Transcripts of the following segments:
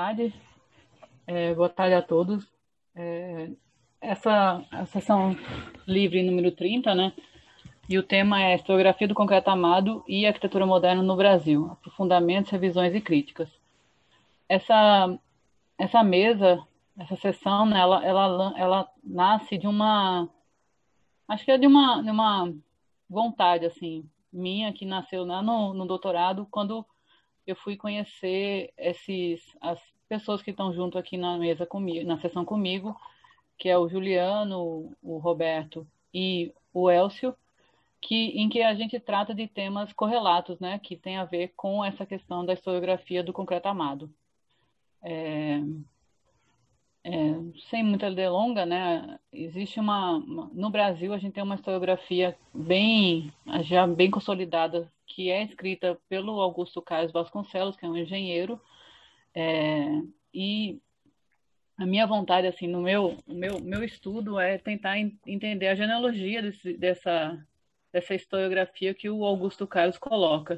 tarde. Boa tarde a todos. É, essa a sessão livre número 30, né? E o tema é Historiografia do Concreto Amado e Arquitetura Moderna no Brasil, aprofundamentos, revisões e críticas. Essa, essa mesa, essa sessão, né, ela nasce de uma, acho que é de uma vontade, assim, minha, que nasceu lá no doutorado, quando eu fui conhecer as pessoas que estão junto aqui na mesa comigo, na sessão comigo, que é o Juliano, o Roberto e o Elcio, em que a gente trata de temas correlatos, né, que tem a ver com essa questão da historiografia do concreto amado. Sem muita delonga, né, existe no Brasil a gente tem uma historiografia já bem consolidada, que é escrita pelo Augusto Carlos Vasconcelos, que é um engenheiro, e a minha vontade, assim, no meu estudo é tentar entender a genealogia dessa historiografia que o Augusto Carlos coloca.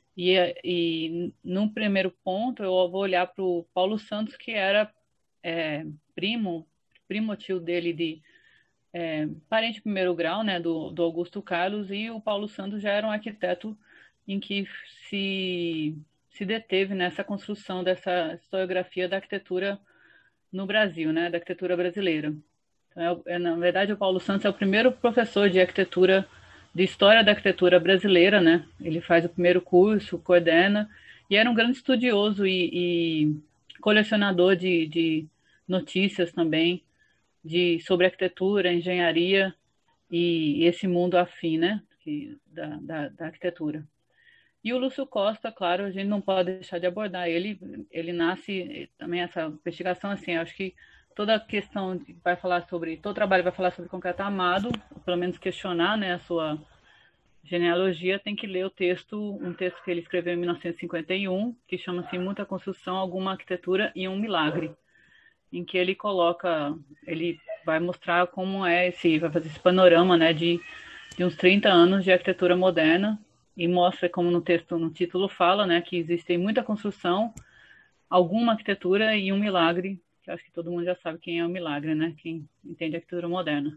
Num primeiro ponto, eu vou olhar para o Paulo Santos, que era é, primo, primo tio dele parente de primeiro grau, né, do Augusto Carlos, e o Paulo Santos já era um arquiteto em que se deteve nessa construção dessa historiografia da arquitetura no Brasil, né, da arquitetura brasileira. Então, na verdade, o Paulo Santos é o primeiro professor de arquitetura, de história da arquitetura brasileira, né? Ele faz o primeiro curso, coordena, e era um grande estudioso e colecionador de notícias também sobre arquitetura, engenharia e esse mundo afim, né? Da arquitetura. E o Lúcio Costa, claro, a gente não pode deixar de abordar ele. Ele nasce também essa investigação, assim, acho que toda a questão vai falar sobre, todo trabalho vai falar sobre concreto amado, pelo menos questionar, né, a sua genealogia, tem que ler um texto que ele escreveu em 1951, que chama-se Muita Construção, Alguma Arquitetura e um Milagre, em que ele vai mostrar como vai fazer esse panorama, né, de uns 30 anos de arquitetura moderna, e mostra, como no título fala, né, que existe muita construção, alguma arquitetura e um milagre, que acho que todo mundo já sabe quem é o milagre, né, quem entende arquitetura moderna.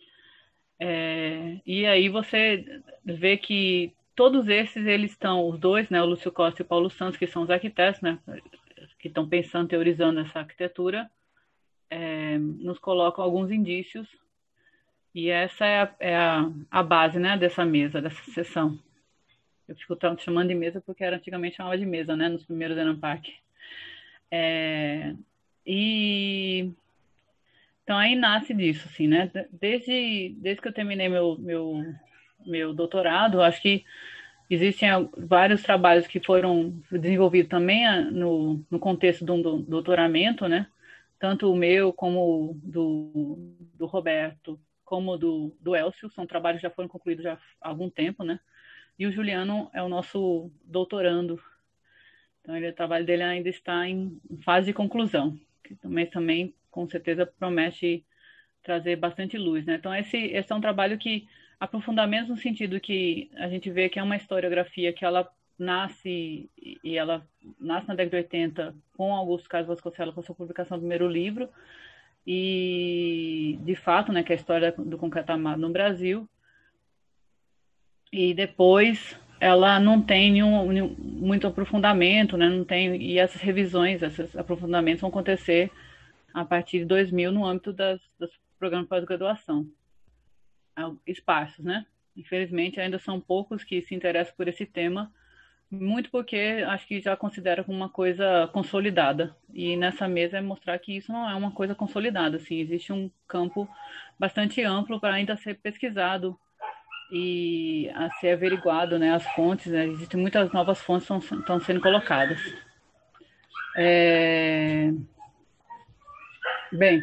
E aí você vê que todos esses, eles estão, os dois, né, o Lúcio Costa e o Paulo Santos, que são os arquitetos, né, que estão pensando, teorizando essa arquitetura, nos colocam alguns indícios, e essa a base, né, dessa mesa, dessa sessão. Eu fico chamando de mesa porque era antigamente chamava de mesa, né, nos primeiros Enan Park. E então aí nasce disso, assim, né? Desde que eu terminei meu doutorado, acho que existem vários trabalhos que foram desenvolvidos também no contexto de um doutoramento, né? Tanto o meu como do Roberto, como do Elcio, são trabalhos que já foram concluídos já há algum tempo, né? E o Juliano é o nosso doutorando. Então, o trabalho dele ainda está em fase de conclusão, que também com certeza promete trazer bastante luz, né? Então, esse é um trabalho que aprofunda menos no sentido que a gente vê que é uma historiografia que ela ela nasce na década de 80 com Augusto Carlos Vasconcelos, com a sua publicação do primeiro livro, e de fato, né, que é a história do concreto amado no Brasil, e depois ela não tem muito aprofundamento, né? Não tem, e essas revisões, esses aprofundamentos vão acontecer a partir de 2000 no âmbito dos programas de pós-graduação. Esparsos, né? Infelizmente, ainda são poucos que se interessam por esse tema, muito porque acho que já considera como uma coisa consolidada. E nessa mesa é mostrar que isso não é uma coisa consolidada, assim, existe um campo bastante amplo para ainda ser pesquisado e a ser averiguado, né, as fontes, né, existem muitas novas fontes que estão sendo colocadas. Bem,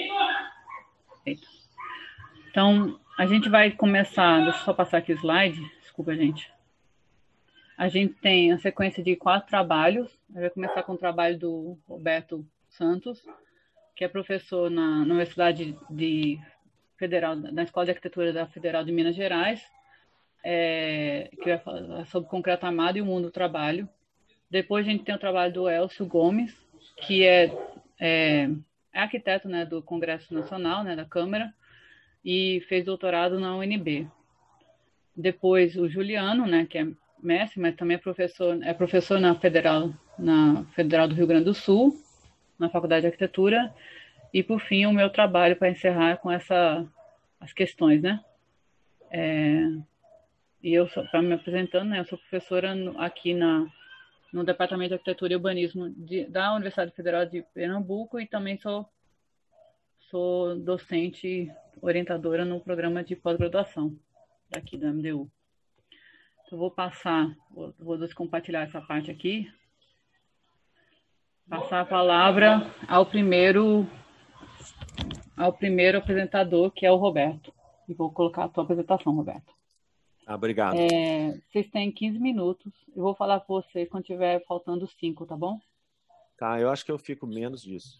então a gente vai começar, deixa eu só passar aqui o slide, desculpa, gente. A gente tem a sequência de 4 trabalhos, a gente vai começar com o trabalho do Roberto Santos, que é professor na Universidade Federal, na Escola de Arquitetura da Federal de Minas Gerais, que vai falar sobre concreto amado e o mundo do trabalho. Depois a gente tem o trabalho do Elcio Gomes, que é arquiteto, né, do Congresso Nacional, né, da Câmara, e fez doutorado na UNB. Depois o Juliano, né, que é mestre, mas também é professor na Federal do Rio Grande do Sul, na Faculdade de Arquitetura. E por fim o meu trabalho para encerrar com as questões, né? E eu, para me apresentando, né, eu sou professora aqui no Departamento de Arquitetura e Urbanismo da Universidade Federal de Pernambuco e também sou docente orientadora no programa de pós-graduação daqui da MDU. Eu vou descompartilhar essa parte aqui, passar a palavra ao primeiro apresentador, que é o Roberto. E vou colocar a tua apresentação, Roberto. Obrigado. Vocês têm 15 minutos. Eu vou falar com vocês quando tiver faltando 5, tá bom? Tá, eu acho que eu fico menos disso.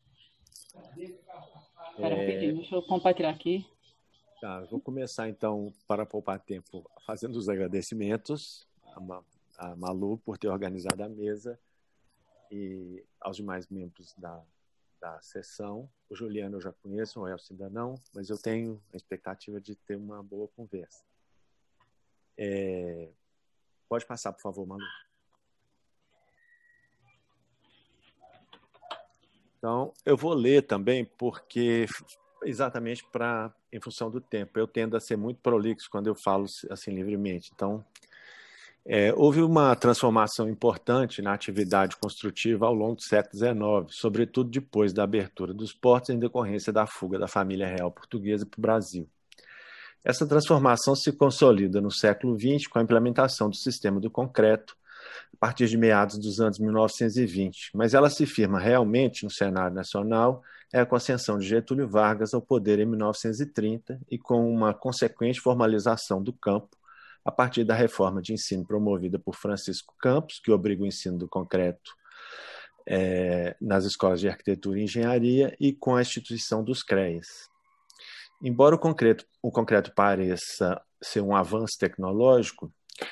Espera rapidinho, deixa eu compartilhar aqui. Tá, vou começar então, para poupar tempo, fazendo os agradecimentos a Malu por ter organizado a mesa e aos demais membros da sessão. O Juliano eu já conheço, o Elcio ainda não, mas eu tenho a expectativa de ter uma boa conversa. Pode passar, por favor, Malu. Então, eu vou ler também, porque exatamente em função do tempo. Eu tendo a ser muito prolixo quando eu falo assim livremente. Então, houve uma transformação importante na atividade construtiva ao longo do século XIX, sobretudo depois da abertura dos portos em decorrência da fuga da família real portuguesa para o Brasil. Essa transformação se consolida no século XX com a implementação do sistema do concreto, a partir de meados dos anos 1920, mas ela se firma realmente no cenário nacional com a ascensão de Getúlio Vargas ao poder em 1930 e com uma consequente formalização do campo a partir da reforma de ensino promovida por Francisco Campos, que obriga o ensino do concreto nas escolas de arquitetura e engenharia, e com a instituição dos CREAs. Embora o concreto pareça ser um avanço tecnológico,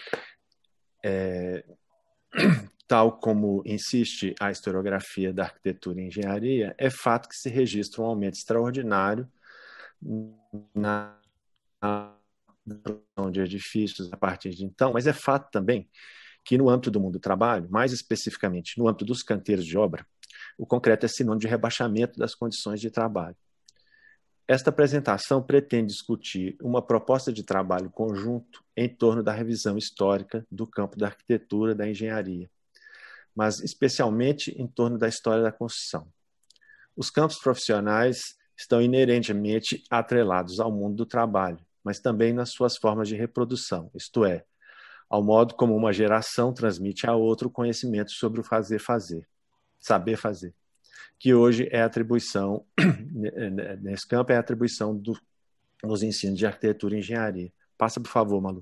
tal como insiste a historiografia da arquitetura e engenharia, é fato que se registra um aumento extraordinário na produção de edifícios a partir de então, mas é fato também que no âmbito do mundo do trabalho, mais especificamente no âmbito dos canteiros de obra, o concreto é sinônimo de rebaixamento das condições de trabalho. Esta apresentação pretende discutir uma proposta de trabalho conjunto em torno da revisão histórica do campo da arquitetura e da engenharia, mas especialmente em torno da história da construção. Os campos profissionais estão inerentemente atrelados ao mundo do trabalho, mas também nas suas formas de reprodução, isto é, ao modo como uma geração transmite a outra o conhecimento sobre o saber fazer, que hoje é atribuição, nesse campo é a atribuição dos ensinos de arquitetura e engenharia. Passa, por favor, Malu.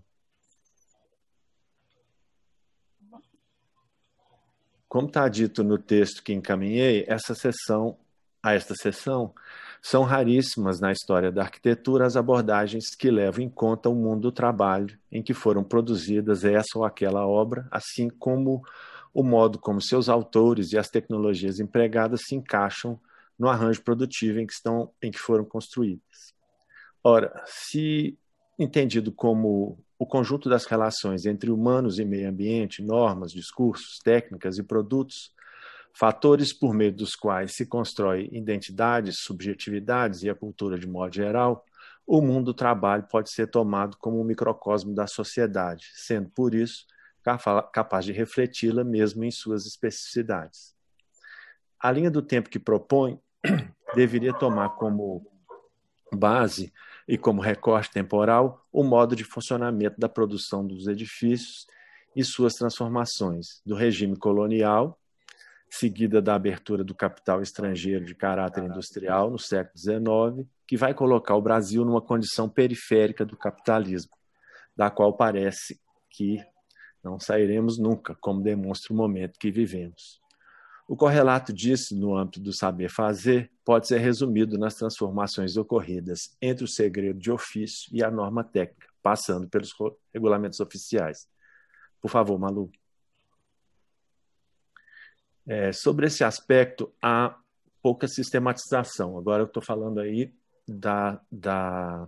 Como está dito no texto que encaminhei, esta sessão são raríssimas na história da arquitetura as abordagens que levam em conta o mundo do trabalho em que foram produzidas essa ou aquela obra, assim como o modo como seus autores e as tecnologias empregadas se encaixam no arranjo produtivo em que foram construídas. Ora, se entendido como o conjunto das relações entre humanos e meio ambiente, normas, discursos, técnicas e produtos, fatores por meio dos quais se constrói identidades, subjetividades e a cultura de modo geral, o mundo do trabalho pode ser tomado como um microcosmo da sociedade, sendo, por isso, capaz de refleti-la mesmo em suas especificidades. A linha do tempo que propõe deveria tomar como base e como recorte temporal o modo de funcionamento da produção dos edifícios e suas transformações, do regime colonial, seguida da abertura do capital estrangeiro de caráter industrial no século XIX, que vai colocar o Brasil numa condição periférica do capitalismo, da qual parece que não sairemos nunca, como demonstra o momento que vivemos. O correlato disso, no âmbito do saber fazer, pode ser resumido nas transformações ocorridas entre o segredo de ofício e a norma técnica, passando pelos regulamentos oficiais. Por favor, Malu. Sobre esse aspecto, há pouca sistematização. Agora eu estou falando aí da...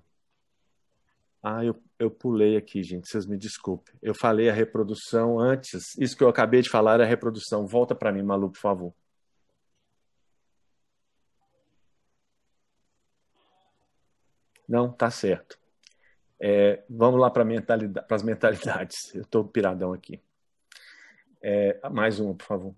eu pulei aqui, gente, vocês me desculpem. Eu falei a reprodução antes. Isso que eu acabei de falar era a reprodução. Volta para mim, Malu, por favor. Não, tá certo. Vamos lá para as mentalidades. Eu estou piradão aqui. Mais uma, por favor.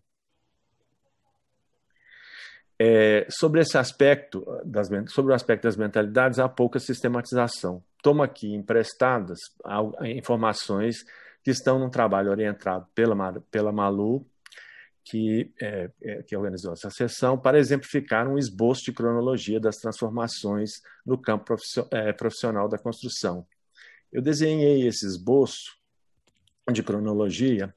Sobre esse aspecto, sobre o aspecto das mentalidades, há pouca sistematização. Tomo aqui emprestadas informações que estão num trabalho orientado pela Malu, que organizou essa sessão, para exemplificar um esboço de cronologia das transformações no campo profissional da construção. Eu desenhei esse esboço de cronologia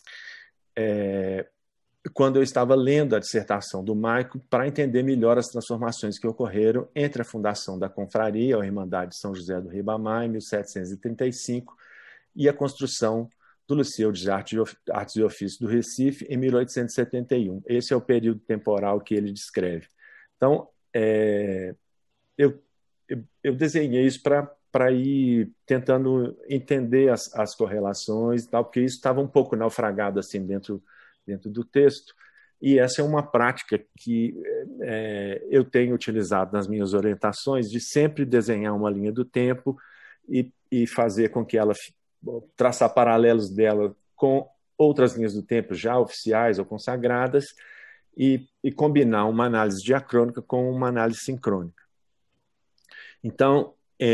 quando eu estava lendo a dissertação do Maico para entender melhor as transformações que ocorreram entre a fundação da Confraria, a Irmandade de São José do Ribamar, em 1735, e a construção do Liceu de Artes e Ofícios do Recife, em 1871. Esse é o período temporal que ele descreve. Então, eu desenhei isso para ir tentando entender as correlações e tal, porque isso estava um pouco naufragado assim dentro do texto, e essa é uma prática que eu tenho utilizado nas minhas orientações, de sempre desenhar uma linha do tempo e fazer com que ela traçar paralelos dela com outras linhas do tempo já oficiais ou consagradas e combinar uma análise diacrônica com uma análise sincrônica. Então,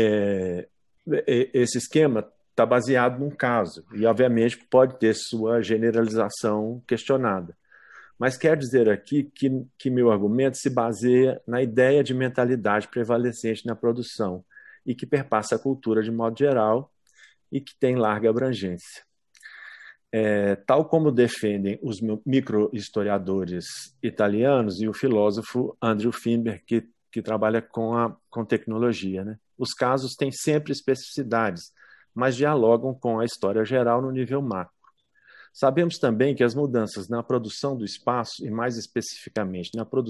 esse esquema está baseado num caso e, obviamente, pode ter sua generalização questionada. Mas quer dizer aqui que meu argumento se baseia na ideia de mentalidade prevalecente na produção e que perpassa a cultura de modo geral e que tem larga abrangência. Tal como defendem os microhistoriadores italianos e o filósofo Andrew Finberg, que trabalha com tecnologia, né? Os casos têm sempre especificidades, mas dialogam com a história geral no nível macro. Sabemos também que as mudanças na produção do espaço, e mais especificamente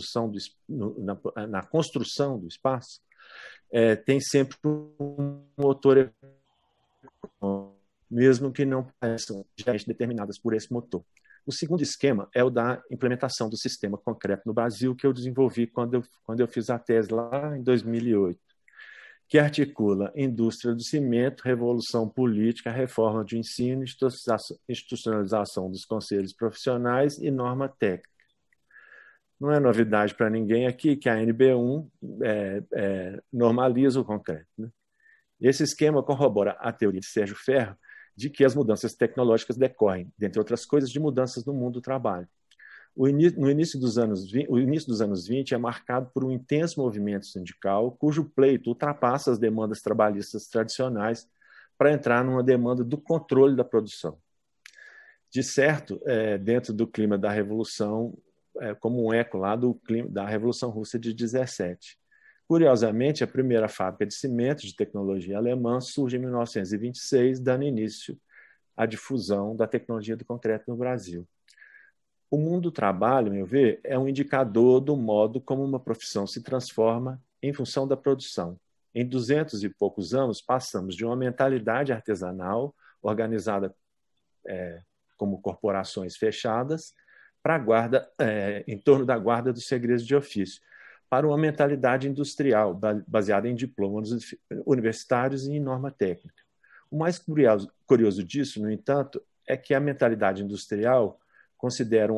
na construção do espaço, tem sempre um motor econômico, mesmo que não sejam determinadas por esse motor. O segundo esquema é o da implementação do sistema concreto no Brasil, que eu desenvolvi quando eu fiz a tese lá em 2008, que articula indústria do cimento, revolução política, reforma de ensino, institucionalização dos conselhos profissionais e norma técnica. Não é novidade para ninguém aqui que a NB1 normaliza o concreto, né? Esse esquema corrobora a teoria de Sérgio Ferro de que as mudanças tecnológicas decorrem, dentre outras coisas, de mudanças no mundo do trabalho. O início dos anos 20 é marcado por um intenso movimento sindical, cujo pleito ultrapassa as demandas trabalhistas tradicionais para entrar numa demanda do controle da produção. De certo, dentro do clima da Revolução, como um eco lá do clima da Revolução Russa de 17. Curiosamente, a primeira fábrica de cimento de tecnologia alemã surge em 1926, dando início à difusão da tecnologia do concreto no Brasil. O mundo do trabalho, a meu ver, é um indicador do modo como uma profissão se transforma em função da produção. Em 200 e poucos anos, passamos de uma mentalidade artesanal, organizada como corporações fechadas, para a guarda, em torno da guarda dos segredos de ofício, para uma mentalidade industrial, baseada em diplomas universitários e em norma técnica. O mais curioso disso, no entanto, é que a mentalidade industrial, considerado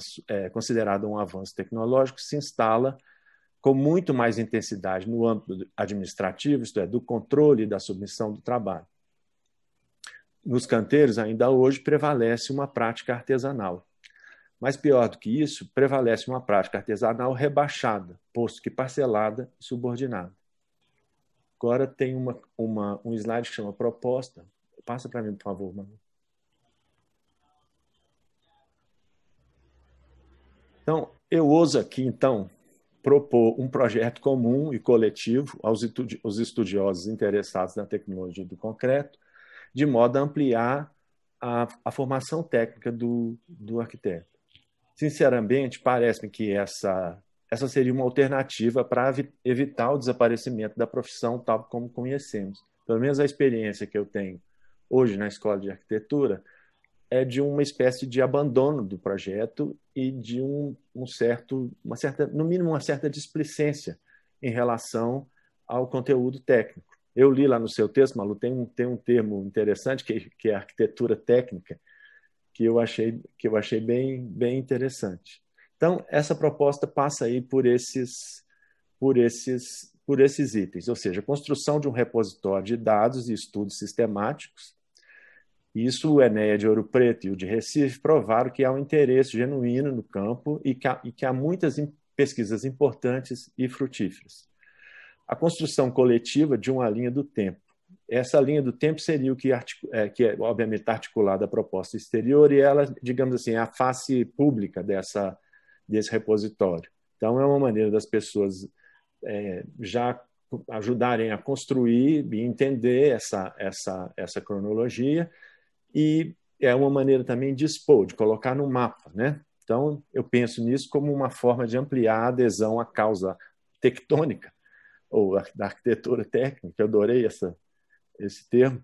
um avanço tecnológico, se instala com muito mais intensidade no âmbito administrativo, isto é, do controle e da submissão do trabalho. Nos canteiros, ainda hoje, prevalece uma prática artesanal. Mas pior do que isso, prevalece uma prática artesanal rebaixada, posto que parcelada e subordinada. Agora tem um slide que chama proposta. Passa para mim, por favor, Manu. Então, eu ouso aqui, então, propor um projeto comum e coletivo aos estudiosos interessados na tecnologia do concreto, de modo a ampliar a formação técnica do arquiteto. Sinceramente, parece-me que essa seria uma alternativa para evitar o desaparecimento da profissão tal como conhecemos. Pelo menos a experiência que eu tenho hoje na escola de arquitetura é de uma espécie de abandono do projeto e de no mínimo, uma certa displicência em relação ao conteúdo técnico. Eu li lá no seu texto, Malu, tem um termo interessante que é arquitetura técnica, que eu achei bem interessante. Então, essa proposta passa aí por esses itens, ou seja, construção de um repositório de dados e estudos sistemáticos. Isso o Enéa de Ouro Preto e o de Recife provaram que há um interesse genuíno no campo e que há muitas pesquisas importantes e frutíferas. A construção coletiva de uma linha do tempo. Essa linha do tempo seria o que é obviamente está articulada à proposta exterior e ela, digamos assim, é a face pública desse repositório. Então, é uma maneira das pessoas já ajudarem a construir e entender essa cronologia, e é uma maneira também de expor, de colocar no mapa, né? Então, eu penso nisso como uma forma de ampliar a adesão à causa tectônica, ou da arquitetura técnica, eu adorei esse termo,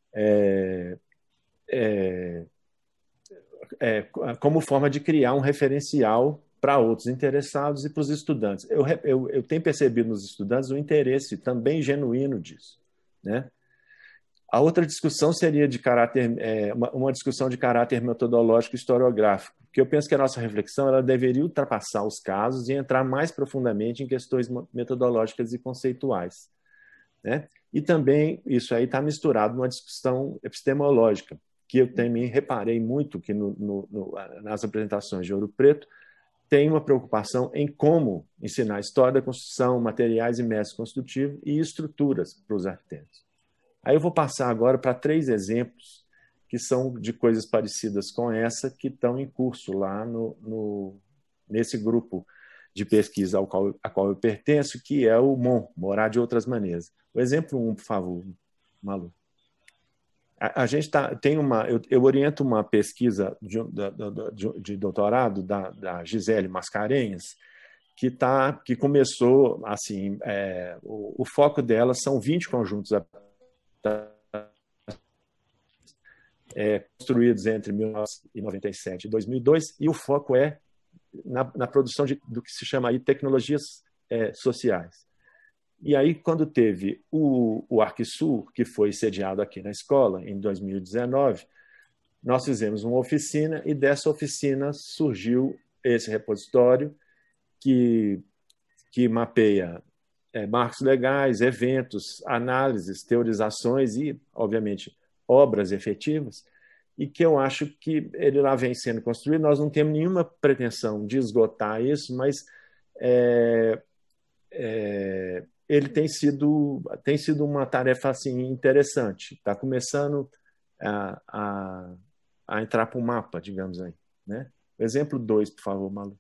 como forma de criar um referencial para outros interessados e para os estudantes. Eu tenho percebido nos estudantes o interesse também genuíno disso, né? A outra discussão seria uma discussão de caráter metodológico e historiográfico, que eu penso que a nossa reflexão ela deveria ultrapassar os casos e entrar mais profundamente em questões metodológicas e conceituais, né? E também isso aí está misturado numa discussão epistemológica, que eu também reparei muito que nas apresentações de Ouro Preto tem uma preocupação em como ensinar a história da construção, materiais e métodos construtivos e estruturas para os arquitetos. Aí eu vou passar agora para 3 exemplos que são de coisas parecidas com essa que estão em curso lá nesse grupo de pesquisa a qual eu pertenço, que é o Morar de Outras Maneiras. O exemplo 1, por favor, Malu. A gente eu oriento uma pesquisa de doutorado da Gisele Mascarenhas, que começou assim, o foco dela são 20 conjuntos construídos entre 1997 e 2002, e o foco é na produção do que se chama aí tecnologias sociais. E aí, quando teve o ArquiSul, que foi sediado aqui na escola, em 2019, nós fizemos uma oficina, e dessa oficina surgiu esse repositório que mapeia marcos legais, eventos, análises, teorizações e, obviamente, obras efetivas, e que eu acho que ele lá vem sendo construído. Nós não temos nenhuma pretensão de esgotar isso, mas ele tem sido uma tarefa assim, interessante. Está começando a entrar para o mapa, digamos aí, né? Exemplo 2, por favor, Malu.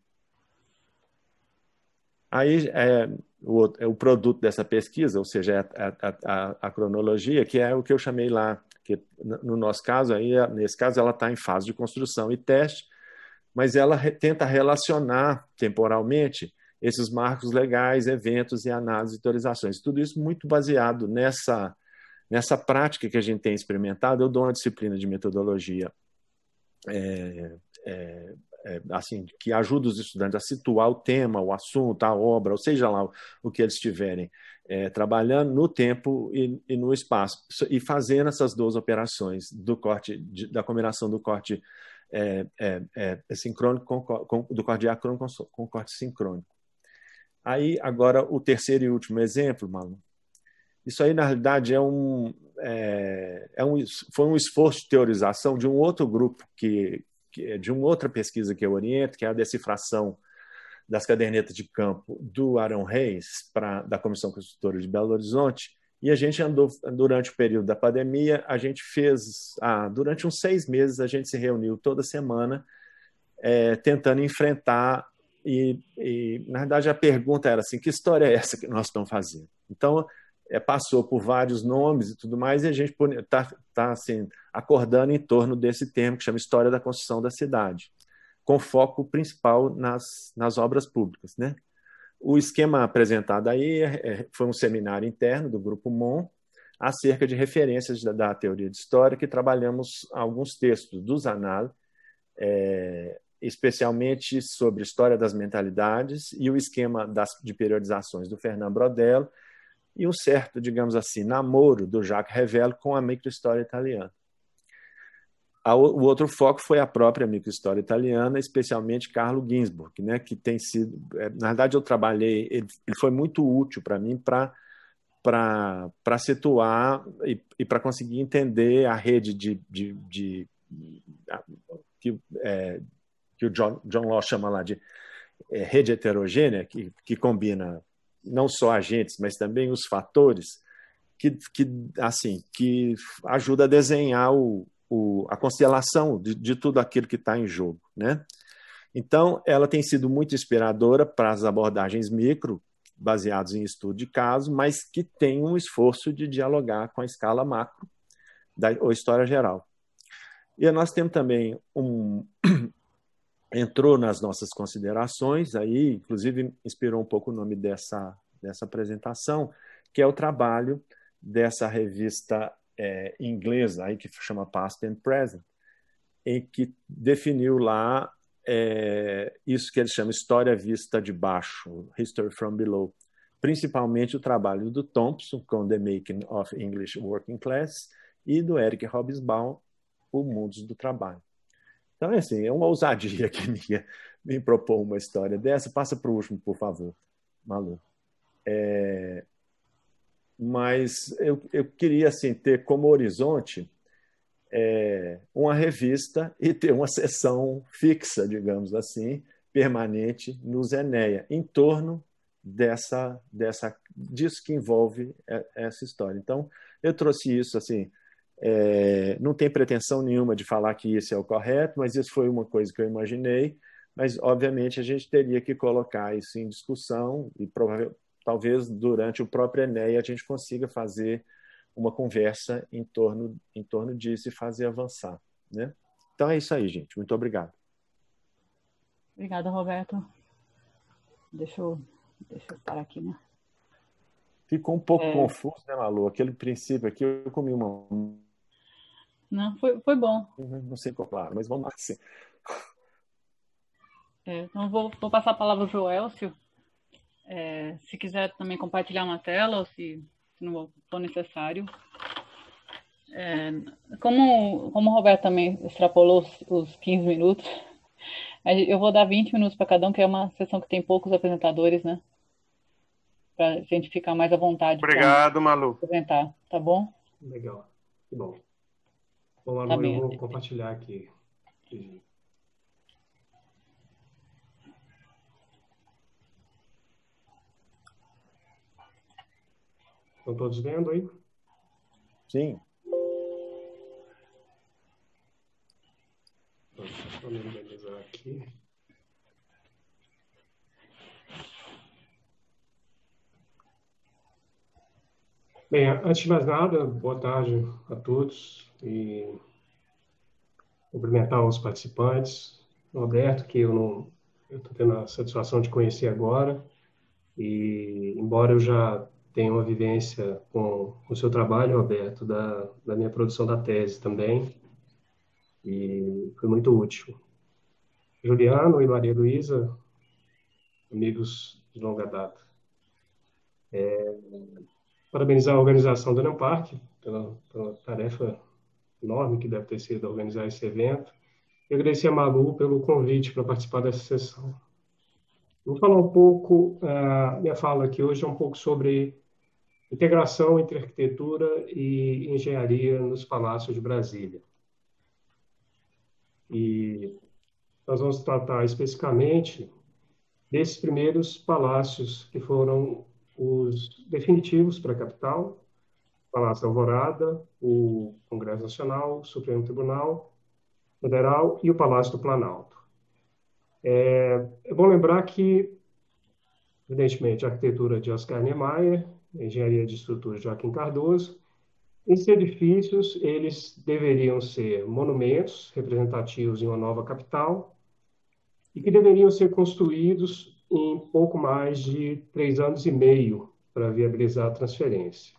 Aí o produto dessa pesquisa, ou seja, a cronologia, que é o que eu chamei lá, que no nosso caso, nesse caso, ela está em fase de construção e teste, mas ela tenta relacionar temporalmente esses marcos legais, eventos e análises e autorizações. Tudo isso muito baseado nessa prática que a gente tem experimentado. Eu dou uma disciplina de metodologia assim, que ajuda os estudantes a situar o tema, o assunto, a obra, ou seja lá o que eles estiverem trabalhando no tempo e no espaço, e fazendo essas 2 operações da combinação do corte sincrônico do corte diacrônico com corte sincrônico. Aí, agora, o terceiro e último exemplo, Malu. Isso aí, na realidade, foi um esforço de teorização de um outro grupo de uma outra pesquisa que eu oriento, que é a decifração das cadernetas de campo do Arão Reis, da Comissão Consultora de Belo Horizonte, e a gente andou, durante o período da pandemia, a gente durante uns 6 meses, a gente se reuniu toda semana, tentando enfrentar, e na verdade a pergunta era assim, que história é essa que nós estamos fazendo? Então, passou por vários nomes e tudo mais, e a gente está assim, acordando em torno desse termo que chama História da Construção da Cidade. com foco principal nas obras públicas, né? O esquema apresentado aí foi um seminário interno do Grupo MON acerca de referências da teoria de história, que trabalhamos alguns textos dos Anal, especialmente sobre história das mentalidades e o esquema de periodizações do Fernand Brodello e um certo, digamos assim, namoro do Jacques Revel com a microhistória italiana. O outro foco foi a própria microhistória italiana, especialmente Carlo Ginzburg, né, que tem sido... Na verdade, eu trabalhei... Ele foi muito útil para mim para situar e para conseguir entender a rede que o John Law chama lá de rede heterogênea, que combina não só agentes, mas também os fatores, que ajuda a desenhar a constelação de tudo aquilo que está em jogo, né? Então, ela tem sido muito inspiradora para as abordagens micro, baseadas em estudo de caso, mas que tem um esforço de dialogar com a escala macro ou história geral. E nós temos também entrou nas nossas considerações, aí, inclusive inspirou um pouco o nome dessa apresentação, que é o trabalho dessa revista inglesa aí, que chama Past and Present, em que definiu lá isso que eles chamam História Vista de Baixo, History from Below, principalmente o trabalho do Thompson, com The Making of English Working Class, e do Eric Hobsbawm, O Mundos do Trabalho. Então, assim, é uma ousadia que me propor uma história dessa. Passa para o último, por favor, Malu. Mas eu queria assim, ter como horizonte uma revista e ter uma sessão fixa, digamos assim, permanente no Zeneia, em torno disso que envolve essa história. Então, eu trouxe isso assim. Não tem pretensão nenhuma de falar que isso é o correto, mas isso foi uma coisa que eu imaginei, mas obviamente a gente teria que colocar isso em discussão e talvez durante o próprio Enéia a gente consiga fazer uma conversa em torno disso e fazer avançar, né? Então é isso aí, gente. Muito obrigado. Obrigada, Roberto. Deixa eu parar aqui, né? Ficou um pouco confuso, né, Malu? Aquele princípio aqui, eu comi uma... Não, foi bom. Não sei qual, claro, mas vamos lá, sim. Então, vou passar a palavra para o Elcio. Se quiser também compartilhar uma tela, ou se não for necessário. Como o Roberto também extrapolou os 15 minutos, eu vou dar 20 minutos para cada um, que é uma sessão que tem poucos apresentadores, né? Para a gente ficar mais à vontade. Obrigado, Malu. Apresentar, tá bom? Legal, que bom. Bom, Malu, Tá bem, eu vou compartilhar aqui. Estão todos vendo aí? Sim. Deixa eu me organizar aqui. Bem, antes de mais nada, boa tarde a todos e cumprimentar os participantes. O Roberto, que eu estou tendo a satisfação de conhecer agora, e embora eu já tenha uma vivência com o seu trabalho, Roberto, da minha produção da tese também, e foi muito útil. Juliano e Maria Luísa, amigos de longa data. Parabenizar a organização do Unamparc pela tarefa enorme que deve ter sido organizar esse evento. E agradecer a Malu pelo convite para participar dessa sessão. Vou falar um pouco, minha fala aqui hoje é um pouco sobre integração entre arquitetura e engenharia nos palácios de Brasília. E nós vamos tratar especificamente desses primeiros palácios que foram os definitivos para a capital: Palácio Alvorada, o Congresso Nacional, o Supremo Tribunal Federal e o Palácio do Planalto. É bom lembrar que, evidentemente, a arquitetura de Oscar Niemeyer, a engenharia de estrutura de Joaquim Cardoso, esses edifícios eles deveriam ser monumentos representativos em uma nova capital, e que deveriam ser construídos em pouco mais de 3 anos e meio para viabilizar a transferência.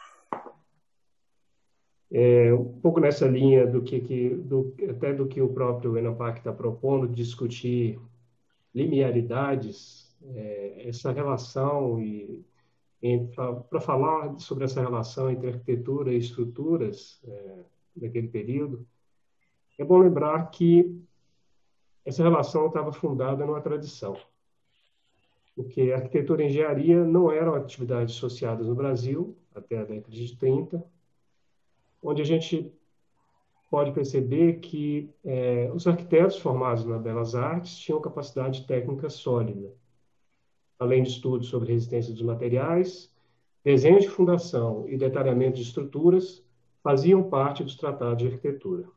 Um pouco nessa linha até do que o próprio ENAPAC está propondo, discutir linearidades, essa relação para falar sobre essa relação entre arquitetura e estruturas daquele período, é bom lembrar que essa relação estava fundada numa tradição, porque arquitetura e engenharia não eram atividades associadas no Brasil até a década de 30, onde a gente pode perceber que os arquitetos formados nas belas artes tinham capacidade técnica sólida, além de estudos sobre resistência dos materiais, desenho de fundação e detalhamento de estruturas faziam parte dos tratados de arquitetura.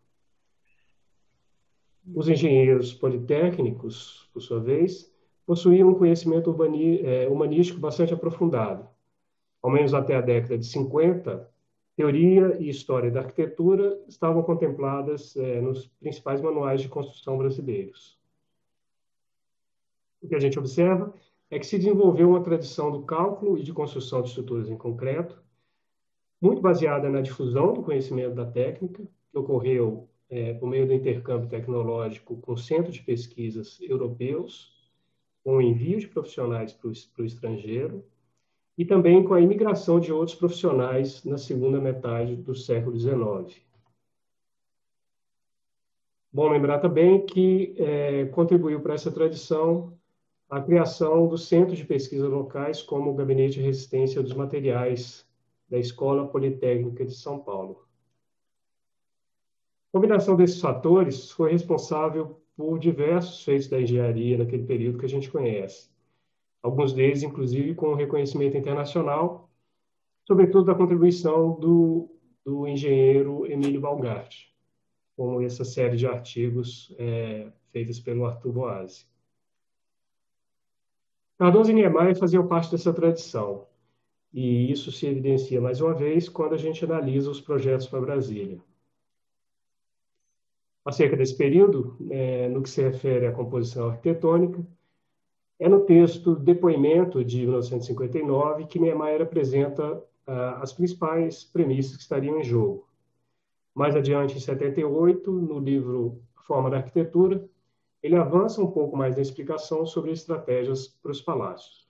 Os engenheiros politécnicos, por sua vez, possuíam um conhecimento humanístico bastante aprofundado. Ao menos até a década de 50, teoria e história da arquitetura estavam contempladas nos principais manuais de construção brasileiros. O que a gente observa é que se desenvolveu uma tradição do cálculo e de construção de estruturas em concreto, muito baseada na difusão do conhecimento da técnica, que ocorreu por meio do intercâmbio tecnológico com centros de pesquisas europeus, com o envio de profissionais para o estrangeiro, e também com a imigração de outros profissionais na segunda metade do século XIX. Bom lembrar também que contribuiu para essa tradição a criação dos centros de pesquisa locais, como o Gabinete de Resistência dos Materiais da Escola Politécnica de São Paulo. A combinação desses fatores foi responsável por diversos feitos da engenharia naquele período que a gente conhece. Alguns deles, inclusive, com reconhecimento internacional, sobretudo da contribuição do engenheiro Emílio Balgatti, como essa série de artigos feitos pelo Arthur Boasi. Cardoso e Niemeyer faziam parte dessa tradição, e isso se evidencia mais uma vez quando a gente analisa os projetos para Brasília. Acerca desse período, no que se refere à composição arquitetônica, é no texto Depoimento, de 1959, que Niemeyer apresenta as principais premissas que estariam em jogo. Mais adiante, em 78, no livro Forma da Arquitetura, ele avança um pouco mais na explicação sobre estratégias para os palácios.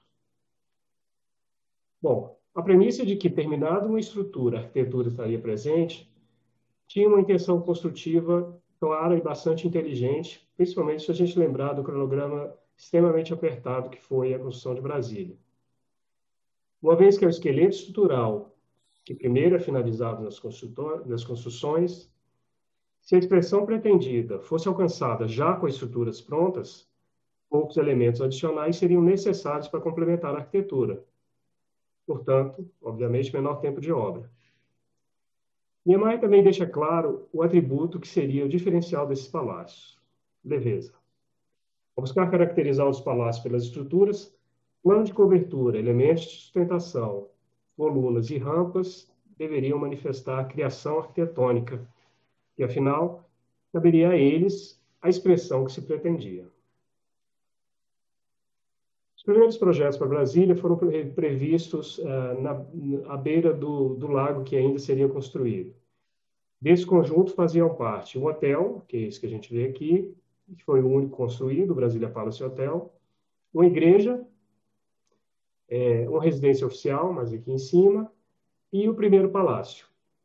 Bom, a premissa de que, terminada uma estrutura, a arquitetura estaria presente, tinha uma intenção construtiva clara e bastante inteligente, principalmente se a gente lembrar do cronograma extremamente apertado que foi a construção de Brasília. Uma vez que é o esqueleto estrutural que primeiro é finalizado nas construções, se a expressão pretendida fosse alcançada já com as estruturas prontas, poucos elementos adicionais seriam necessários para complementar a arquitetura. Portanto, obviamente, menor tempo de obra. Niemeyer também deixa claro o atributo que seria o diferencial desses palácios: leveza. Ao buscar caracterizar os palácios pelas estruturas, plano de cobertura, elementos de sustentação, colunas e rampas deveriam manifestar a criação arquitetônica, e, afinal, caberia a eles a expressão que se pretendia. Os primeiros projetos para Brasília foram previstos à beira do lago que ainda seria construído. Desse conjunto faziam parte um hotel, que é esse que a gente vê aqui, que foi o único construído, o Brasília Palace Hotel, uma igreja, uma residência oficial, mas aqui em cima, e o primeiro palácio,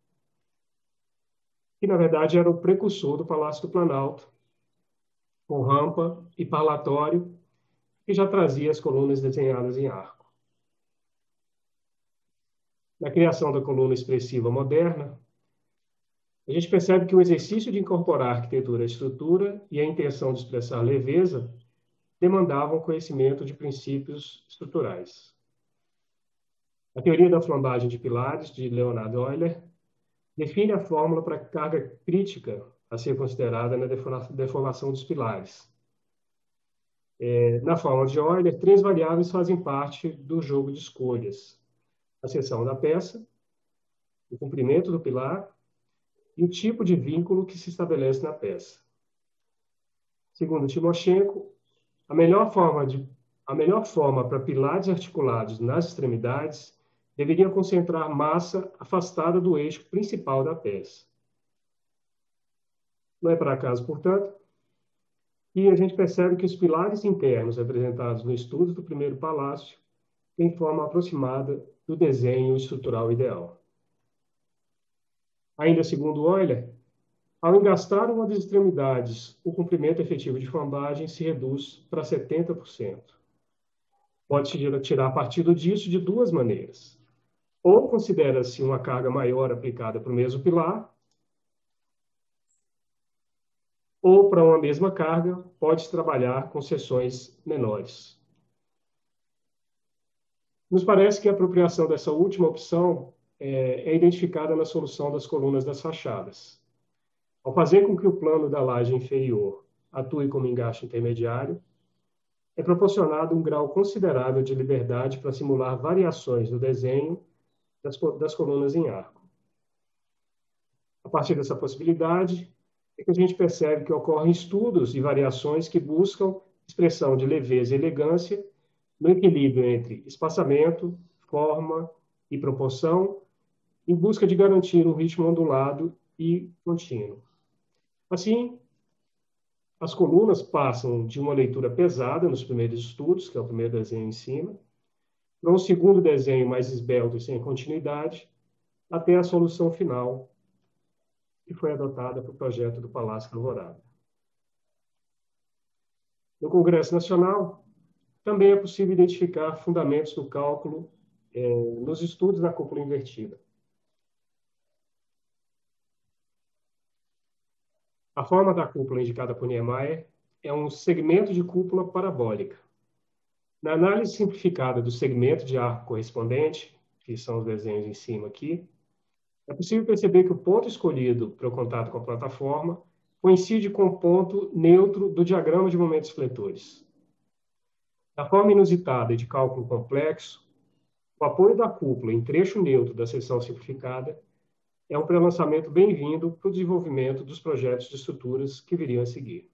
que na verdade era o precursor do Palácio do Planalto, com rampa e parlatório, que já trazia as colunas desenhadas em arco. Na criação da coluna expressiva moderna, a gente percebe que o exercício de incorporar a arquitetura à estrutura e a intenção de expressar leveza demandavam conhecimento de princípios estruturais. A teoria da flambagem de pilares, de Leonhard Euler, define a fórmula para a carga crítica a ser considerada na deformação dos pilares. Na fórmula de Euler, 3 variáveis fazem parte do jogo de escolhas: a seção da peça, o comprimento do pilar e o tipo de vínculo que se estabelece na peça. Segundo Timoshenko, A melhor forma para pilares articulados nas extremidades deveria concentrar massa afastada do eixo principal da peça. Não é por acaso, portanto, que a gente percebe que os pilares internos representados no estudo do primeiro palácio têm forma aproximada do desenho estrutural ideal. Ainda segundo Euler, ao engastar uma das extremidades, o comprimento efetivo de flambagem se reduz para 70%. Pode-se tirar partido disso de duas maneiras. Ou considera-se uma carga maior aplicada para o mesmo pilar, ou para uma mesma carga, pode-se trabalhar com seções menores. Nos parece que a apropriação dessa última opção é identificada na solução das colunas das fachadas. Ao fazer com que o plano da laje inferior atue como engaste intermediário, é proporcionado um grau considerável de liberdade para simular variações no desenho das colunas em arco. A partir dessa possibilidade, é que a gente percebe que ocorrem estudos e variações que buscam expressão de leveza e elegância no equilíbrio entre espaçamento, forma e proporção, em busca de garantir um ritmo ondulado e contínuo. Assim, as colunas passam de uma leitura pesada nos primeiros estudos, que é o primeiro desenho em cima, para um segundo desenho mais esbelto e sem continuidade, até a solução final, que foi adotada para o projeto do Palácio da Alvorada. No Congresso Nacional, também é possível identificar fundamentos do cálculo nos estudos da cúpula invertida. A forma da cúpula indicada por Niemeyer é um segmento de cúpula parabólica. Na análise simplificada do segmento de arco correspondente, que são os desenhos em cima aqui, é possível perceber que o ponto escolhido para o contato com a plataforma coincide com o ponto neutro do diagrama de momentos fletores. Da forma inusitada e de cálculo complexo, o apoio da cúpula em trecho neutro da seção simplificada é um pré-lançamento bem-vindo para o desenvolvimento dos projetos de estruturas que viriam a seguir.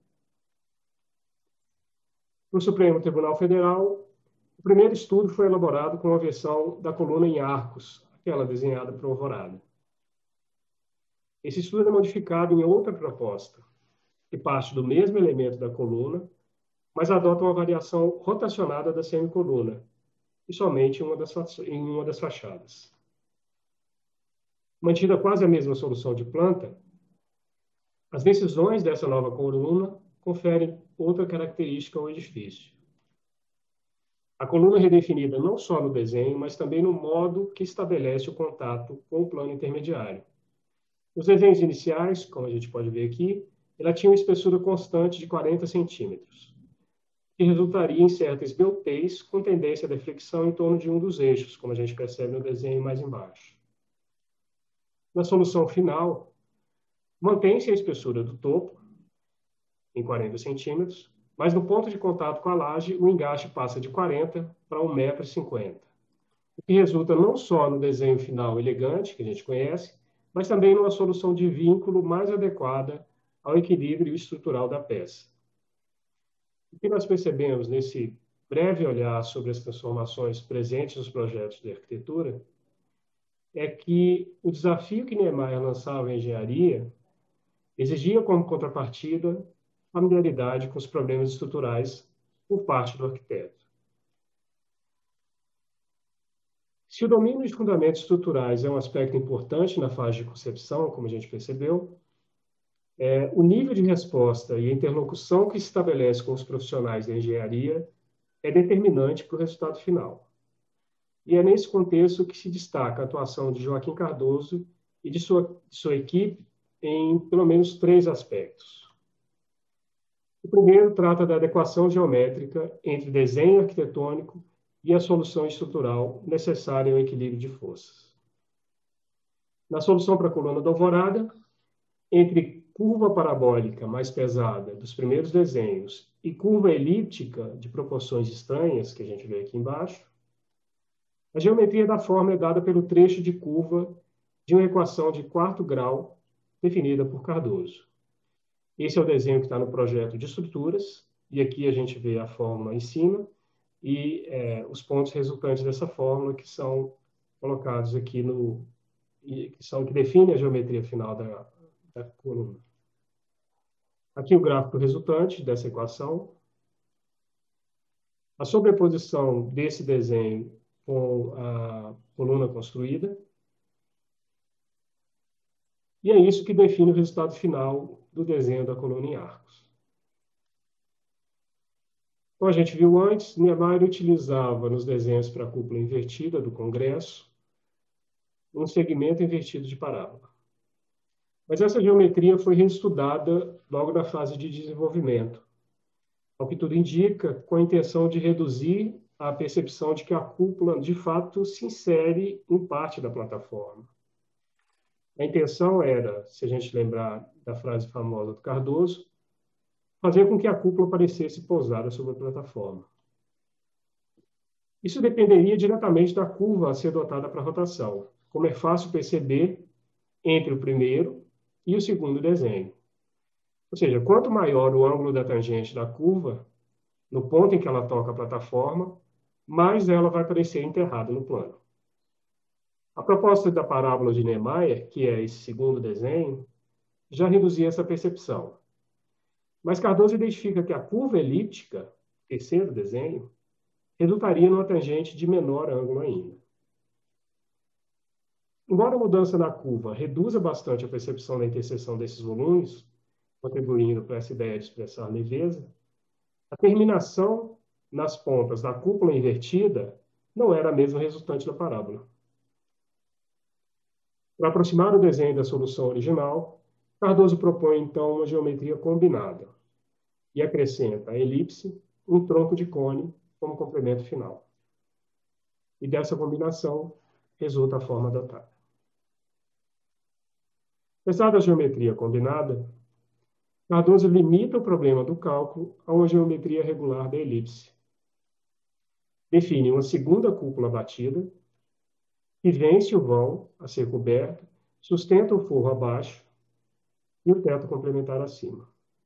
No Supremo Tribunal Federal, o primeiro estudo foi elaborado com a versão da coluna em arcos, aquela desenhada por Alvorada. Esse estudo é modificado em outra proposta, que parte do mesmo elemento da coluna, mas adota uma variação rotacionada da semicoluna, e somente em uma das fachadas. Mantida quase a mesma solução de planta, as decisões dessa nova coluna conferem outra característica ao edifício. A coluna é redefinida não só no desenho, mas também no modo que estabelece o contato com o plano intermediário. Nos desenhos iniciais, como a gente pode ver aqui, ela tinha uma espessura constante de 40 centímetros, que resultaria em certa esbeltez com tendência à deflexão em torno de um dos eixos, como a gente percebe no desenho mais embaixo. Na solução final, mantém-se a espessura do topo, em 40 centímetros, mas no ponto de contato com a laje, o engaste passa de 40 para 1,50 m, o que resulta não só no desenho final elegante, que a gente conhece, mas também numa solução de vínculo mais adequada ao equilíbrio estrutural da peça. O que nós percebemos nesse breve olhar sobre as transformações presentes nos projetos de arquitetura é que o desafio que Niemeyer lançava em engenharia exigia como contrapartida familiaridade com os problemas estruturais por parte do arquiteto. Se o domínio de fundamentos estruturais é um aspecto importante na fase de concepção, como a gente percebeu, o nível de resposta e a interlocução que se estabelece com os profissionais da engenharia é determinante para o resultado final. E é nesse contexto que se destaca a atuação de Joaquim Cardoso e de sua equipe em pelo menos 3 aspectos. O primeiro trata da adequação geométrica entre desenho arquitetônico e a solução estrutural necessária ao equilíbrio de forças. Na solução para a coluna da Alvorada, entre curva parabólica mais pesada dos primeiros desenhos e curva elíptica de proporções estranhas, que a gente vê aqui embaixo, a geometria da forma é dada pelo trecho de curva de uma equação de 4º grau definida por Cardoso. Esse é o desenho que está no projeto de estruturas, e aqui a gente vê a fórmula em cima, e os pontos resultantes dessa fórmula que são colocados aqui que definem a geometria final da coluna. Aqui o gráfico resultante dessa equação. A sobreposição desse desenho com a coluna construída. E é isso que define o resultado final do desenho da coluna em arcos. Como a gente viu antes, Niemeyer utilizava nos desenhos para a cúpula invertida do Congresso um segmento invertido de parábola. Mas essa geometria foi reestudada logo na fase de desenvolvimento, ao que tudo indica, com a intenção de reduzir a percepção de que a cúpula, de fato, se insere em parte da plataforma. A intenção era, se a gente lembrar da frase famosa do Cardoso, fazer com que a cúpula parecesse pousada sobre a plataforma. Isso dependeria diretamente da curva a ser adotada para a rotação, como é fácil perceber entre o primeiro e o segundo desenho. Ou seja, quanto maior o ângulo da tangente da curva, no ponto em que ela toca a plataforma, mais ela vai parecer enterrada no plano. A proposta da parábola de Niemeyer, que é esse segundo desenho, já reduzia essa percepção. Mas Cardoso identifica que a curva elíptica, terceiro desenho, resultaria numa tangente de menor ângulo ainda. Embora a mudança na curva reduza bastante a percepção da interseção desses volumes, contribuindo para essa ideia de expressar leveza, a terminação nas pontas da cúpula invertida não era a mesma resultante da parábola. Para aproximar o desenho da solução original, Cardoso propõe, então, uma geometria combinada e acrescenta a elipse, um tronco de cone como complemento final. E dessa combinação resulta a forma adotada. Apesar da geometria combinada, Cardoso limita o problema do cálculo a uma geometria regular da elipse. Define uma segunda cúpula batida, que vence o vão a ser coberto, sustenta o forro abaixo e o teto complementar acima.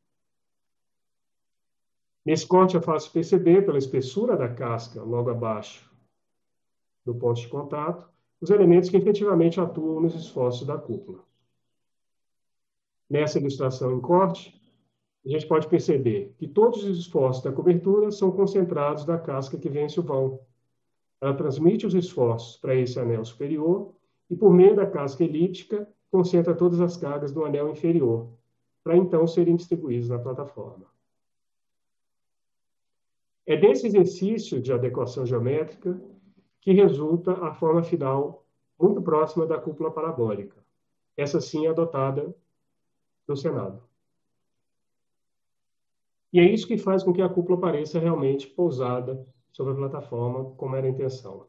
Nesse corte é fácil perceber, pela espessura da casca logo abaixo do ponto de contato, os elementos que efetivamente atuam nos esforços da cúpula. Nessa ilustração em corte, a gente pode perceber que todos os esforços da cobertura são concentrados na casca que vence o vão. Ela transmite os esforços para esse anel superior e, por meio da casca elíptica, concentra todas as cargas do anel inferior, para então serem distribuídos na plataforma. É desse exercício de adequação geométrica que resulta a forma final muito próxima da cúpula parabólica. Essa sim é adotada no Senado. E é isso que faz com que a cúpula pareça realmente pousada sobre a plataforma, como era a intenção.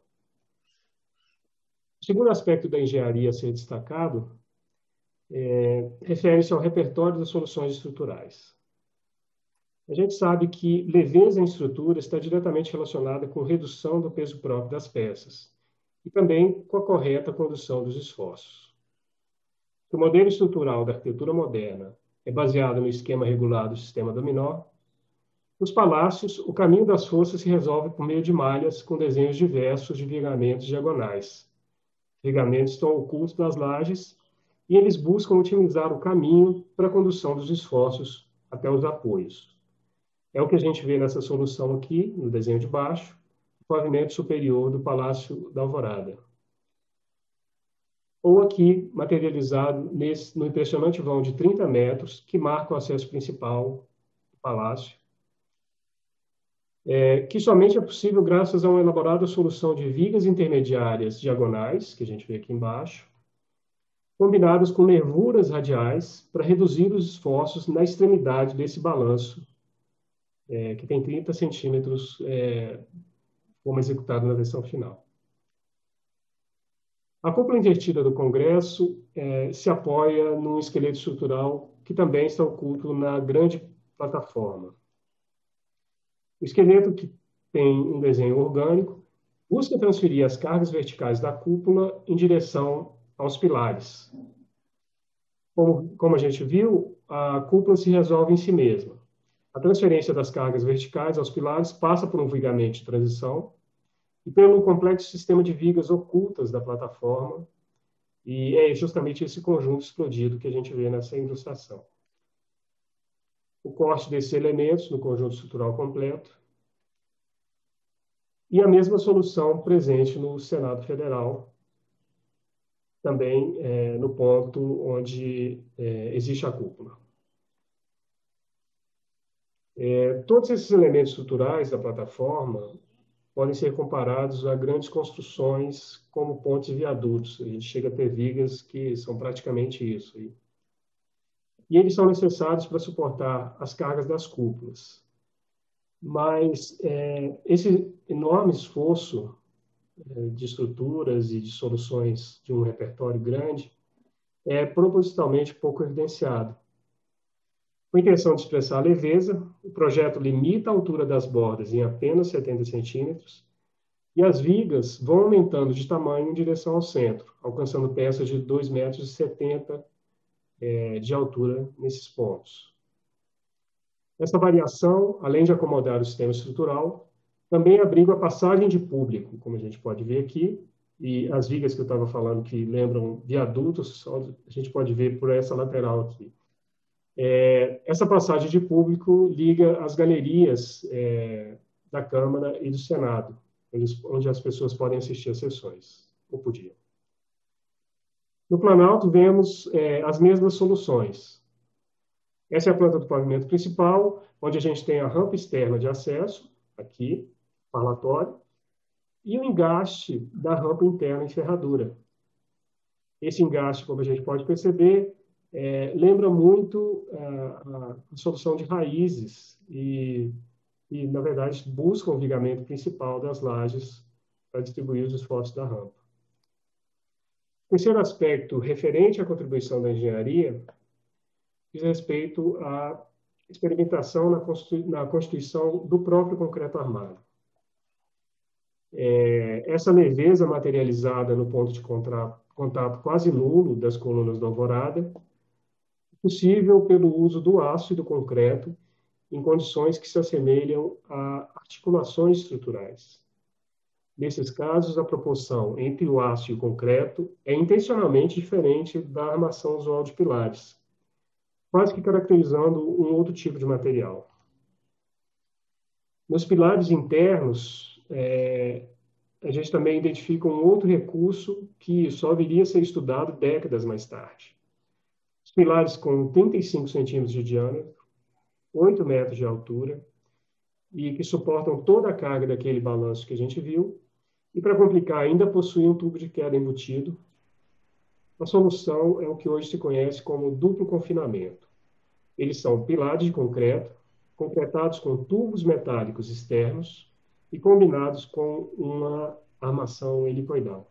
O segundo aspecto da engenharia a ser destacado refere-se ao repertório das soluções estruturais. A gente sabe que leveza em estrutura está diretamente relacionada com redução do peso próprio das peças e também com a correta condução dos esforços. O modelo estrutural da arquitetura moderna é baseado no esquema regular do sistema dominó. Nos palácios, o caminho das forças se resolve por meio de malhas com desenhos diversos de vigamentos diagonais. Os vigamentos estão ocultos nas lajes e eles buscam otimizar o caminho para a condução dos esforços até os apoios. É o que a gente vê nessa solução aqui, no desenho de baixo, o pavimento superior do Palácio da Alvorada. Ou aqui, materializado no impressionante vão de 30 metros, que marca o acesso principal do palácio, que somente é possível graças a uma elaborada solução de vigas intermediárias diagonais, que a gente vê aqui embaixo, combinadas com nervuras radiais para reduzir os esforços na extremidade desse balanço, que tem 30 centímetros, como executado na versão final. A cúpula invertida do Congresso se apoia num esqueleto estrutural que também está oculto na grande plataforma. O esqueleto, que tem um desenho orgânico, busca transferir as cargas verticais da cúpula em direção aos pilares. Como a gente viu, a cúpula se resolve em si mesma. A transferência das cargas verticais aos pilares passa por um vigamento de transição e pelo complexo sistema de vigas ocultas da plataforma, e é justamente esse conjunto explodido que a gente vê nessa ilustração. O corte desses elementos no conjunto estrutural completo e a mesma solução presente no Senado Federal, também no ponto onde existe a cúpula. Todos esses elementos estruturais da plataforma podem ser comparados a grandes construções como pontes e viadutos. A gente chega a ter vigas que são praticamente isso. E eles são necessários para suportar as cargas das cúpulas. Mas esse enorme esforço de estruturas e de soluções de um repertório grande é propositalmente pouco evidenciado. Com a intenção de expressar a leveza, o projeto limita a altura das bordas em apenas 70 centímetros e as vigas vão aumentando de tamanho em direção ao centro, alcançando peças de 2,70 metros de altura nesses pontos. Essa variação, além de acomodar o sistema estrutural, também abriga a passagem de público, como a gente pode ver aqui, e as vigas que eu estava falando que lembram viadutos, a gente pode ver por essa lateral aqui. Essa passagem de público liga as galerias da Câmara e do Senado, onde as pessoas podem assistir às sessões, ou podiam. No Planalto, vemos as mesmas soluções. Essa é a planta do pavimento principal, onde a gente tem a rampa externa de acesso, aqui, parlatório, e o engaste da rampa interna em ferradura. Esse engaste, como a gente pode perceber, lembra muito a solução de raízes e, na verdade, busca o vigamento principal das lajes para distribuir os esforços da rampa. O terceiro aspecto referente à contribuição da engenharia diz respeito à experimentação na constituição do próprio concreto armado. Essa leveza materializada no ponto de contato quase nulo das colunas da alvorada possível pelo uso do aço e do concreto em condições que se assemelham a articulações estruturais. Nesses casos, a proporção entre o aço e o concreto é intencionalmente diferente da armação usual de pilares, quase que caracterizando um outro tipo de material. Nos pilares internos, a gente também identifica um outro recurso que só viria a ser estudado décadas mais tarde. Os pilares com 35 centímetros de diâmetro, 8 metros de altura, e que suportam toda a carga daquele balanço que a gente viu, e para complicar, ainda possuem um tubo de queda embutido. A solução é o que hoje se conhece como duplo confinamento. Eles são pilares de concreto, concretados com tubos metálicos externos e combinados com uma armação helicoidal.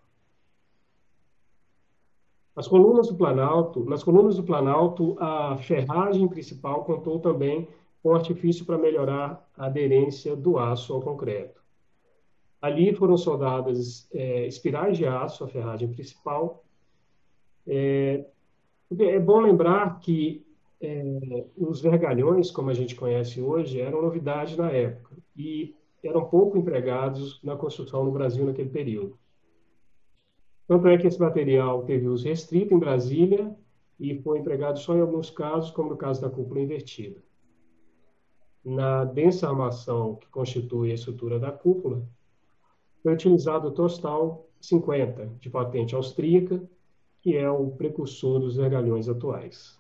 Nas colunas do Planalto, a ferragem principal contou também com um artifício para melhorar a aderência do aço ao concreto. Ali foram soldadas espirais de aço à ferragem principal. É bom lembrar que os vergalhões, como a gente conhece hoje, eram novidade na época e eram pouco empregados na construção no Brasil naquele período. Tanto é que esse material teve uso restrito em Brasília e foi empregado só em alguns casos, como no caso da cúpula invertida. Na densa armação que constitui a estrutura da cúpula, foi utilizado o Tostal 50, de patente austríaca, que é o precursor dos vergalhões atuais.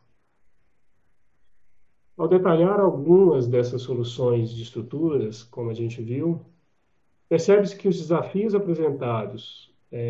Ao detalhar algumas dessas soluções de estruturas, como a gente viu, percebe-se que os desafios apresentados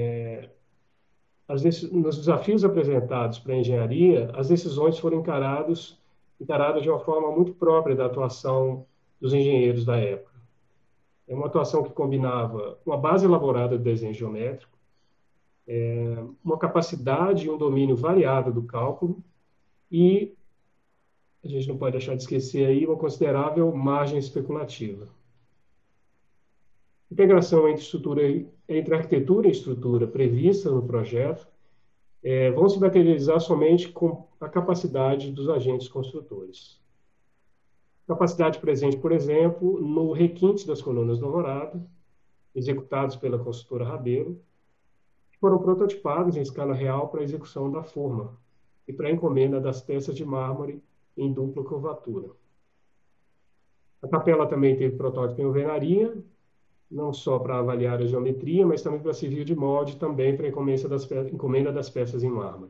nos desafios apresentados para a engenharia, as decisões foram encaradas de uma forma muito própria da atuação dos engenheiros da época. É uma atuação que combinava uma base elaborada de desenho geométrico, uma capacidade e um domínio variado do cálculo e, a gente não pode deixar de esquecer aí, uma considerável margem especulativa. Integração entre arquitetura e estrutura prevista no projeto vão se materializar somente com a capacidade dos agentes construtores. Capacidade presente, por exemplo, no requinte das colunas do Alvorada, executados pela consultora Rabelo, que foram prototipados em escala real para a execução da forma e para a encomenda das peças de mármore em dupla curvatura. A capela também teve protótipo em alvenaria, não só para avaliar a geometria, mas também para servir de molde também para a encomenda das peças em mármore.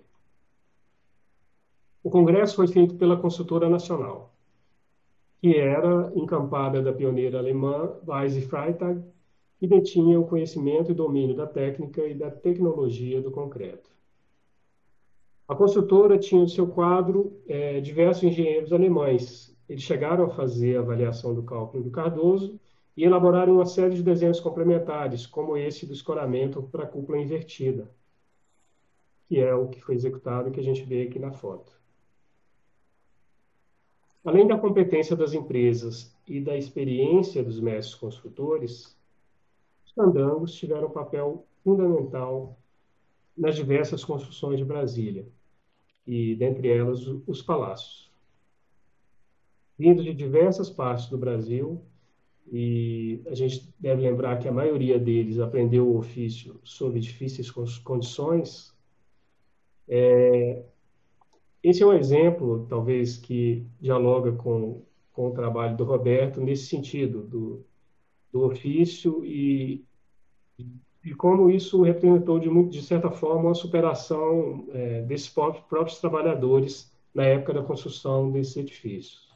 O congresso foi feito pela consultora nacional, que era encampada da pioneira alemã Weise Freytag, que detinha o conhecimento e domínio da técnica e da tecnologia do concreto. A consultora tinha no seu quadro diversos engenheiros alemães. Eles chegaram a fazer a avaliação do cálculo do Cardoso e elaboraram uma série de desenhos complementares, como esse do escoramento para a cúpula invertida, que é o que foi executado e que a gente vê aqui na foto. Além da competência das empresas e da experiência dos mestres construtores, os candangos tiveram um papel fundamental nas diversas construções de Brasília, e dentre elas os palácios. Vindos de diversas partes do Brasil, e a gente deve lembrar que a maioria deles aprendeu o ofício sob difíceis condições. Esse é um exemplo, talvez, que dialoga com o trabalho do Roberto nesse sentido, do ofício e como isso representou, de certa forma, uma superação desses próprios trabalhadores na época da construção desses edifícios.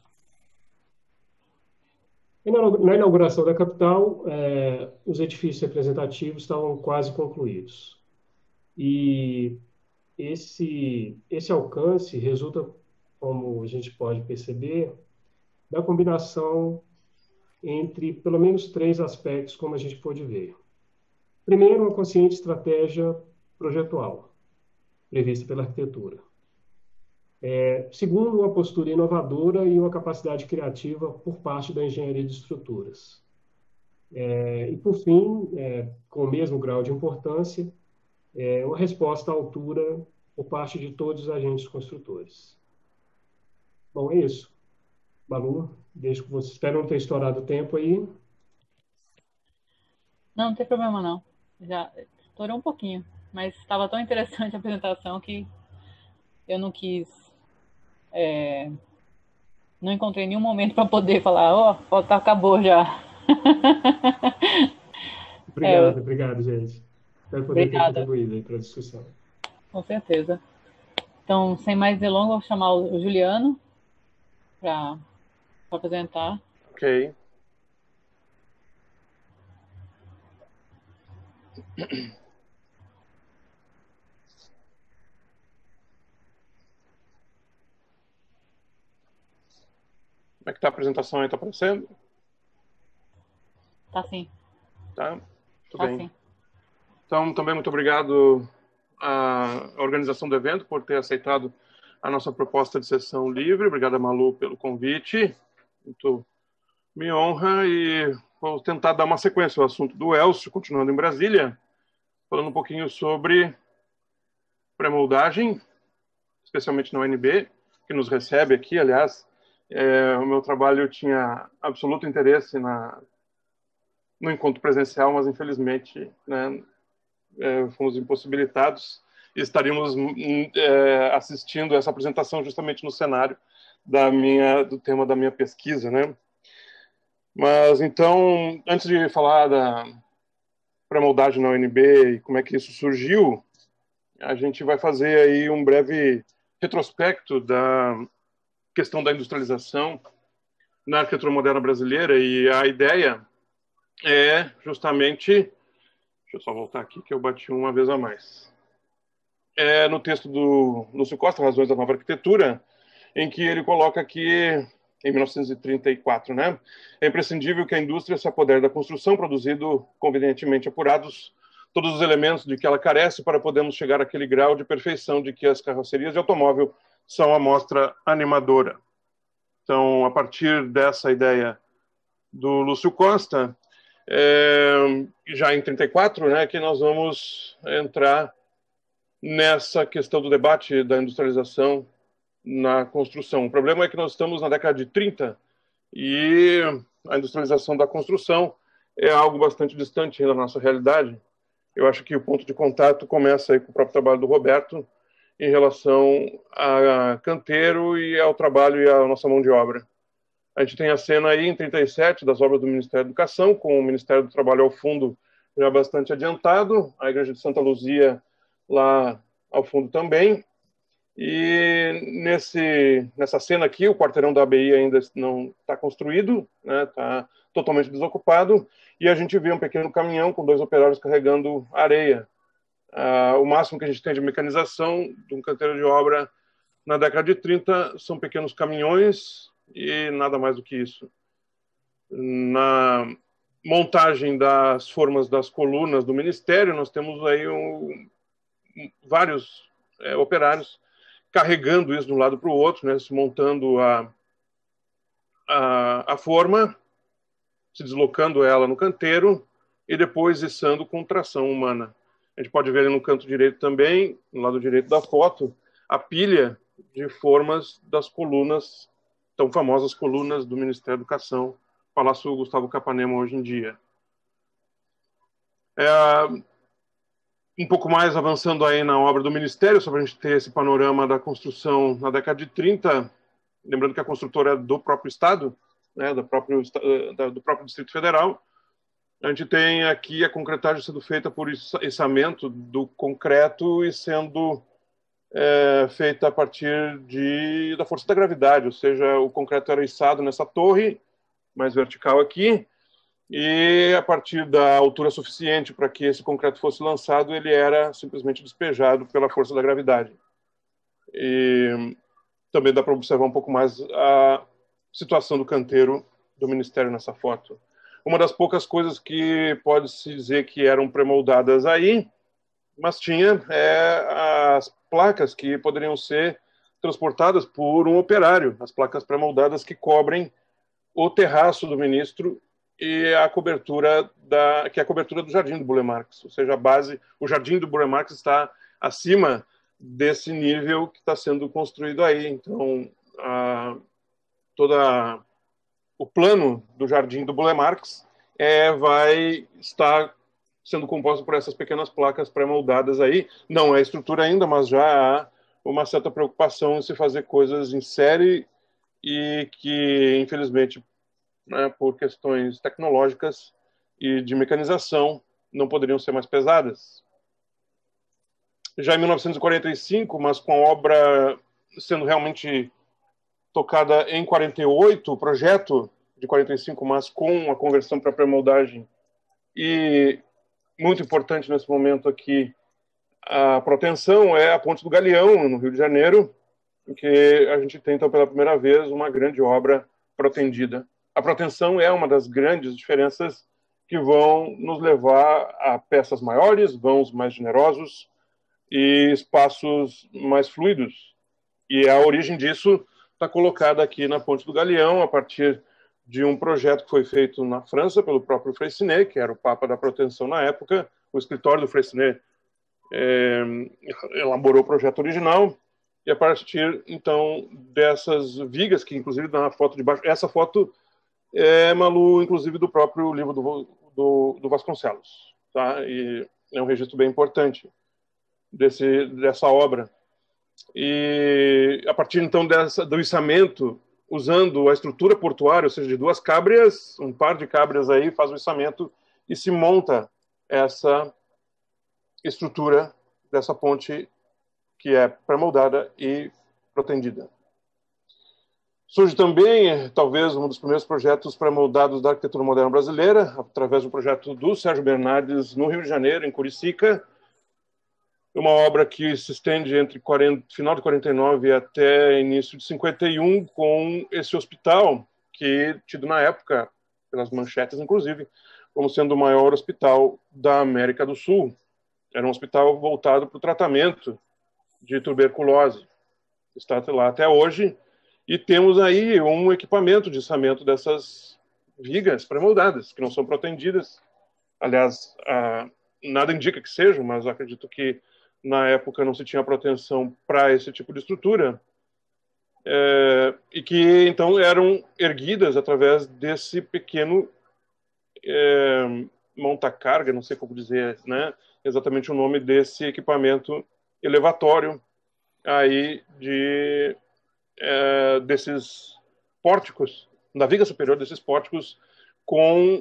E na inauguração da capital, os edifícios representativos estavam quase concluídos. E esse alcance resulta, como a gente pode perceber, da combinação entre pelo menos 3 aspectos, como a gente pôde ver. Primeiro, uma consciente estratégia projetual, prevista pela arquitetura. Segundo, uma postura inovadora e uma capacidade criativa por parte da engenharia de estruturas. E, por fim, com o mesmo grau de importância, uma resposta à altura por parte de todos os agentes construtores. Bom, é isso. Malu, deixo com você. Espero não ter estourado o tempo aí. Não tem problema não. Já estourou um pouquinho, mas estava tão interessante a apresentação que eu não quis... não encontrei nenhum momento para poder falar, acabou já. Obrigado, gente. Espero poder ter Obrigada. contribuído aí para a discussão. Com certeza. Então, sem mais delongas, vou chamar o Juliano para apresentar. Ok. Como é que tá a apresentação aí? Tá aparecendo? Tá sim. Tá? Tudo Tá bem. sim. Então, também muito obrigado à organização do evento por ter aceitado a nossa proposta de sessão livre. Obrigado, Malu, pelo convite. Muito me honra e vou tentar dar uma sequência ao assunto do Elcio, continuando em Brasília, falando um pouquinho sobre pré-moldagem, especialmente na UNB, que nos recebe aqui, aliás. O meu trabalho tinha absoluto interesse no encontro presencial, mas infelizmente, né, fomos impossibilitados e estaríamos assistindo essa apresentação justamente no cenário do tema da minha pesquisa, né? Mas então, antes de falar da pré-moldagem na UNB e como é que isso surgiu, a gente vai fazer aí um breve retrospecto da questão da industrialização na arquitetura moderna brasileira, e a ideia é justamente... Deixa eu só voltar aqui que eu bati uma vez a mais. No texto do Lúcio Costa, Razões da Nova Arquitetura, em que ele coloca que, em 1934, né, é imprescindível que a indústria se apodere da construção, produzindo convenientemente apurados todos os elementos de que ela carece para podermos chegar àquele grau de perfeição de que as carrocerias de automóvel são a mostra animadora. Então, a partir dessa ideia do Lúcio Costa, já em 34, né, que nós vamos entrar nessa questão do debate da industrialização na construção. O problema é que nós estamos na década de 30 E a industrialização da construção é algo bastante distante da nossa realidade. Eu acho que o ponto de contato começa aí com o próprio trabalho do Roberto em relação a canteiro e ao trabalho e à nossa mão de obra. A gente tem a cena aí em 37 das obras do Ministério da Educação, com o Ministério do Trabalho ao fundo já bastante adiantado, a Igreja de Santa Luzia lá ao fundo também. E nessa cena aqui, o quarteirão da ABI ainda não está construído, né, está totalmente desocupado, e a gente vê um pequeno caminhão com 2 operários carregando areia. O máximo que a gente tem de mecanização de um canteiro de obra na década de 30 são pequenos caminhões e nada mais do que isso. Na montagem das formas das colunas do Ministério, nós temos aí vários operários carregando isso de um lado para o outro, né, se montando a forma, se deslocando ela no canteiro e depois içando com tração humana. A gente pode ver ali no canto direito também, no lado direito da foto, a pilha de formas das colunas, tão famosas colunas do Ministério da Educação, Palácio Gustavo Capanema hoje em dia. Um pouco mais avançando aí na obra do Ministério, só para a gente ter esse panorama da construção na década de 30, lembrando que a construtora é do próprio Estado, né, do próprio Distrito Federal. A gente tem aqui a concretagem sendo feita por içamento do concreto e sendo feita a partir da força da gravidade, ou seja, o concreto era içado nessa torre, mais vertical aqui, e a partir da altura suficiente para que esse concreto fosse lançado, ele era simplesmente despejado pela força da gravidade. E também dá para observar um pouco mais a situação do canteiro do Ministério nessa foto. Uma das poucas coisas que pode-se dizer que eram pré-moldadas aí, mas tinha as placas que poderiam ser transportadas por um operário, as placas pré-moldadas que cobrem o terraço do ministro e a cobertura que é a cobertura do Jardim do Burle Marx, ou seja, a base, o Jardim do Burle Marx está acima desse nível que está sendo construído aí. Então, o plano do Jardim do Burle Marx vai estar sendo composto por essas pequenas placas pré-moldadas aí. Não é estrutura ainda, mas já há uma certa preocupação em se fazer coisas em série e que, infelizmente, né, por questões tecnológicas e de mecanização, não poderiam ser mais pesadas. Já em 1945, mas com a obra sendo realmente tocada em 48, o projeto de 45, mas com a conversão para pré-moldagem, e muito importante nesse momento aqui, a proteção é a Ponte do Galeão, no Rio de Janeiro, em que a gente tem, então, pela primeira vez, uma grande obra protendida. A proteção é uma das grandes diferenças que vão nos levar a peças maiores, vãos mais generosos e espaços mais fluidos. E a origem disso está colocada aqui na Ponte do Galeão, a partir de um projeto que foi feito na França pelo próprio Freycinet, que era o Papa da Proteção na época. O escritório do Freycinet elaborou o projeto original, e a partir, então, dessas vigas, que inclusive na foto de baixo, essa foto Malu, inclusive, do próprio livro do Vasconcelos, tá? E é um registro bem importante dessa obra. E a partir, então, do içamento, usando a estrutura portuária, ou seja, de 2 cábrias, um par de cábrias aí, faz o içamento e se monta essa estrutura dessa ponte que é pré-moldada e protendida. Surge também, talvez, um dos primeiros projetos pré-moldados da arquitetura moderna brasileira, através do projeto do Sérgio Bernardes, no Rio de Janeiro, em Curicica, uma obra que se estende entre final de 49 até início de 51, com esse hospital, que, tido na época, pelas manchetes, inclusive, como sendo o maior hospital da América do Sul. Era um hospital voltado para o tratamento de tuberculose. Está lá até hoje. E temos aí um equipamento de içamento dessas vigas pré-moldadas, que não são protendidas. Aliás, nada indica que sejam, mas acredito que na época não se tinha proteção para esse tipo de estrutura. e que então eram erguidas através desse pequeno monta-carga, não sei como dizer, né, exatamente o nome desse equipamento elevatório aí desses pórticos, da viga superior desses pórticos com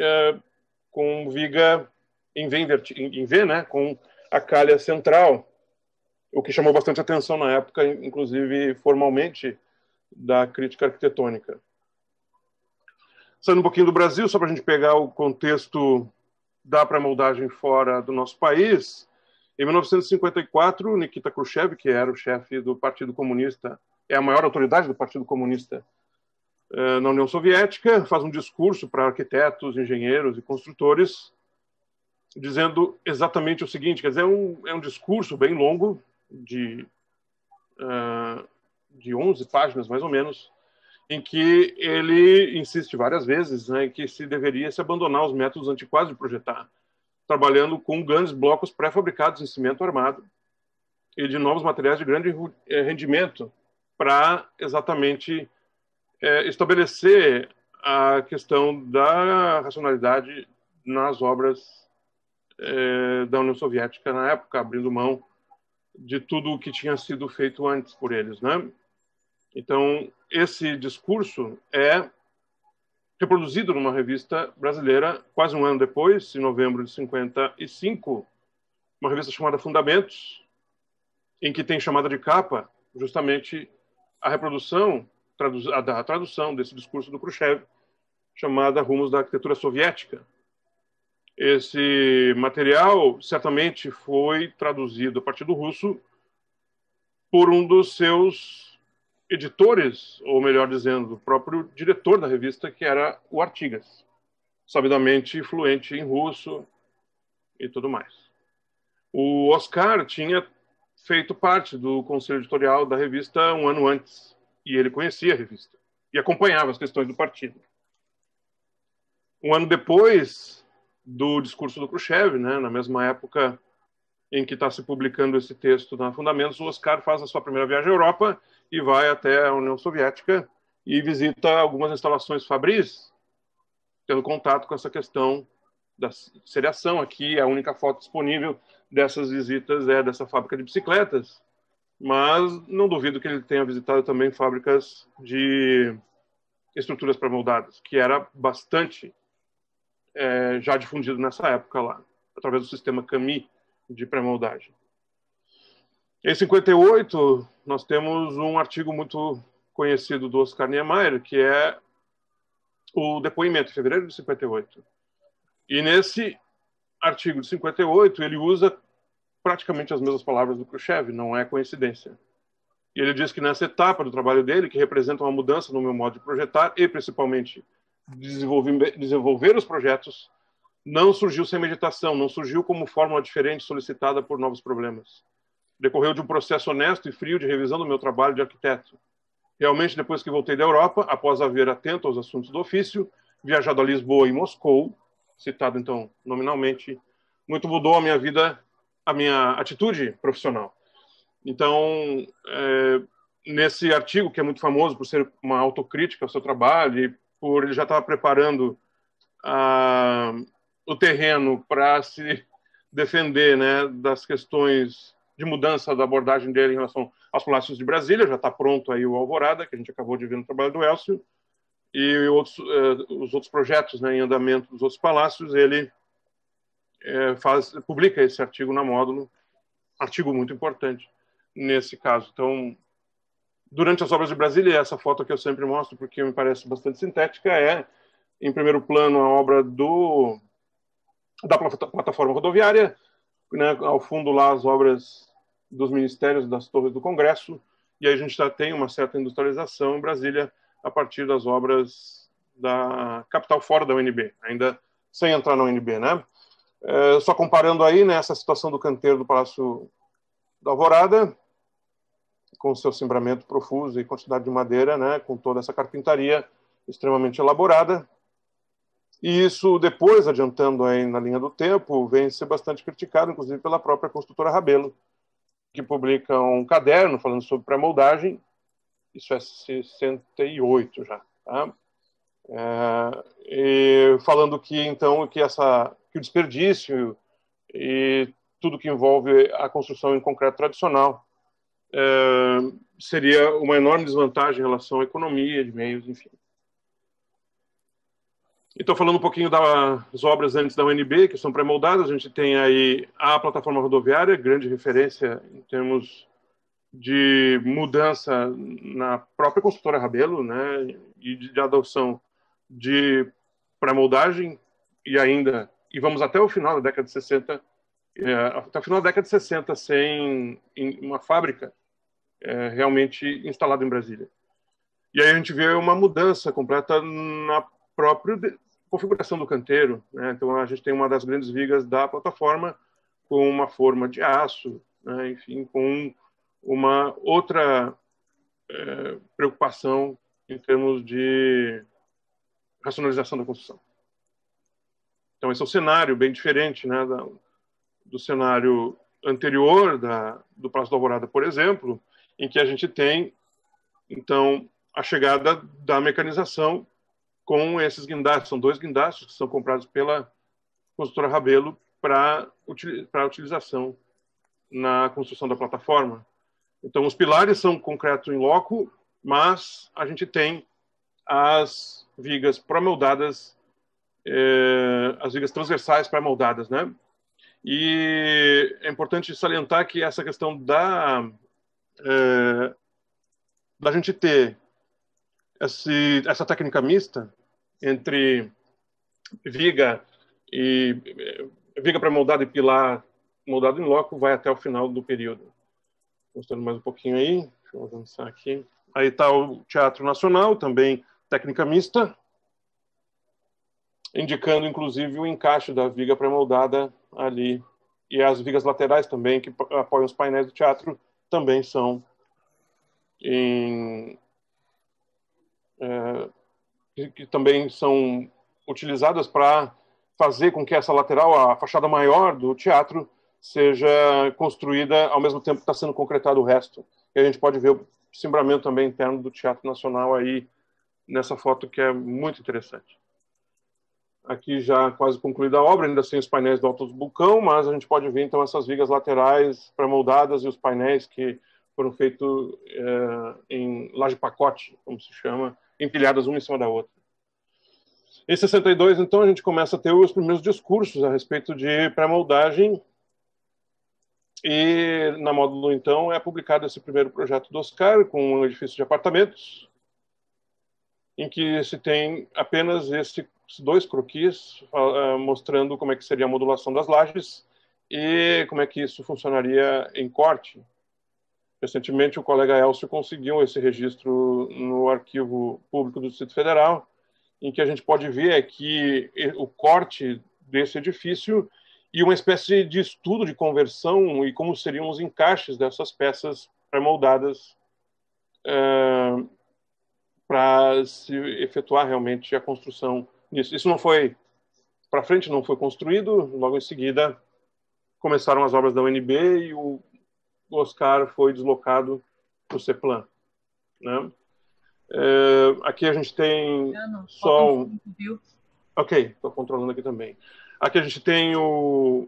viga em V, né, com a calha central, o que chamou bastante atenção na época, inclusive formalmente, da crítica arquitetônica. Saindo um pouquinho do Brasil, só para a gente pegar o contexto da pré-moldagem fora do nosso país, em 1954, Nikita Khrushchev, que era o chefe do Partido Comunista, é a maior autoridade do Partido Comunista na União Soviética, faz um discurso para arquitetos, engenheiros e construtores, dizendo exatamente o seguinte, quer dizer, é um discurso bem longo, de 11 páginas, mais ou menos, em que ele insiste várias vezes, né, que se deveria se abandonar os métodos antiquados de projetar, trabalhando com grandes blocos pré-fabricados em cimento armado e de novos materiais de grande rendimento para exatamente estabelecer a questão da racionalidade nas obras da União Soviética na época, abrindo mão de tudo o que tinha sido feito antes por eles, né? Então, esse discurso é reproduzido numa revista brasileira quase um ano depois, em novembro de 55, uma revista chamada Fundamentos, em que tem chamada de capa justamente a reprodução, a tradução desse discurso do Khrushchev, chamada Rumos da Arquitetura Soviética. Esse material certamente foi traduzido a partir do russo por um dos seus editores, ou melhor dizendo, o próprio diretor da revista, que era o Artigas, sabidamente fluente em russo e tudo mais. O Oscar tinha feito parte do conselho editorial da revista um ano antes, e ele conhecia a revista e acompanhava as questões do partido. Um ano depois do discurso do Khrushchev, né, na mesma época em que está se publicando esse texto na Fundamentos, o Oscar faz a sua primeira viagem à Europa e vai até a União Soviética e visita algumas instalações fabris, tendo contato com essa questão da seriação. Aqui a única foto disponível dessas visitas é dessa fábrica de bicicletas, mas não duvido que ele tenha visitado também fábricas de estruturas pré-moldadas, que era bastante já difundido nessa época lá, através do sistema CAMI de pré-moldagem. Em 58, nós temos um artigo muito conhecido do Oscar Niemeyer, que é o depoimento, em fevereiro de 58. E nesse artigo de 58, ele usa praticamente as mesmas palavras do Khrushchev, não é coincidência. E ele diz que nessa etapa do trabalho dele, que representa uma mudança no meu modo de projetar e principalmente desenvolver os projetos, não surgiu sem meditação, não surgiu como fórmula diferente solicitada por novos problemas. Decorreu de um processo honesto e frio de revisão do meu trabalho de arquiteto. Realmente, depois que voltei da Europa, após haver atento aos assuntos do ofício, viajado a Lisboa e Moscou, citado então nominalmente, muito mudou a minha vida, a minha atitude profissional. Então, nesse artigo, que é muito famoso por ser uma autocrítica ao seu trabalho e por ele já estar preparando o terreno para se defender, né, das questões de mudança da abordagem dele em relação aos palácios de Brasília, já está pronto aí o Alvorada, que a gente acabou de ver no trabalho do Elcio, e os outros projetos, né, em andamento dos outros palácios, ele publica esse artigo na Módulo, artigo muito importante nesse caso. Então, durante as obras de Brasília, essa foto que eu sempre mostro, porque me parece bastante sintética, é, em primeiro plano, a obra da plataforma rodoviária, né, ao fundo lá as obras dos ministérios, das torres do Congresso, e aí a gente já tem uma certa industrialização em Brasília a partir das obras da capital fora da UNB, ainda sem entrar na UNB, né? Só comparando aí, né, essa situação do canteiro do Palácio da Alvorada, com seu cimbramento profuso e quantidade de madeira, né, com toda essa carpintaria extremamente elaborada. E isso, depois, adiantando aí na linha do tempo, vem ser bastante criticado, inclusive pela própria construtora Rabelo, que publica um caderno falando sobre pré-moldagem Isso é 68 já, tá? E falando que então que o desperdício e tudo que envolve a construção em concreto tradicional seria uma enorme desvantagem em relação à economia de meios, enfim. Então, falando um pouquinho das obras antes da UNB, que são pré-moldadas, a gente tem aí a plataforma rodoviária, grande referência em termos de mudança na própria construtora Rabelo, né, e de adoção de pré-moldagem, e vamos até o final da década de 60, até o final da década de 60, sem uma fábrica realmente instalada em Brasília. E aí a gente vê uma mudança completa na própria configuração do canteiro, né? Então a gente tem uma das grandes vigas da plataforma com uma forma de aço, né? Enfim, com uma outra preocupação em termos de racionalização da construção. Então esse é um cenário bem diferente, né, do cenário anterior do Palácio da Alvorada, por exemplo, em que a gente tem então a chegada da mecanização com esses guindastes. São 2 guindastes que são comprados pela construtora Rabelo para utilização na construção da plataforma. Então, os pilares são concreto em loco, mas a gente tem as vigas pré-moldadas, as vigas transversais pré-moldadas, né? E é importante salientar que essa questão da gente ter essa técnica mista entre viga pré-moldada e pilar moldado em loco vai até o final do período. Mostrando mais um pouquinho aí, deixa eu avançar aqui. Aí está o Teatro Nacional, também técnica mista, indicando inclusive o encaixe da viga pré-moldada ali. E as vigas laterais também, que apoiam os painéis do teatro, também são que também são utilizadas para fazer com que essa lateral, a fachada maior do teatro, seja construída ao mesmo tempo que está sendo concretado o resto. E a gente pode ver o cimbramento também interno do Teatro Nacional aí nessa foto, que é muito interessante. Aqui já quase concluída a obra, ainda sem os painéis do alto do vulcão, mas a gente pode ver então essas vigas laterais pré-moldadas e os painéis que foram feitos em laje pacote, como se chama, empilhadas uma em cima da outra. Em 62, então, a gente começa a ter os primeiros discursos a respeito de pré-moldagem e na Módulo, então, é publicado esse primeiro projeto do Oscar com um edifício de apartamentos em que se tem apenas esses 2 croquis mostrando como é que seria a modulação das lajes e como é que isso funcionaria em corte. Recentemente, o colega Elcio conseguiu esse registro no Arquivo Público do Distrito Federal, em que a gente pode ver aqui o corte desse edifício e uma espécie de estudo de conversão e como seriam os encaixes dessas peças pré-moldadas para se efetuar realmente a construção nisso. Isso não foi para frente, não foi construído. Logo em seguida, começaram as obras da UNB e o Oscar foi deslocado para o CEPLAN, né? Aqui a gente tem só um... Ok, estou controlando aqui também. Aqui a gente tem o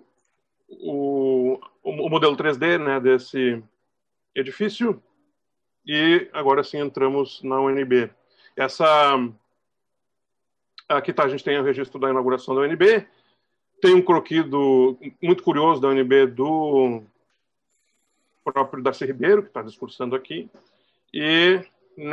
modelo 3D, né, desse edifício e agora sim entramos na UNB. Aqui tá, a gente tem o registro da inauguração da UNB, tem um croquis muito curioso da UNB do próprio Darcy Ribeiro, que está discursando aqui, e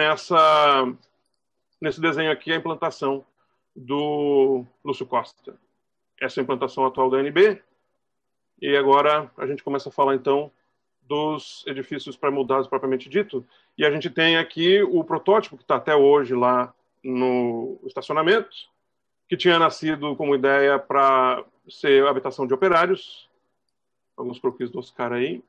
nesse desenho aqui a implantação do Lúcio Costa. Essa é a implantação atual da UNB, e agora a gente começa a falar então dos edifícios pré-moldados propriamente dito, e a gente tem aqui o protótipo que está até hoje lá no estacionamento, que tinha nascido como ideia para ser habitação de operários. Alguns croquis do Oscar aí.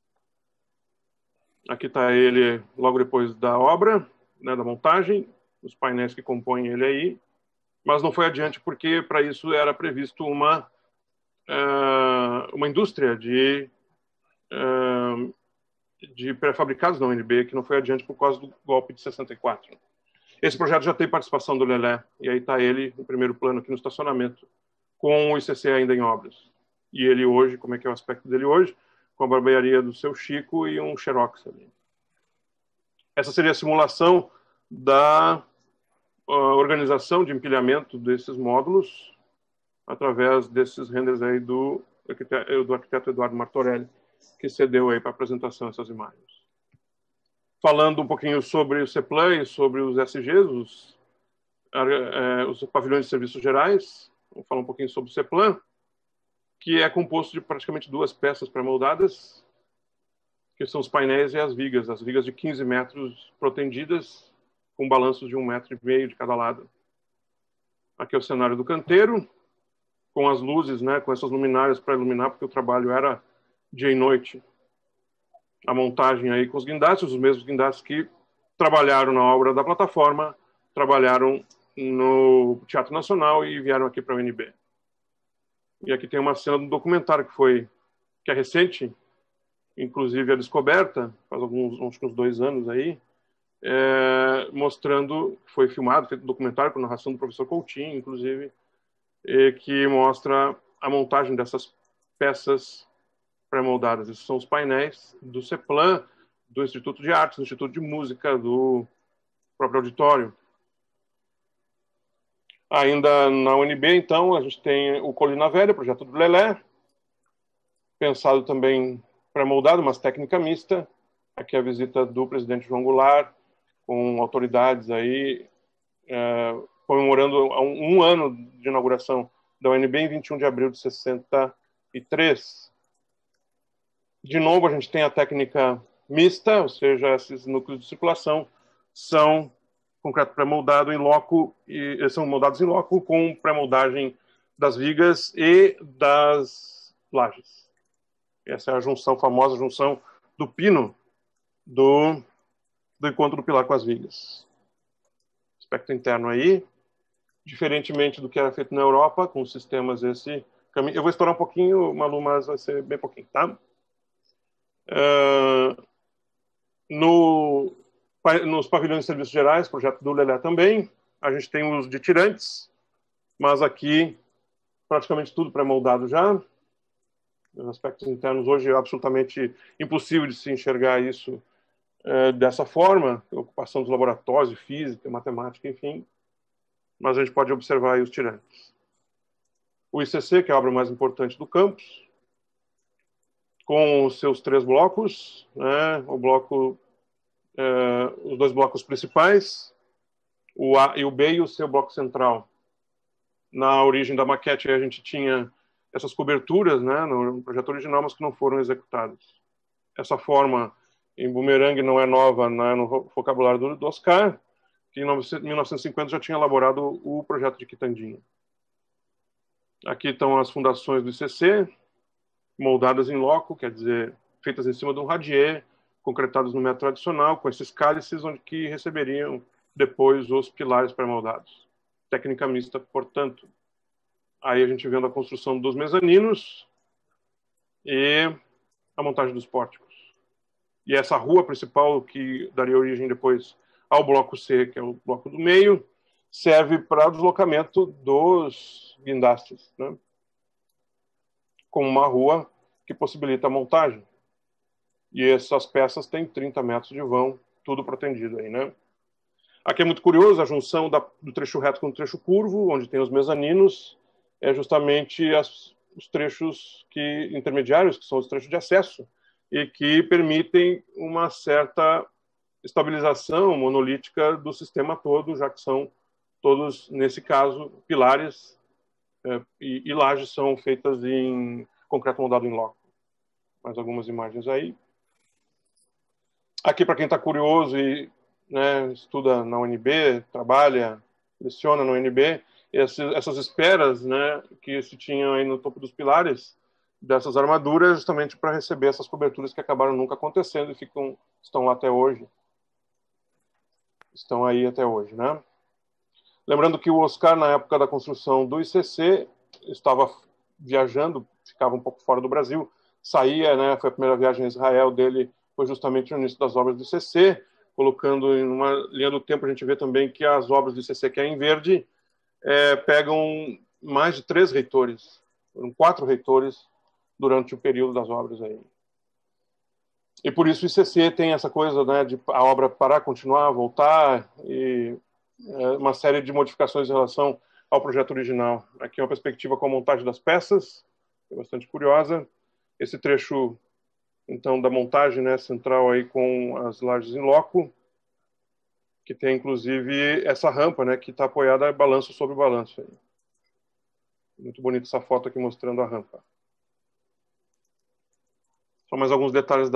Aqui está ele logo depois da obra, né, da montagem, os painéis que compõem ele aí, mas não foi adiante porque para isso era previsto uma indústria de de pré-fabricados da UNB, que não foi adiante por causa do golpe de 64. Esse projeto já tem participação do Lelé, e aí está ele no primeiro plano aqui no estacionamento, com o ICC ainda em obras. E ele hoje, como é que é o aspecto dele hoje? Com a barbearia do seu Chico e um xerox ali. Essa seria a simulação da organização de empilhamento desses módulos através desses renders aí do arquiteto Eduardo Martorelli, que cedeu aí para a apresentação essas imagens. Falando um pouquinho sobre o CEPLAN e sobre os SGs, os pavilhões de serviços gerais, vamos falar um pouquinho sobre o CEPLAN, que é composto de praticamente duas peças pré-moldadas, que são os painéis e as vigas de 15 metros protendidas, com balanços de 1,5 metro de cada lado. Aqui é o cenário do canteiro, com as luzes, né, com essas luminárias para iluminar, porque o trabalho era dia e noite. A montagem aí com os guindastes, os mesmos guindastes que trabalharam na obra da plataforma, trabalharam no Teatro Nacional e vieram aqui para a UNB. E aqui tem uma cena do documentário que é recente, inclusive a descoberta, faz uns 2 anos aí, mostrando, foi filmado, feito um documentário com narração do professor Coutinho, inclusive, que mostra a montagem dessas peças pré-moldadas. Esses são os painéis do CEPLAN, do Instituto de Artes, do Instituto de Música, do próprio auditório. Ainda na UNB, então, a gente tem o Colina Velha, projeto do Lelé, pensado também pré-moldado, mas técnica mista. Aqui a visita do presidente João Goulart, com autoridades aí, comemorando um ano de inauguração da UNB em 21 de abril de 63. De novo, a gente tem a técnica mista, ou seja, esses núcleos de circulação são concreto pré-moldado em loco, e são moldados em loco com pré-moldagem das vigas e das lajes. Essa é a junção, famosa junção do pino do encontro do pilar com as vigas. Aspecto interno aí, diferentemente do que era feito na Europa, com sistemas esse caminho. Eu vou estourar um pouquinho, Malu, mas vai ser bem pouquinho, tá? Nos pavilhões de serviços gerais, projeto do Lelé também, a gente tem o uso de tirantes, mas aqui praticamente tudo pré-moldado já. Os aspectos internos hoje é absolutamente impossível de se enxergar isso dessa forma, ocupação dos laboratórios de física, matemática, enfim, mas a gente pode observar aí os tirantes. O ICC, que é a obra mais importante do campus, com os seus 3 blocos, né? Os 2 blocos principais, o A e o B, e o seu bloco central. Na origem da maquete a gente tinha essas coberturas, né, no projeto original, mas que não foram executadas. Essa forma em bumerangue não é nova, né, no vocabulário do Oscar, que em 1950 já tinha elaborado o projeto de Quitandinha. Aqui estão as fundações do ICC, moldadas em loco, quer dizer, feitas em cima de um radier, concretados no método tradicional, com esses cálices onde que receberiam depois os pilares pré-moldados. Técnica mista, portanto. Aí a gente vendo a construção dos mezaninos e a montagem dos pórticos. E essa rua principal, que daria origem depois ao bloco C, que é o bloco do meio, serve para o deslocamento dos guindastes, né? Com uma rua que possibilita a montagem. E essas peças têm 30 metros de vão, tudo protendido aí, né? Aqui é muito curioso a junção do trecho reto com o trecho curvo, onde tem os mezaninos, é justamente os trechos intermediários, que são os trechos de acesso, e que permitem uma certa estabilização monolítica do sistema todo, já que são todos, nesse caso, pilares e lajes são feitas em concreto moldado em loco. Mais algumas imagens aí. Aqui, para quem está curioso e, né, estuda na UNB, trabalha, leciona na UNB, essas esperas, né, que se tinham aí no topo dos pilares dessas armaduras, justamente para receber essas coberturas que acabaram nunca acontecendo e estão lá até hoje. Estão aí até hoje, né? Lembrando que o Oscar, na época da construção do ICC, estava viajando, ficava um pouco fora do Brasil, saía, né, foi a primeira viagem a Israel dele foi justamente no início das obras do ICC, colocando em uma linha do tempo, a gente vê também que as obras do ICC, que é em verde, pegam mais de 3 reitores, foram 4 reitores durante o período das obras aí. E por isso o ICC tem essa coisa, né, de a obra parar, continuar, voltar, e uma série de modificações em relação ao projeto original. Aqui é uma perspectiva com a montagem das peças, é bastante curiosa. Esse trecho, então, da montagem, né, central aí com as lajes em loco, que tem, inclusive, essa rampa, né, que está apoiada balanço sobre balanço. Aí. Muito bonita essa foto aqui mostrando a rampa. Só mais alguns detalhes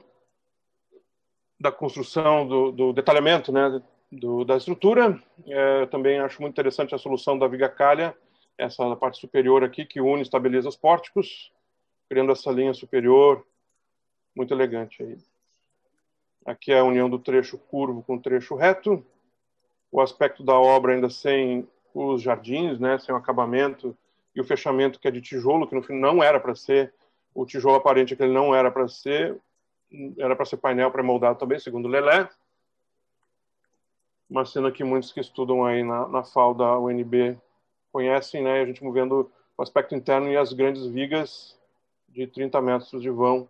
da construção, do detalhamento, né, da estrutura. Também acho muito interessante a solução da viga calha, essa parte superior aqui, que une e estabiliza os pórticos, criando essa linha superior, muito elegante aí. Aqui é a união do trecho curvo com o trecho reto, o aspecto da obra ainda sem os jardins, né, sem o acabamento, e o fechamento que é de tijolo, que no fim não era para ser, o tijolo aparente que ele não era para ser painel pré-moldado também, segundo Lelé. Uma cena que muitos que estudam aí na FAO da UNB conhecem, né, a gente movendo o aspecto interno e as grandes vigas de 30 metros de vão.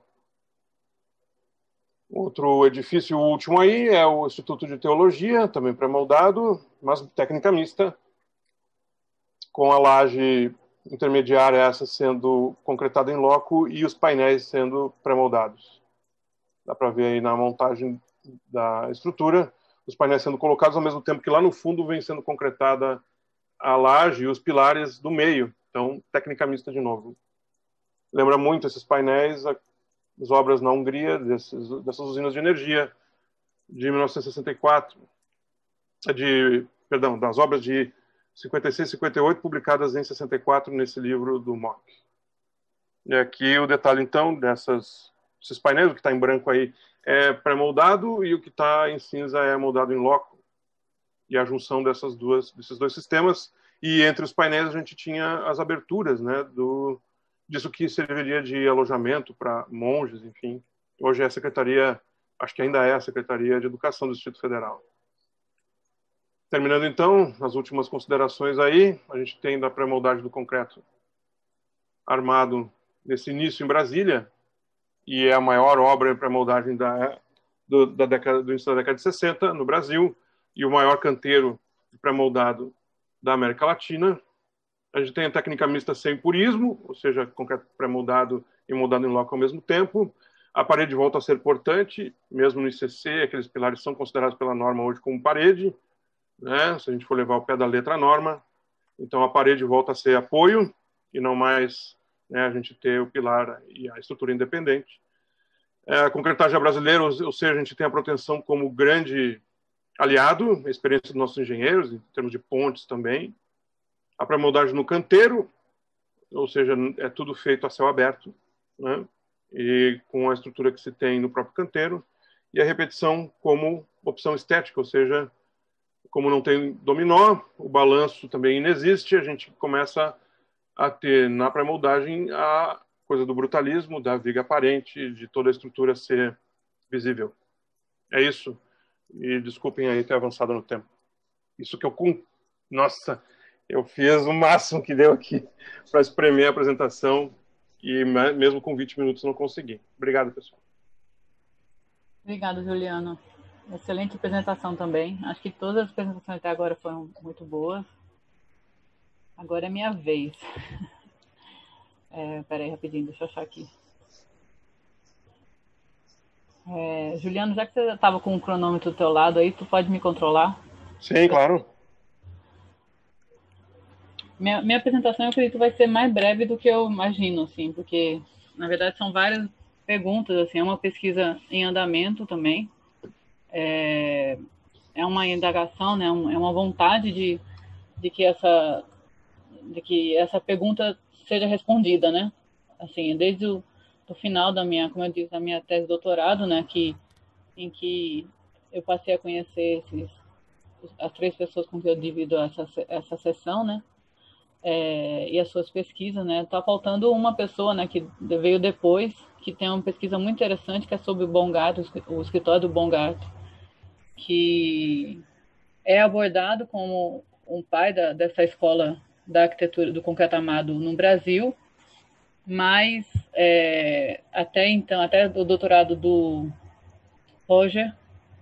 Outro edifício, o último aí, é o Instituto de Teologia, também pré-moldado, mas técnica mista, com a laje intermediária essa sendo concretada em loco e os painéis sendo pré-moldados. Dá para ver aí na montagem da estrutura, os painéis sendo colocados ao mesmo tempo que lá no fundo vem sendo concretada a laje e os pilares do meio. Então, técnica mista de novo. Lembra muito esses painéis, as obras na Hungria, dessas usinas de energia de 1964, das obras de 56 e 58, publicadas em 64 nesse livro do Mock. E aqui o detalhe, então, desses painéis, o que está em branco aí é pré-moldado e o que está em cinza é moldado em loco. E a junção desses dois sistemas. E entre os painéis a gente tinha as aberturas, né, disso que serviria de alojamento para monges, enfim. Hoje é a Secretaria, acho que ainda é a Secretaria de Educação do Distrito Federal. Terminando, então, as últimas considerações aí, a gente tem da pré-moldagem do concreto armado nesse início em Brasília, e é a maior obra em pré-moldagem do início da década de 60 no Brasil, e o maior canteiro pré-moldado da América Latina. A gente tem a técnica mista sem purismo, ou seja, concreto pré-moldado e moldado em loco ao mesmo tempo. A parede volta a ser portante, mesmo no ICC, aqueles pilares são considerados pela norma hoje como parede, né? Se a gente for levar ao pé da letra a norma. Então a parede volta a ser apoio, e não mais, né, a gente ter o pilar e a estrutura independente. A concretagem brasileira, ou seja, a gente tem a proteção como grande aliado, a experiência dos nossos engenheiros, em termos de pontes também. A pré-moldagem no canteiro, ou seja, é tudo feito a céu aberto, né? E com a estrutura que se tem no próprio canteiro. E a repetição como opção estética, ou seja, como não tem dominó, o balanço também inexiste, a gente começa a ter na pré-moldagem a coisa do brutalismo, da viga aparente, de toda a estrutura ser visível. É isso. E desculpem aí ter avançado no tempo. Isso que Nossa, eu fiz o máximo que deu aqui para espremer a apresentação e mesmo com 20 minutos não consegui. Obrigado, pessoal. Obrigada, Juliano. Excelente apresentação também. Acho que todas as apresentações até agora foram muito boas. Agora é minha vez. Peraí, rapidinho, deixa eu achar aqui. Juliano, já que você estava com o cronômetro do teu lado aí, tu pode me controlar? Sim, claro. Minha apresentação, eu acredito, vai ser mais breve do que eu imagino, assim, porque, na verdade, são várias perguntas, assim, é uma pesquisa em andamento também, é uma indagação, né, é uma vontade de que essa pergunta seja respondida, né, assim, desde o final da minha, como eu disse, da minha tese de doutorado, né, em que eu passei a conhecer as 3 pessoas com que eu divido essa sessão, né, e as suas pesquisas, né? Tá faltando uma pessoa, né, que veio depois, que tem uma pesquisa muito interessante, que é sobre o Bongard, o escritório do Bongard, que é abordado como um pai dessa escola da arquitetura do concreto armado no Brasil, mas até então, até o doutorado do Roger,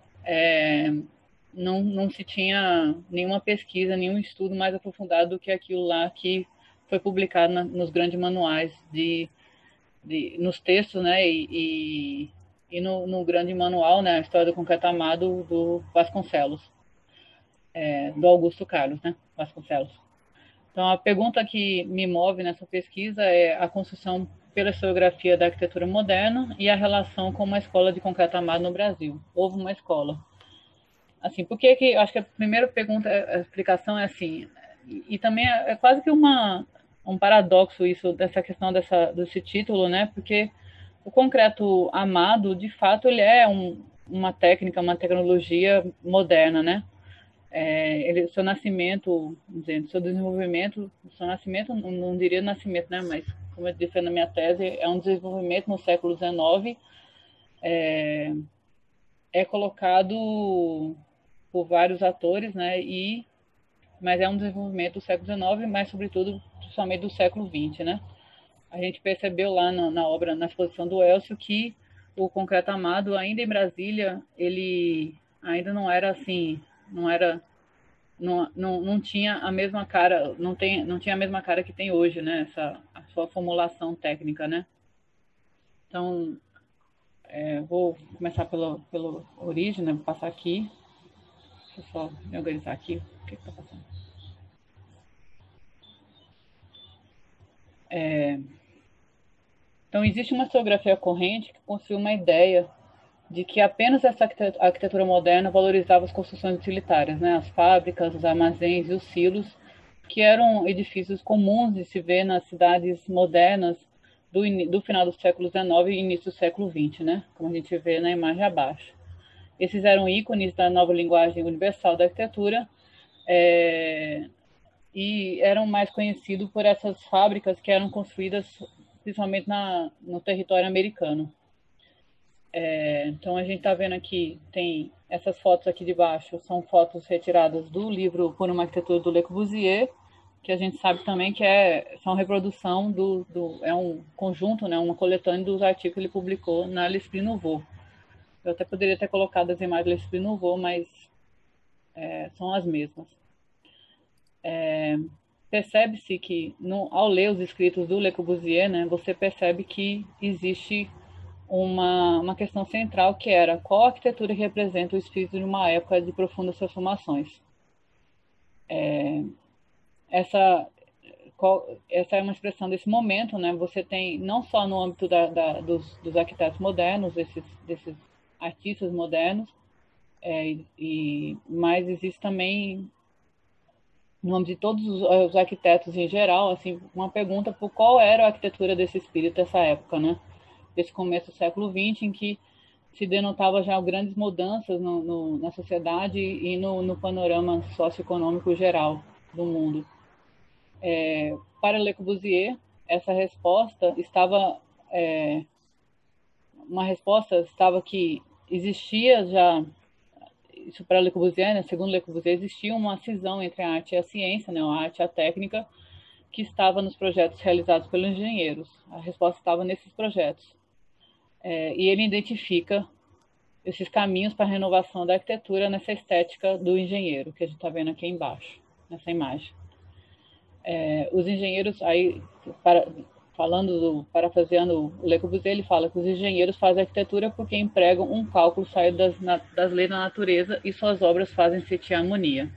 não se tinha nenhuma pesquisa, nenhum estudo mais aprofundado do que aquilo lá que foi publicado nos grandes manuais nos textos, né, e no grande manual, né, a história do concreto armado do Vasconcelos, do Augusto Carlos, né, Vasconcelos. Então, a pergunta que me move nessa pesquisa é a construção pela historiografia da arquitetura moderna e a relação com uma escola de concreto armado no Brasil. Houve uma escola. Assim, por que que acho que a primeira pergunta, a explicação é assim, e também é quase que um paradoxo isso, dessa questão desse título, né? Porque o concreto armado, de fato, ele é uma técnica, uma tecnologia moderna, né? Seu nascimento, dizendo, seu desenvolvimento, seu nascimento, não diria nascimento, né? Mas, como eu disse na minha tese, é um desenvolvimento no século XIX, é colocado por vários atores, né? Mas é um desenvolvimento do século XIX, mas sobretudo, principalmente do século XX, né? A gente percebeu lá na obra, na exposição do Elcio, que o concreto armado, ainda em Brasília, ele ainda não era assim, não tinha a mesma cara, não tinha a mesma cara que tem hoje, né? A sua formulação técnica, né? Então, vou começar pela origem, né? Vou passar aqui. Deixa eu só me organizar aqui. O que está passando? Então, existe uma historiografia corrente que construiu uma ideia de que apenas essa arquitetura moderna valorizava as construções utilitárias, né? As fábricas, os armazéns e os silos, que eram edifícios comuns de se ver nas cidades modernas do final do século XIX e início do século XX, né? Como a gente vê na imagem abaixo. Esses eram ícones da nova linguagem universal da arquitetura, e eram mais conhecidos por essas fábricas que eram construídas principalmente no território americano. Então, a gente está vendo aqui, tem essas fotos aqui de baixo, são fotos retiradas do livro Por uma Arquitetura do Le Corbusier, que a gente sabe também que são reprodução é um conjunto, né, uma coletânea dos artigos que ele publicou na L'Esprit Nouveau. Eu até poderia ter colocado as imagens do L'Esprit Nouveau, mas são as mesmas. Percebe-se que, ao ler os escritos do Le Corbusier, né, você percebe que existe uma questão central, que era qual arquitetura representa o espírito de uma época de profundas transformações. Essa é uma expressão desse momento, né? Você tem, não só no âmbito dos arquitetos modernos, desses artistas modernos, mas existe também no âmbito de todos os arquitetos em geral, assim, uma pergunta por qual era a arquitetura desse espírito dessa época, né? Desse começo do século XX, em que se denotava já grandes mudanças na sociedade e no panorama socioeconômico geral do mundo. Para Le Corbusier, essa resposta estava que existia já, isso para Le Corbusier, né, segundo Le Corbusier, existia uma cisão entre a arte e a ciência, né, a arte e a técnica, que estava nos projetos realizados pelos engenheiros. A resposta estava nesses projetos. E ele identifica esses caminhos para a renovação da arquitetura nessa estética do engenheiro, que a gente está vendo aqui embaixo, nessa imagem. Os engenheiros, aí, parafraseando o Le Corbusier, ele fala que os engenheiros fazem arquitetura porque empregam um cálculo saído das leis da natureza e suas obras fazem-se em harmonia.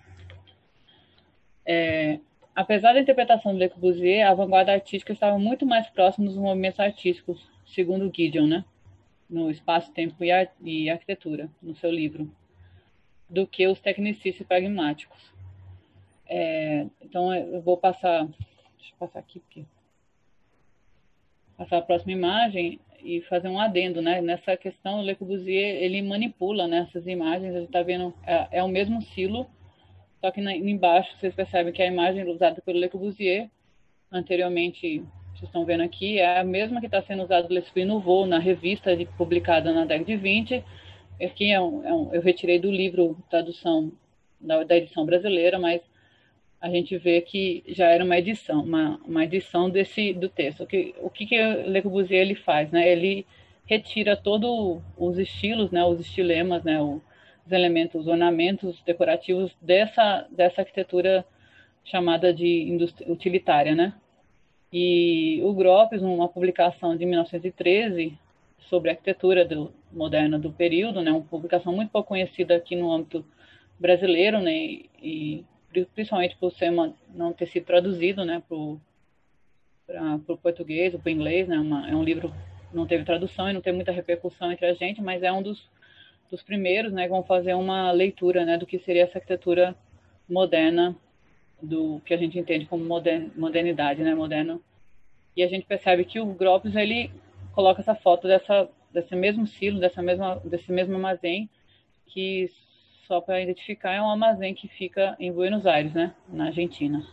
Apesar da interpretação do Le Corbusier, a vanguarda artística estava muito mais próxima dos movimentos artísticos, segundo Gideon, né, no Espaço, Tempo e Arquitetura, no seu livro, do que os tecnicistas pragmáticos. Então, eu vou passar... Deixa eu passar aqui, porque... Passar a próxima imagem e fazer um adendo, né? Nessa questão, o Le Corbusier, ele manipula, né, essas imagens, ele está vendo, é o mesmo silo Só que embaixo vocês percebem que a imagem usada pelo Le Corbusier, anteriormente, vocês estão vendo aqui, é a mesma que está sendo usada pelo L'Esprit Nouveau na revista publicada na década de 20. Aqui eu retirei do livro, tradução da edição brasileira, mas a gente vê que já era uma edição, uma edição do texto. O que Le Corbusier ele faz, né? Ele retira todos os estilos, né? Os estilemas, né? Os elementos, os ornamentos decorativos dessa arquitetura chamada de utilitária, né? E o Gropius, numa publicação de 1913 sobre a arquitetura moderna do período, né? Uma publicação muito pouco conhecida aqui no âmbito brasileiro, né? E principalmente por não ter sido traduzido, né? Para o português ou para o inglês, né? É um livro que não teve tradução e não tem muita repercussão entre a gente, mas é um dos primeiros, né? Que vão fazer uma leitura, né? Do que seria essa arquitetura moderna, do que a gente entende como modernidade, né? Moderno. E a gente percebe que o Gropius, ele coloca essa foto desse mesmo silo, desse mesmo armazém, que, só para identificar, é um armazém que fica em Buenos Aires, né? Na Argentina.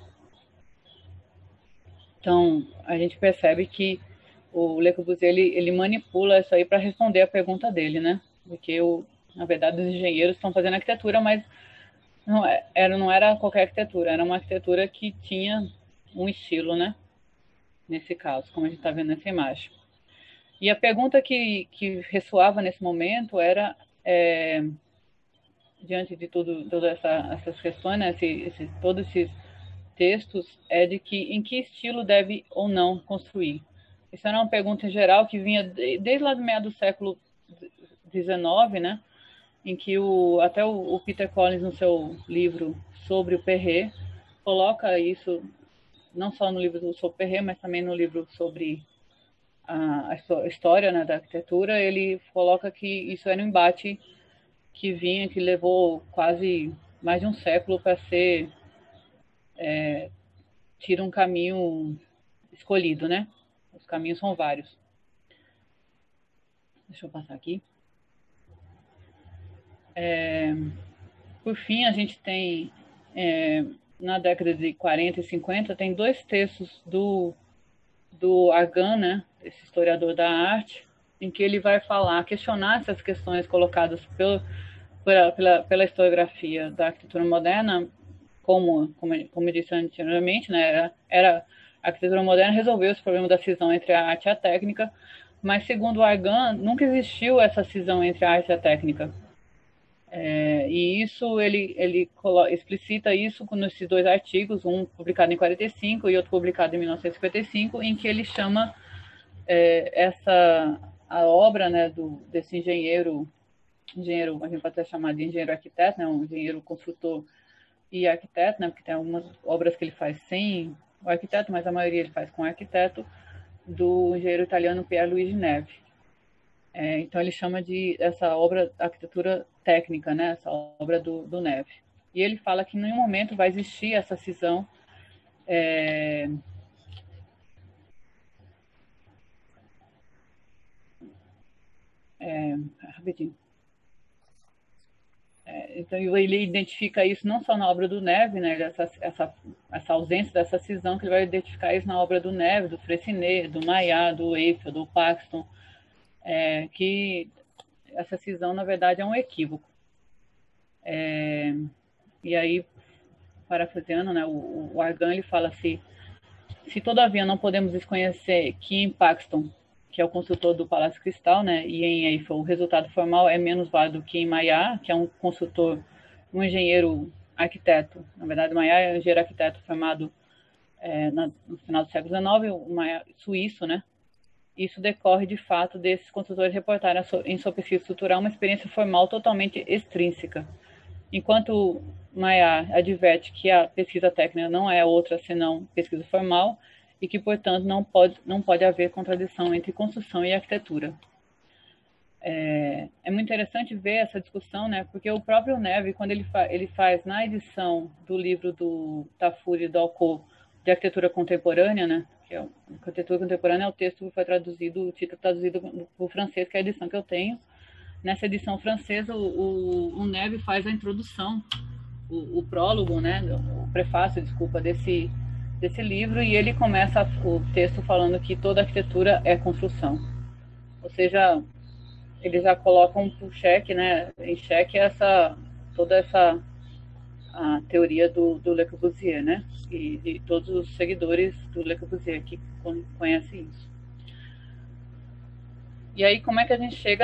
Então, a gente percebe que o Le Corbusier, ele manipula isso aí para responder a pergunta dele, né? Porque, na verdade, os engenheiros estão fazendo arquitetura, mas não era qualquer arquitetura, era uma arquitetura que tinha um estilo, né? Nesse caso, como a gente está vendo nessa imagem. E a pergunta que ressoava nesse momento era, diante de todas essas questões, né? Todos esses textos, é de que em que estilo deve ou não construir. Isso era uma pergunta em geral que vinha desde lá do meio do século XIX, né? Em que até o Peter Collins, no seu livro sobre o Perret, coloca isso, não só no livro sobre o Perret, mas também no livro sobre a história, né, da arquitetura. Ele coloca que isso era um embate que levou quase mais de um século para ser tira um caminho escolhido, né? Os caminhos são vários. Deixa eu passar aqui. Por fim, a gente tem, na década de 40 e 50, tem dois textos do Argan, né, esse historiador da arte, em que ele vai questionar essas questões colocadas pela historiografia da arquitetura moderna, como eu disse anteriormente, né, a arquitetura moderna resolveu esse problema da cisão entre a arte e a técnica, mas, segundo o Argan, nunca existiu essa cisão entre a arte e a técnica. E isso ele explicita isso nesses dois artigos, um publicado em 45 e outro publicado em 1955, em que ele chama a obra, né, desse engenheiro, a gente pode até chamar de engenheiro arquiteto, né, um engenheiro construtor e arquiteto, né, porque tem algumas obras que ele faz sem o arquiteto, mas a maioria ele faz com o arquiteto, do engenheiro italiano Pierluigi Nevi. Então ele chama essa obra arquitetura técnica, né? Essa obra do Nevi. E ele fala que em nenhum momento vai existir essa cisão rapidinho. Então ele identifica isso não só na obra do Nevi, né? Essa ausência dessa cisão, que ele vai identificar isso na obra do Nevi, do Freycinet, do Maillart, do Eiffel, do Paxton, que essa cisão, na verdade, é um equívoco. E aí, parafraseando, né, o Argan, ele fala assim: se todavia não podemos desconhecer que em Paxton, que é o construtor do Palácio Cristal, né, e em Eiffel, o resultado formal é menos válido que em Maillart, que é um construtor, um engenheiro arquiteto. Na verdade, Maillart é um engenheiro arquiteto formado no final do século XIX, o Maillart suíço, né? Isso decorre, de fato, desses construtores reportarem em sua pesquisa estrutural uma experiência formal totalmente extrínseca. Enquanto Maillart adverte que a pesquisa técnica não é outra senão pesquisa formal e que, portanto, não pode haver contradição entre construção e arquitetura. É muito interessante ver essa discussão, né? Porque o próprio Nevi, quando ele faz na edição do livro do Tafuri e do Alcoa, de arquitetura contemporânea, né? Que é arquitetura contemporânea, é o texto que foi traduzido, o título traduzido para o francês, que é a edição que eu tenho. Nessa edição francesa, o Nevi faz a introdução o prólogo, né, o prefácio, desculpa, desse livro, e ele começa o texto falando que toda arquitetura é construção. Ou seja, eles já colocam por xeque, né, em xeque toda essa a teoria do Le Corbusier, né, e de todos os seguidores do Le Corbusier que conhecem isso. E aí, como é que a gente chega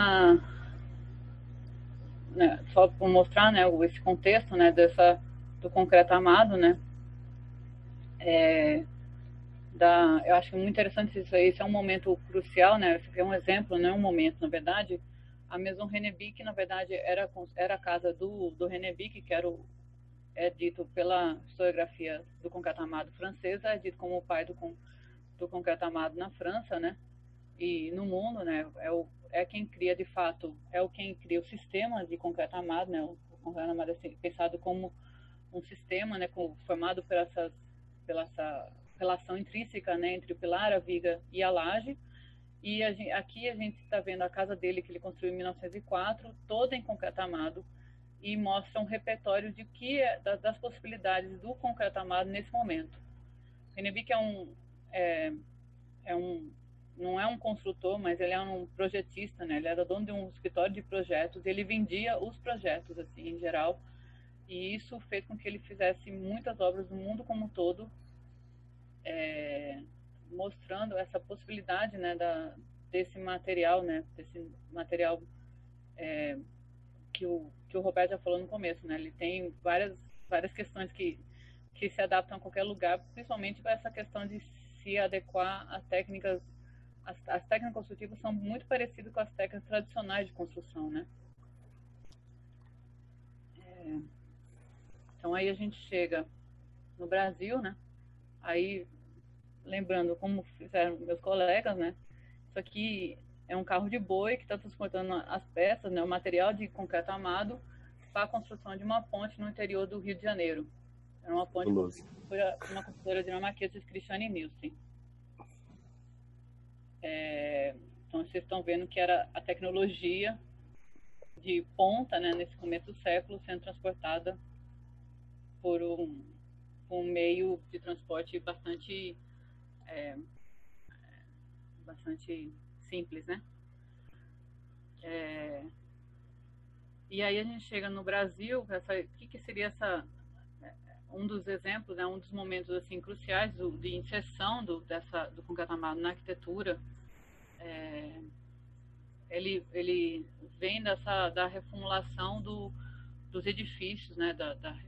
só para mostrar, né, esse contexto, né, do concreto armado, né, eu acho que é muito interessante isso aí, isso é um momento crucial, né, esse aqui é um exemplo, não é um momento, na verdade. A Maison Rennebique, na verdade, era a casa do Rennebique, que é dito pela historiografia do concreto armado francesa, é dito como o pai do concreto armado na França, né, e no mundo, né, é quem cria, de fato, quem cria o sistema de concreto armado, né, o concreto armado é pensado como um sistema, né, formado pela essa relação intrínseca, né, entre o pilar, a viga e a laje. E aqui a gente está vendo a casa dele, que ele construiu em 1904, toda em concreto armado, e mostra um repertório das possibilidades do concreto armado nesse momento. Rennebique não é um construtor, mas ele é um projetista, né? Ele era dono de um escritório de projetos, e ele vendia os projetos, assim, em geral, e isso fez com que ele fizesse muitas obras no mundo como um todo, mostrando essa possibilidade, né, desse material, né, que o Roberto já falou no começo, né? Ele tem várias questões que se adaptam a qualquer lugar, principalmente para essa questão de se adequar às técnicas. As técnicas construtivas são muito parecidas com as técnicas tradicionais de construção, né? Então aí a gente chega no Brasil, né? Aí, lembrando como fizeram meus colegas, né? Isso aqui é um carro de boi que está transportando as peças, né? O material de concreto armado para a construção de uma ponte no interior do Rio de Janeiro. Era uma ponte por uma construtora dinamarquesa, Christiane Nielsen. Então vocês estão vendo que era a tecnologia de ponta, né, nesse começo do século, sendo transportada por um meio de transporte bastante simples, né? E aí a gente chega no Brasil, o que seria um dos exemplos, né, um dos momentos assim cruciais de inserção do concreto armado na arquitetura. Ele vem da reformulação dos edifícios, né,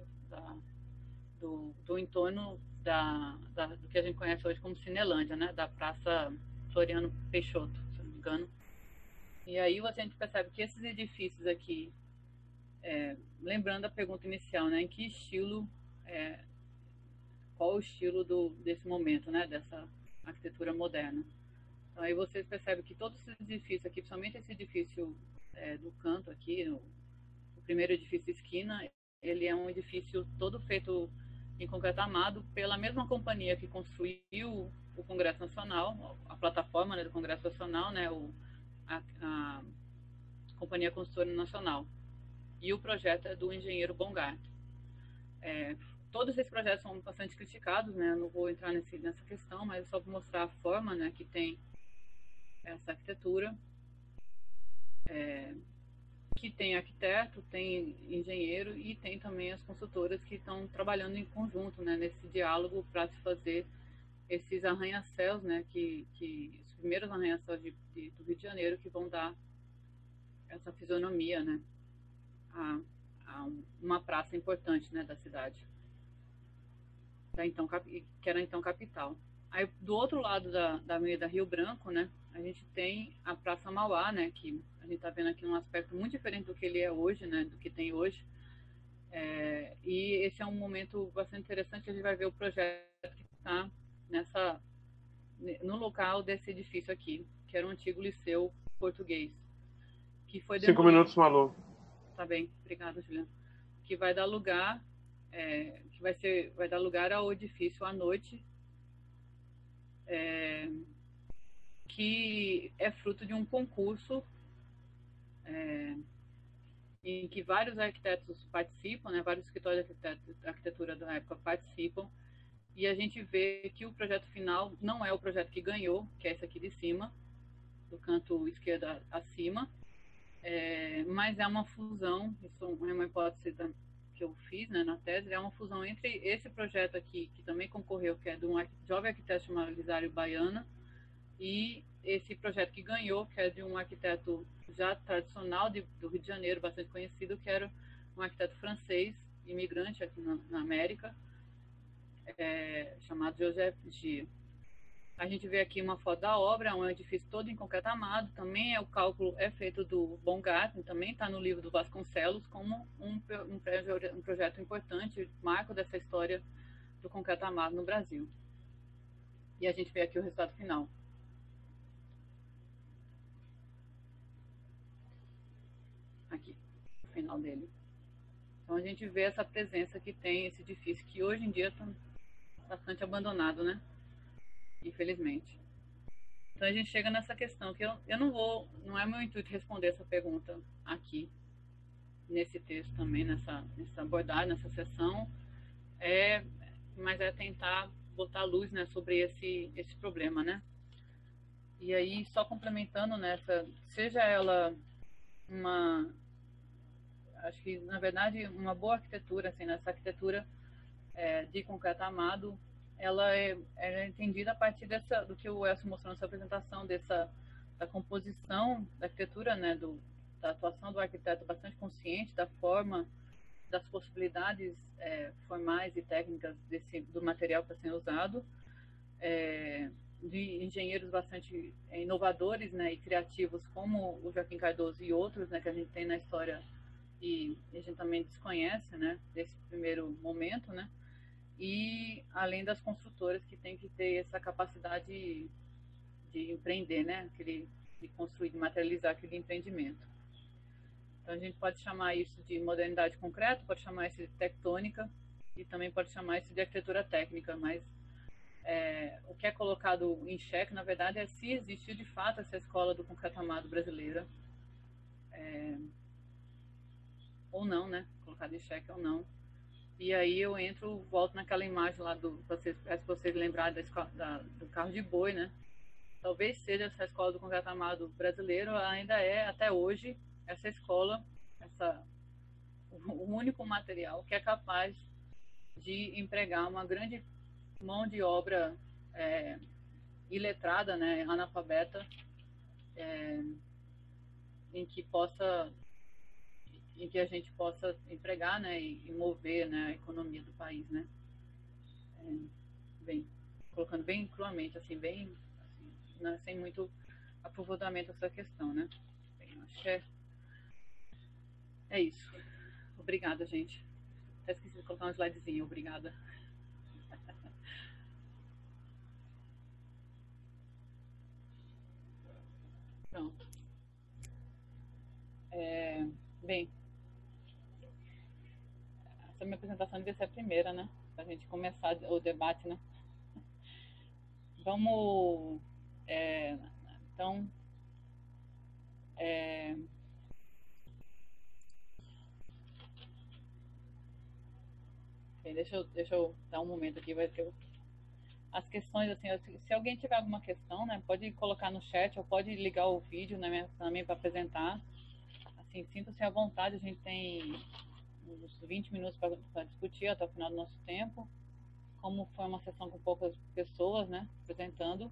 do entorno do que a gente conhece hoje como Cinelândia, né, da Praça Floriano Peixoto, se não me engano. E aí a gente percebe que esses edifícios aqui, lembrando a pergunta inicial, né, em que estilo, qual o estilo desse momento, né, dessa arquitetura moderna. Então aí vocês percebem que todos esses edifícios aqui, principalmente esse edifício do canto aqui, o primeiro edifício esquina, ele é um edifício todo feito em concreto armado pela mesma companhia que construiu o Congresso Nacional, a plataforma, né, do Congresso Nacional, né, a Companhia Construtora Nacional. E o projeto é do engenheiro Bongard. Todos esses projetos são bastante criticados, né, eu não vou entrar nessa questão, mas é só para mostrar a forma, né, que tem essa arquitetura, que tem arquiteto, tem engenheiro e tem também as consultoras que estão trabalhando em conjunto, né, nesse diálogo para se fazer esses arranha-céus, né, os primeiros arranha-céus do Rio de Janeiro, que vão dar essa fisionomia, né, a uma praça importante, né, da cidade, que era então capital. Aí, do outro lado da Avenida Rio Branco, né, a gente tem a Praça Mauá, né, que a gente está vendo aqui um aspecto muito diferente do que ele é hoje, né, do que tem hoje. E esse é um momento bastante interessante. A gente vai ver o projeto que está no local desse edifício aqui, que era um antigo liceu português, que foi 5 minutos, Malu. Tá bem, obrigada, Juliana. Que vai dar lugar, vai dar lugar ao edifício à noite, que é fruto de um concurso, em que vários arquitetos participam, né, vários escritórios de arquitetura da época participam, e a gente vê que o projeto final não é o projeto que ganhou, que é esse aqui de cima, do canto esquerdo acima, mas é uma fusão, isso é uma hipótese que eu fiz, né, na tese, é uma fusão entre esse projeto aqui, que também concorreu, que é de um jovem arquiteto chamado Lisário Baiana, e esse projeto que ganhou, que é de um arquiteto já tradicional do Rio de Janeiro, bastante conhecido, que era um arquiteto francês, imigrante aqui na América, chamado Joseph Gier. A gente vê aqui uma foto da obra, um edifício todo em concreto armado, também o cálculo é feito do Baumgarten, também está no livro do Vasconcelos, como um projeto importante, marco dessa história do concreto armado no Brasil. E a gente vê aqui o resultado final. Aqui, o final dele. Então a gente vê essa presença que tem esse edifício, que hoje em dia está bastante abandonado, né? Infelizmente. Então a gente chega nessa questão, que eu não é meu intuito responder essa pergunta aqui, nesse texto também, nessa abordagem, nessa sessão, mas é tentar botar luz, né, sobre esse problema, né? E aí, só complementando nessa, seja ela acho que, na verdade, uma boa arquitetura, assim, nessa arquitetura de concreto armado, ela é entendida a partir do que o Elcio mostrou nessa apresentação, da composição da arquitetura, né, da atuação do arquiteto bastante consciente da forma, das possibilidades formais e técnicas do material que está sendo usado, de engenheiros bastante inovadores, né, e criativos, como o Joaquim Cardoso e outros, né, que a gente tem na história e a gente também desconhece, né, desse primeiro momento, né, e além das construtoras que têm que ter essa capacidade de empreender, né, de construir, de materializar aquele empreendimento. Então a gente pode chamar isso de modernidade concreta, pode chamar isso de tectônica e também pode chamar isso de arquitetura técnica, mas o que é colocado em xeque, na verdade, é se existiu de fato essa escola do concreto armado brasileira, ou não, né, colocado em xeque ou não. E aí eu volto naquela imagem lá se vocês lembrarem do carro de boi, né? Talvez seja essa escola do concreto armado brasileiro, ainda até hoje, essa escola, o único material que é capaz de empregar uma grande mão de obra iletrada, né, analfabeta, em que a gente possa empregar, né, e mover, né, a economia do país, né, colocando bem cruamente, assim, bem, assim, né, sem muito aprofundamento essa questão, né. Bem, acho que é isso. Obrigada, gente. Até esqueci de colocar um slidezinho. Obrigada. Pronto. Bem, essa minha apresentação devia ser a primeira, né? Para a gente começar o debate, né? Vamos... então... Deixa eu dar um momento aqui, vai ter as questões, assim, se alguém tiver alguma questão, né, pode colocar no chat ou pode ligar o vídeo, né, também para apresentar. Assim, sinta-se à vontade, a gente tem uns 20 minutos para discutir até o final do nosso tempo. Como foi uma sessão com poucas pessoas, né, apresentando,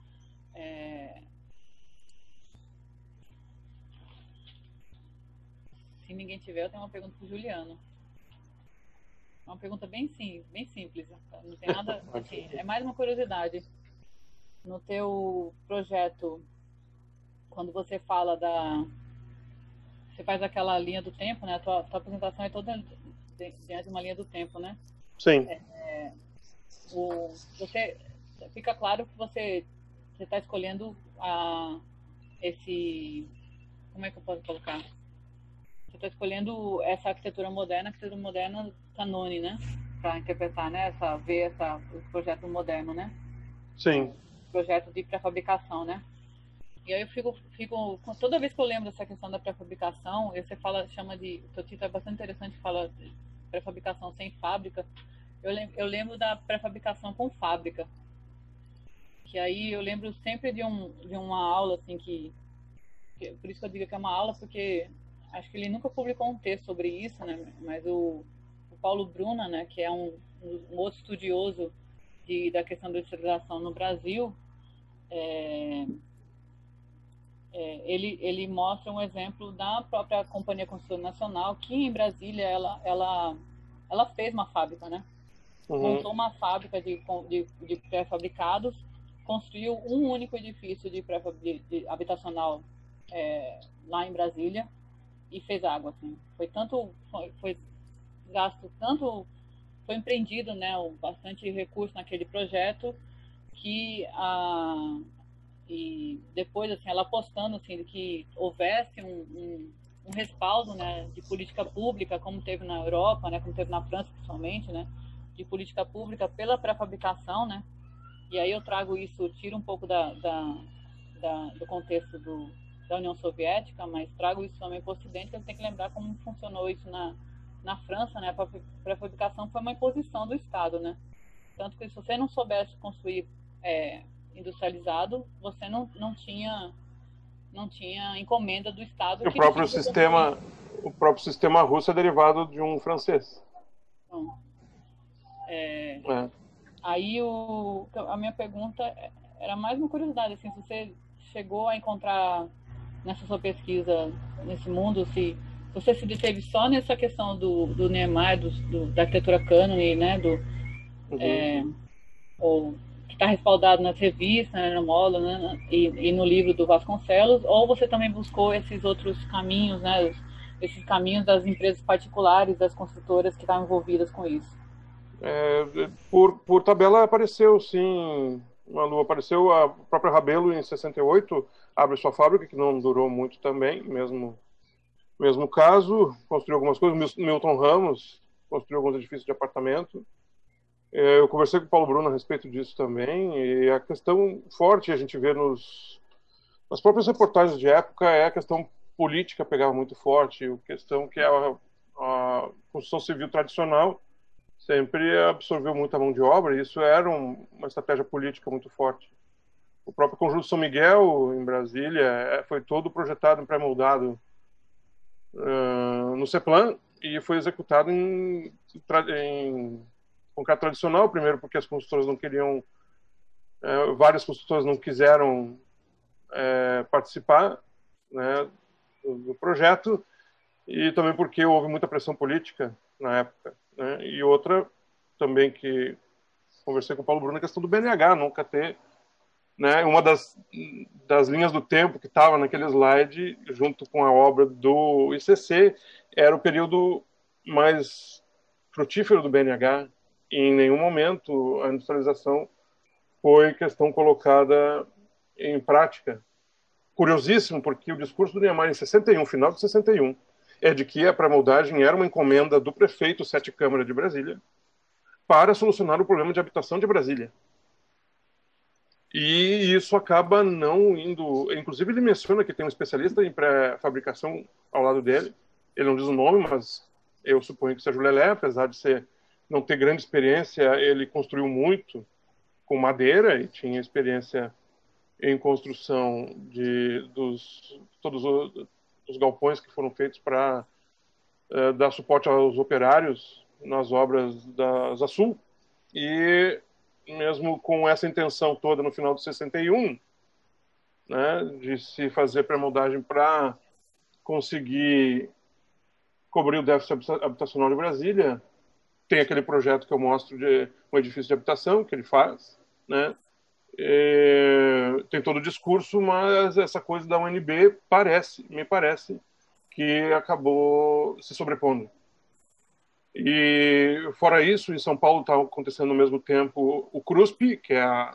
se ninguém tiver, eu tenho uma pergunta para o Juliano. Uma pergunta bem simples, não tem nada, assim, é mais uma curiosidade. No teu projeto, quando você fala você faz aquela linha do tempo, né? A tua apresentação é toda diante de uma linha do tempo, né? Sim. Fica claro que você está escolhendo como é que eu posso colocar? Você está escolhendo essa arquitetura moderna Canone, né? Para interpretar, né? O projeto moderno, né? Sim. Projeto de pré-fabricação, né? E aí eu toda vez que eu lembro dessa questão da pré-fabricação, você chama de, o seu título é bastante interessante, fala de pré-fabricação sem fábrica. Eu lembro da pré-fabricação com fábrica, que aí eu lembro sempre de uma aula assim por isso que eu digo que é uma aula, porque acho que ele nunca publicou um texto sobre isso, né? Mas o Paulo Bruna, né, que é um outro estudioso da questão da industrialização no Brasil, ele mostra um exemplo da própria Companhia Construtora Nacional, que em Brasília ela fez uma fábrica, né? Montou uma fábrica de pré-fabricados, construiu um único edifício de habitacional lá em Brasília e fez água, assim. Foi gasto tanto, foi empreendido, né, bastante recurso naquele projeto e depois, assim, ela apostando, assim, que houvesse um respaldo, né, de política pública, como teve na Europa, né, como teve na França, principalmente, né, de política pública pela pré-fabricação, né, e aí eu trago isso, tiro um pouco do contexto da União Soviética, mas trago isso também para o Ocidente, que a gente tem que lembrar como funcionou isso na França, né, a pré-fabricação foi uma imposição do Estado, né, tanto que se você não soubesse construir industrializado, você não tinha encomenda do Estado. O próprio sistema russo é derivado de um francês. Então, aí a minha pergunta era mais uma curiosidade, assim, se você chegou a encontrar nessa sua pesquisa, nesse mundo, se você se deteve só nessa questão do Niemeyer, da arquitetura cânone, né, ou que está respaldado nas revistas, né, no Mola, né, e no livro do Vasconcelos, ou você também buscou esses outros caminhos, né, esses caminhos das empresas particulares, das construtoras que estavam envolvidas com isso? Por tabela apareceu, sim, Malu, apareceu a própria Rabelo em 68, abre sua fábrica, que não durou muito também, mesmo caso, construiu algumas coisas, Milton Ramos construiu alguns edifícios de apartamento. Eu conversei com o Paulo Bruno a respeito disso também, e a questão forte a gente vê nas próprias reportagens de época é a questão política pegava muito forte, a questão que a construção civil tradicional sempre absorveu muita mão de obra, e isso era uma estratégia política muito forte. O próprio Conjunto São Miguel, em Brasília, foi todo projetado em pré-moldado no CEPLAN e foi executado em concreto tradicional, primeiro porque as construtoras não queriam, várias construtoras não quiseram participar, né, do projeto, e também porque houve muita pressão política na época, né, e outra também que conversei com o Paulo Bruno, a questão do BNH, nunca ter, né, uma das linhas do tempo que estava naquele slide, junto com a obra do ICC, era o período mais frutífero do BNH, e em nenhum momento a industrialização foi questão colocada em prática. Curiosíssimo, porque o discurso do Niemeyer em 61, final de 61, é de que a pré-moldagem era uma encomenda do prefeito Sete Câmara de Brasília para solucionar o problema de habitação de Brasília. E isso acaba não indo... Inclusive, ele menciona que tem um especialista em pré-fabricação ao lado dele. Ele não diz o nome, mas eu suponho que seja o Lelé, apesar de não ter grande experiência, ele construiu muito com madeira e tinha experiência em construção todos os galpões que foram feitos para dar suporte aos operários nas obras da Zasul. E mesmo com essa intenção toda no final de 61, né, de se fazer pré-moldagem para conseguir cobrir o déficit habitacional de Brasília, tem aquele projeto que eu mostro de um edifício de habitação que ele faz, né? Tem todo o discurso, mas essa coisa da UNB me parece que acabou se sobrepondo. E fora isso, em São Paulo está acontecendo ao mesmo tempo o CRUSP, que é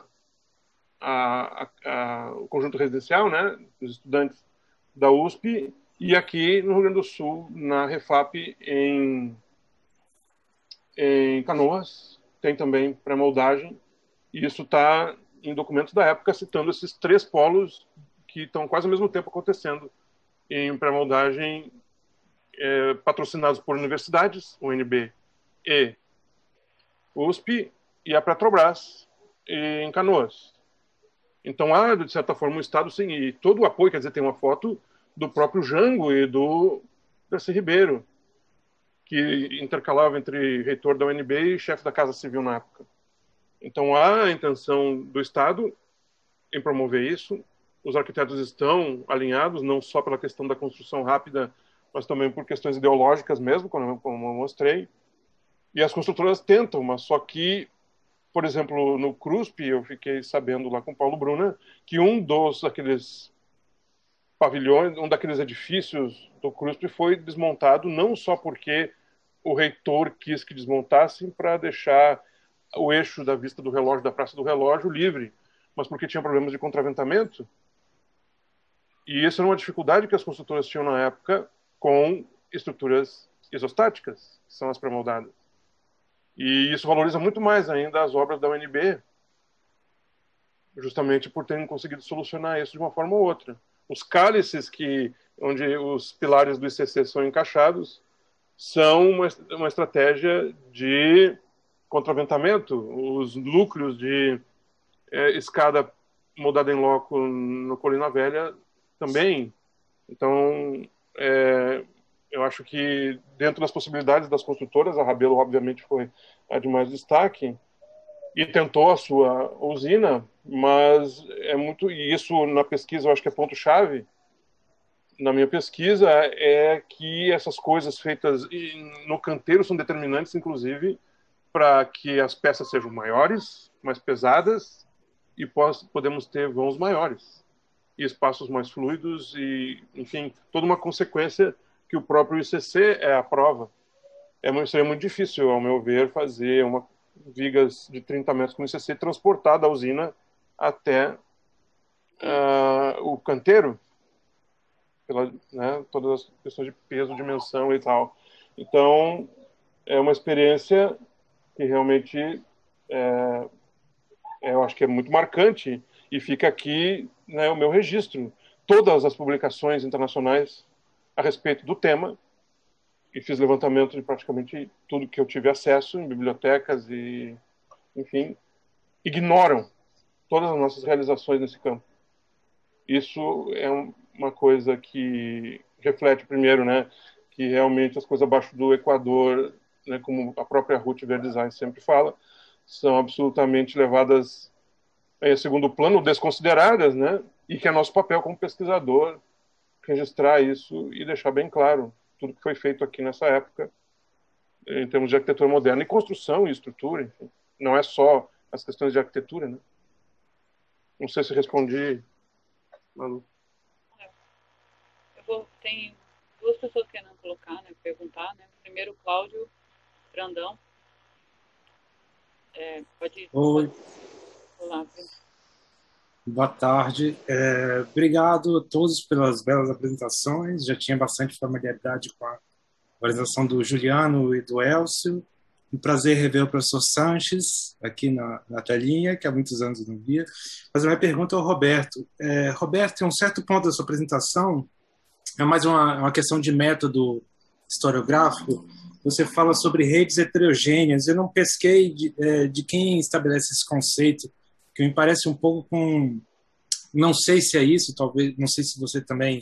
o conjunto residencial, né, dos estudantes da USP, e aqui no Rio Grande do Sul, na Refap, em Canoas, tem também pré-moldagem, e isso está em documentos da época citando esses 3 polos que estão quase ao mesmo tempo acontecendo em pré-moldagem, patrocinados por universidades, UNB e USP, e a Petrobras em Canoas. Então há, de certa forma, um Estado, sim, e todo o apoio, quer dizer, tem uma foto do próprio Jango e do Darcy Ribeiro, que intercalava entre reitor da UNB e chefe da Casa Civil na época. Então há a intenção do Estado em promover isso. Os arquitetos estão alinhados, não só pela questão da construção rápida, mas também por questões ideológicas mesmo, como eu mostrei. E as construtoras tentam, mas só que, por exemplo, no CRUSP, eu fiquei sabendo lá com o Paulo Bruna, que daqueles pavilhões, um daqueles edifícios do CRUSP foi desmontado, não só porque o reitor quis que desmontassem para deixar o eixo da vista do relógio, da Praça do Relógio, livre, mas porque tinha problemas de contraventamento. E essa era uma dificuldade que as construtoras tinham na época com estruturas isostáticas, que são as pré-moldadas. E isso valoriza muito mais ainda as obras da UNB, justamente por terem conseguido solucionar isso de uma forma ou outra. Os cálices, onde os pilares do ICC são encaixados, são uma estratégia de contraventamento. Os núcleos de escada moldada em loco no Colina Velha também. Então, eu acho que dentro das possibilidades das construtoras, a Rabelo obviamente foi a de mais destaque e tentou a sua usina, mas e isso na pesquisa eu acho que é ponto-chave, na minha pesquisa, é que essas coisas feitas no canteiro são determinantes, inclusive, para que as peças sejam maiores, mais pesadas, e podemos ter vãos maiores e espaços mais fluidos e, enfim, toda uma consequência que o próprio ICC é a prova. Seria muito difícil, ao meu ver, fazer vigas de 30 metros com o ICC transportar da usina até o canteiro, todas as questões de peso, dimensão e tal. Então, é uma experiência que realmente eu acho que é muito marcante e fica aqui, né, o meu registro. Todas as publicações internacionais a respeito do tema, e fiz levantamento de praticamente tudo que eu tive acesso em bibliotecas e, enfim, ignoram todas as nossas realizações nesse campo. Isso é uma coisa que reflete, primeiro, né, que realmente as coisas abaixo do Equador, né, como a própria Ruth Verdesign sempre fala, são absolutamente levadas em segundo plano, desconsideradas, né, e que é nosso papel como pesquisador registrar isso e deixar bem claro tudo que foi feito aqui nessa época, em termos de arquitetura moderna e construção e estrutura, enfim. Não é só as questões de arquitetura, né? Não sei se respondi, Manu. Tem duas pessoas querendo colocar, né, perguntar, né? Primeiro, o Cláudio Brandão. Pode falar. Boa tarde. Obrigado a todos pelas belas apresentações. Já tinha bastante familiaridade com a organização do Juliano e do Elcio. Um prazer rever o professor Sanches aqui na telinha, que há muitos anos eu não via. Mas a minha pergunta é ao Roberto. Roberto, em um certo ponto da sua apresentação, é mais uma questão de método historiográfico. Você fala sobre redes heterogêneas. Eu não pesquei de quem estabelece esse conceito, que me parece um pouco com... Não sei se é isso, talvez, não sei se você também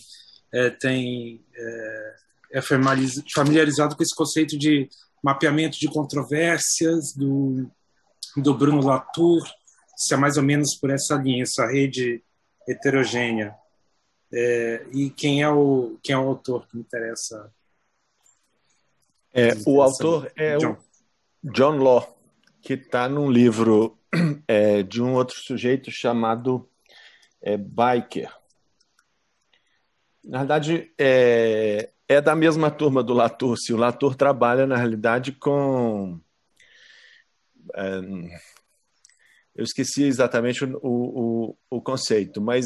é familiarizado com esse conceito de mapeamento de controvérsias do Bruno Latour, se é mais ou menos por essa linha, essa rede heterogênea. E quem é o autor que me interessa? O autor é o John Law, que está num livro de um outro sujeito chamado Biker. Na verdade, é da mesma turma do Latour. O Latour trabalha, na realidade, com... eu esqueci exatamente o conceito, mas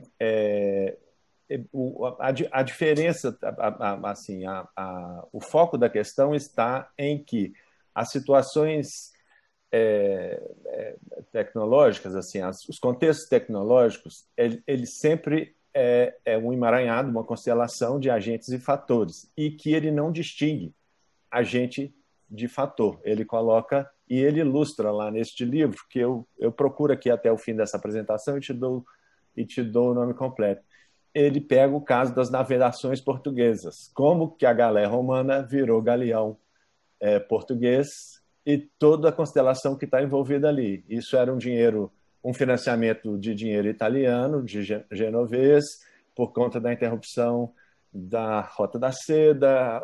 a diferença, assim, o foco da questão está em que as situações tecnológicas, assim, os contextos tecnológicos, eles sempre é um emaranhado, uma constelação de agentes e fatores, e que ele não distingue agente de fator. Ele coloca e ele ilustra lá neste livro, que eu procuro aqui até o fim dessa apresentação e te dou o nome completo. Ele pega o caso das navegações portuguesas, como que a galé romana virou galeão português e toda a constelação que está envolvida ali. Isso era um financiamento de dinheiro italiano, de genovês, por conta da interrupção da Rota da Seda,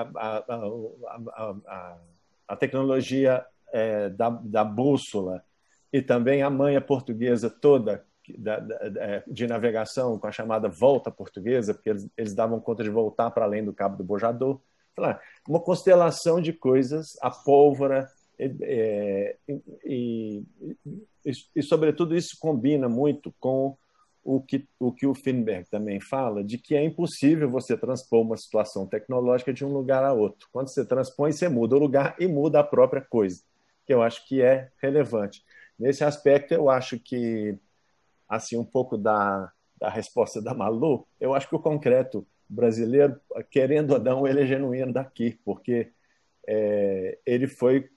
a tecnologia da bússola e também a manha portuguesa toda de navegação com a chamada volta portuguesa, porque eles davam conta de voltar para além do Cabo do Bojador. Uma constelação de coisas, a pólvora, e sobretudo, isso combina muito com o que o Finberg também fala, de que é impossível você transpor uma situação tecnológica de um lugar a outro. Quando você transpõe, você muda o lugar e muda a própria coisa, que eu acho que é relevante. Nesse aspecto, eu acho que, assim, um pouco da resposta da Malu, eu acho que o concreto brasileiro, querendo ou não, ele é genuíno daqui, porque ele foi...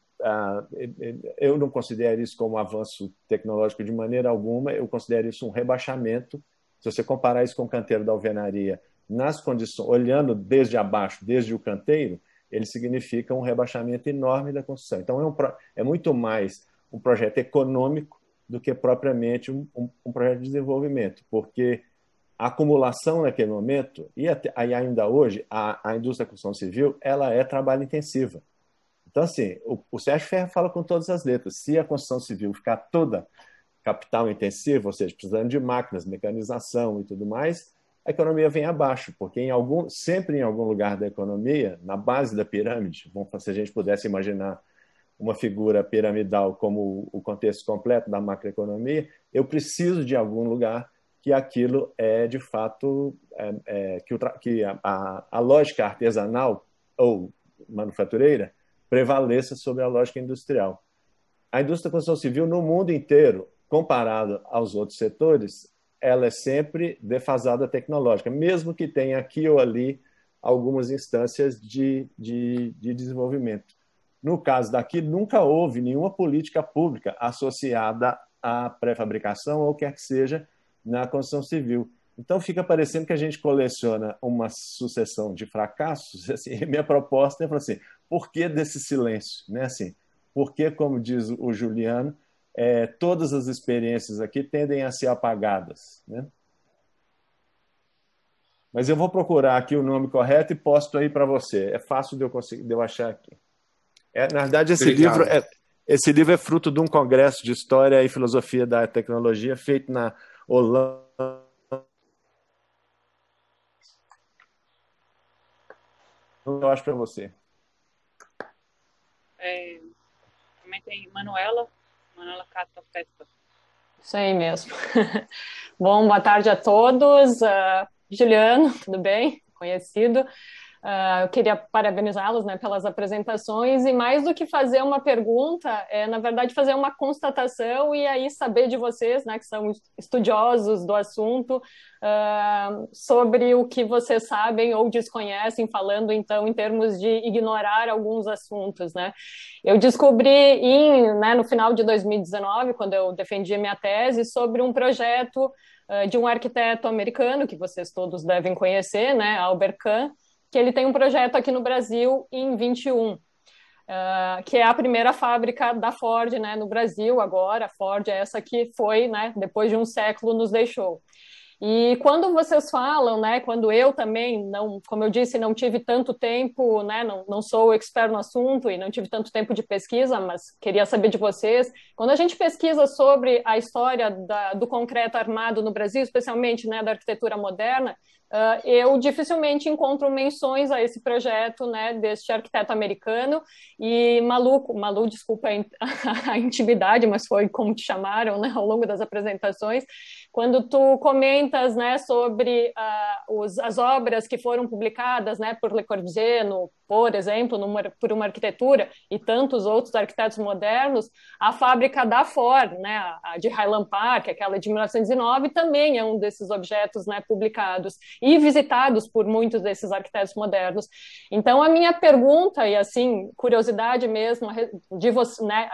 eu não considero isso como um avanço tecnológico de maneira alguma, eu considero isso um rebaixamento. Se você comparar isso com o canteiro da alvenaria, nas condições, olhando desde abaixo, desde o canteiro, ele significa um rebaixamento enorme da construção. Então, é muito mais um projeto econômico do que propriamente um projeto de desenvolvimento, porque a acumulação naquele momento, e ainda hoje, a indústria da construção civil, ela é trabalho intensiva. Então, assim, o Sérgio Ferro fala com todas as letras. Se a construção civil ficar toda capital intensiva, ou seja, precisando de máquinas, mecanização e tudo mais, a economia vem abaixo, porque sempre em algum lugar da economia, na base da pirâmide, se a gente pudesse imaginar uma figura piramidal como o contexto completo da macroeconomia, eu preciso de algum lugar que aquilo de fato, que a lógica artesanal ou manufatureira prevaleça sobre a lógica industrial. A indústria da construção civil, no mundo inteiro, comparado aos outros setores, ela é sempre defasada tecnológica, mesmo que tenha aqui ou ali algumas instâncias de desenvolvimento. No caso daqui, nunca houve nenhuma política pública associada à pré-fabricação ou quer que seja na construção civil. Então, fica parecendo que a gente coleciona uma sucessão de fracassos. Assim, minha proposta é falar assim, por que desse silêncio? Né? Assim, porque, como diz o Juliano, todas as experiências aqui tendem a ser apagadas. Né? Mas eu vou procurar aqui o nome correto e posto aí para você. É fácil de eu achar aqui. Na verdade, esse livro é fruto de um congresso de História e Filosofia da Tecnologia feito na Holanda. Eu acho para você. Também tem Manuela Cata Festa. Isso aí mesmo. Bom, boa tarde a todos. Juliano, tudo bem? Conhecido. Eu queria parabenizá-los, né, pelas apresentações e mais do que fazer uma pergunta, na verdade fazer uma constatação e aí saber de vocês, né, que são estudiosos do assunto, sobre o que vocês sabem ou desconhecem, falando então em termos de ignorar alguns assuntos, né. Eu descobri no final de 2019, quando eu defendi a minha tese, sobre um projeto de um arquiteto americano, que vocês todos devem conhecer, né, Albert Kahn, que ele tem um projeto aqui no Brasil em 21, que é a primeira fábrica da Ford, né, no Brasil agora. A Ford é essa que foi, né, depois de um século nos deixou. E quando vocês falam, né, quando eu também, não, como eu disse, não tive tanto tempo, né, não sou expert no assunto e não tive tanto tempo de pesquisa, mas queria saber de vocês, quando a gente pesquisa sobre a história do concreto armado no Brasil, especialmente, né, da arquitetura moderna, eu dificilmente encontro menções a esse projeto, né, deste arquiteto americano. E Malu, desculpa a intimidade, mas foi como te chamaram, né, ao longo das apresentações, quando tu comentas, né, sobre as obras que foram publicadas, né, por Le Corbusier, por exemplo, por uma arquitetura, e tantos outros arquitetos modernos, a fábrica da Ford, né, a de Highland Park, aquela de 1909, também é um desses objetos, né, publicados e visitados por muitos desses arquitetos modernos. Então, a minha pergunta, e assim, curiosidade mesmo de você, né,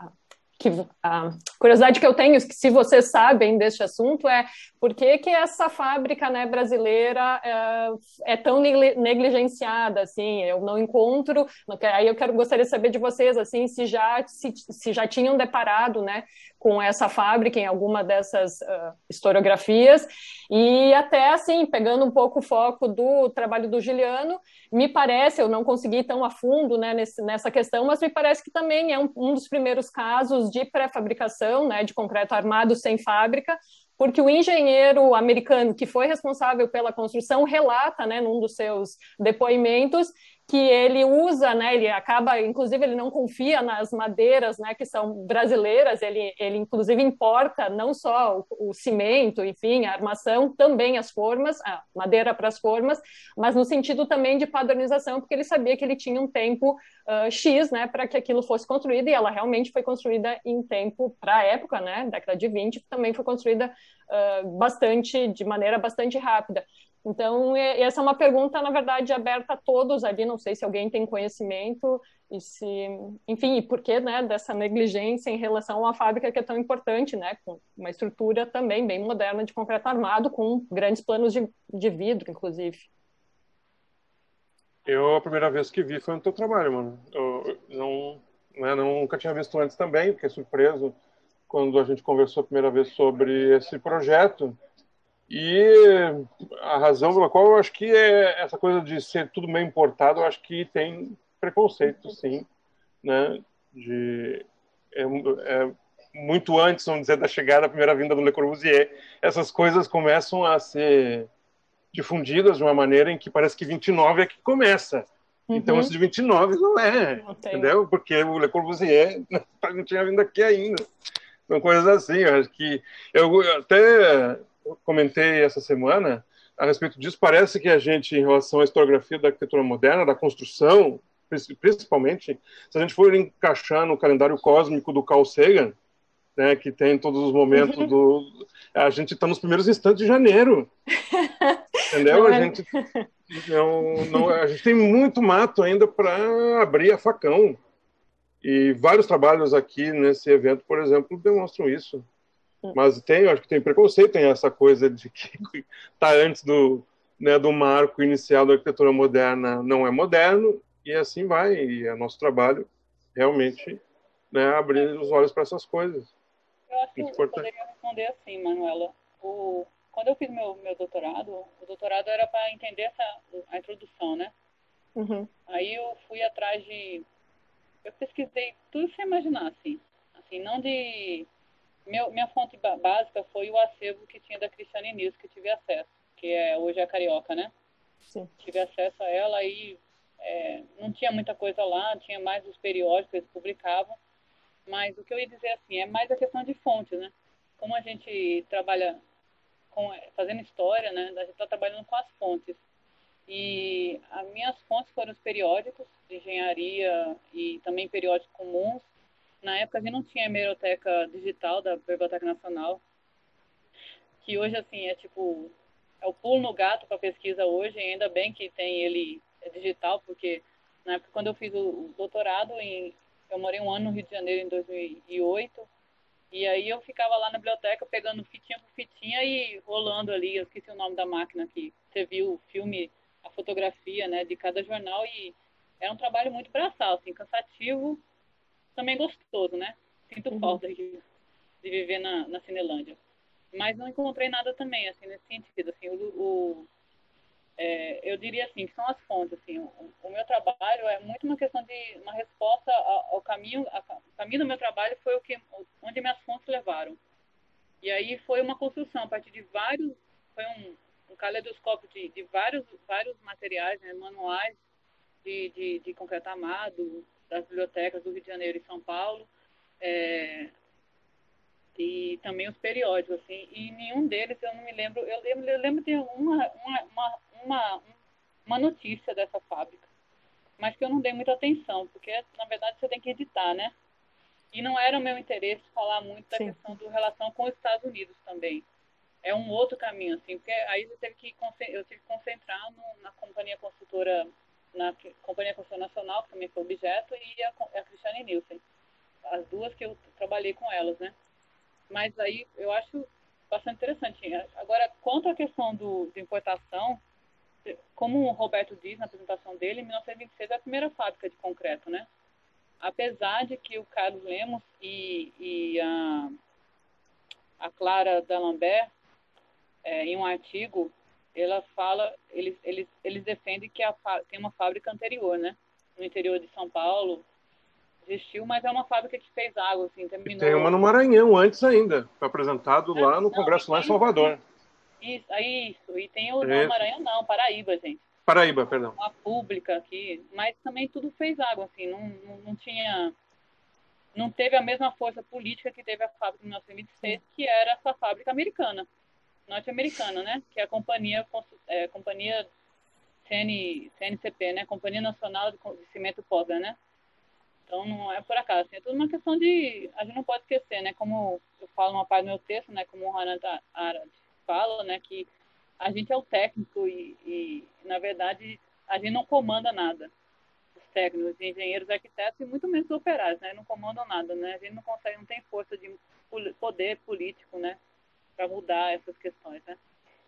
a curiosidade que eu tenho, se vocês sabem deste assunto, é por que essa fábrica, né, brasileira é tão negligenciada, assim, eu não encontro, aí gostaria de saber de vocês, assim, se já tinham deparado, né, com essa fábrica em alguma dessas historiografias, e até, assim, pegando um pouco o foco do trabalho do Giuliano, me parece, eu não consegui ir tão a fundo, né, nessa questão, mas me parece que também é um dos primeiros casos de pré-fabricação, né, de concreto armado sem fábrica, porque o engenheiro americano que foi responsável pela construção relata, né, num dos seus depoimentos, que ele usa, né, ele acaba, inclusive ele não confia nas madeiras, né, que são brasileiras, ele inclusive importa não só o cimento, enfim, a armação, também as formas, a madeira para as formas, mas no sentido também de padronização, porque ele sabia que ele tinha um tempo X, né, para que aquilo fosse construído, e ela realmente foi construída em tempo, para a época, né, década de 20, também foi construída de maneira bastante rápida. Então, essa é uma pergunta, na verdade, aberta a todos ali, não sei se alguém tem conhecimento, enfim, e por que, né, dessa negligência em relação a uma fábrica que é tão importante, né, com uma estrutura também bem moderna de concreto armado, com grandes planos de vidro, inclusive. A primeira vez que vi foi no teu trabalho, mano. Nunca tinha visto antes também, fiquei surpreso quando a gente conversou a primeira vez sobre esse projeto. E a razão pela qual eu acho que é essa coisa de ser tudo meio importado, eu acho que tem preconceito, sim, né? Muito antes, vamos dizer, da chegada, da primeira vinda do Le Corbusier, essas coisas começam a ser difundidas de uma maneira em que parece que 29 é que começa. Então, esse de 29 não é, entendeu? Porque o Le Corbusier não tinha vindo aqui ainda. São coisas assim, eu acho que... Eu até comentei essa semana a respeito disso. Parece que a gente, em relação à historiografia da arquitetura moderna, da construção, principalmente, se a gente for encaixar no calendário cósmico do Carl Sagan, né, que tem todos os momentos a gente está nos primeiros instantes de janeiro. Entendeu? A gente tem muito mato ainda para abrir a facão. E vários trabalhos aqui nesse evento, por exemplo, demonstram isso. Mas acho que tem preconceito, tem essa coisa de que está antes do marco inicial da arquitetura moderna, não é moderno, e assim vai. E é nosso trabalho realmente, né, abrir os olhos para essas coisas. Eu acho que eu poderia responder assim, Manuela. Quando eu fiz meu doutorado, o doutorado era para entender a introdução, né? Aí eu fui atrás eu pesquisei tudo sem imaginar, assim, não de... Minha fonte básica foi o acervo que tinha da Cristiane News, que eu tive acesso, que hoje é a Carioca, né? Sim. Tive acesso a ela e não tinha muita coisa lá, tinha mais os periódicos que eles publicavam, mas o que eu ia dizer, assim, é mais a questão de fontes, né? Como a gente trabalha fazendo história, né? A gente está trabalhando com as fontes. E as minhas fontes foram os periódicos de engenharia e também periódicos comuns. Na época a gente não tinha hemeroteca digital da Biblioteca Nacional, que hoje, assim, é o pulo no gato para pesquisa hoje, e ainda bem que tem ele digital, porque na época, quando eu fiz o doutorado, eu morei um ano no Rio de Janeiro em 2008, e aí eu ficava lá na biblioteca pegando fitinha por fitinha e rolando ali, eu esqueci o nome da máquina que você viu, o filme, a fotografia, né, de cada jornal, e era um trabalho muito braçal, assim, cansativo, também gostoso, né? Sinto falta de viver na Cinelândia. Mas não encontrei nada também, assim, nesse sentido, assim, eu diria assim, que são as fontes, assim, o meu trabalho é muito uma questão de uma resposta ao caminho, o caminho do meu trabalho foi onde minhas fontes levaram. E aí foi uma construção a partir de vários, foi um caleidoscópio de vários materiais, né, manuais de concreto armado, das bibliotecas do Rio de Janeiro e São Paulo, e também os periódicos, assim, e nenhum deles eu não me lembro, eu lembro de uma notícia dessa fábrica, mas que eu não dei muita atenção, porque, na verdade, você tem que editar, né? E não era o meu interesse falar muito da questão da relação com os Estados Unidos também. É um outro caminho, assim, porque aí eu tive que concentrar na companhia construtora, na Companhia Construtora Nacional, que também foi objeto, e a Christiane Nielsen. As duas que eu trabalhei com elas, né? Mas aí eu acho bastante interessante. Agora, quanto à questão de importação, como o Roberto diz na apresentação dele, em 1926 é a primeira fábrica de concreto, né? Apesar de que o Carlos Lemos e a Clara D'Alembert, em um artigo, eles defendem que tem uma fábrica anterior, né? No interior de São Paulo, existiu, mas é uma fábrica que fez água, assim, terminou... E tem uma no Maranhão, antes ainda, foi apresentado lá no Congresso, lá em Salvador. Isso, e tem o não, Maranhão não, Paraíba, gente. Paraíba, perdão. Uma pública aqui, mas também tudo fez água, assim, não teve a mesma força política que teve a fábrica de 1926, que era essa fábrica americana, norte-americana, né? Que é a companhia CNCP, né? Companhia Nacional de Cimento Portland, né? Então não é por acaso, assim, é tudo uma questão de, a gente não pode esquecer, né? Como eu falo uma parte do meu texto, né? Como o Hannah Arendt fala, né? Que a gente é o técnico e na verdade a gente não comanda nada. Os técnicos, os engenheiros, arquitetos e muito menos os operários, né? Não comandam nada, né? A gente não consegue, não tem força de poder político, né? Para mudar essas questões, né?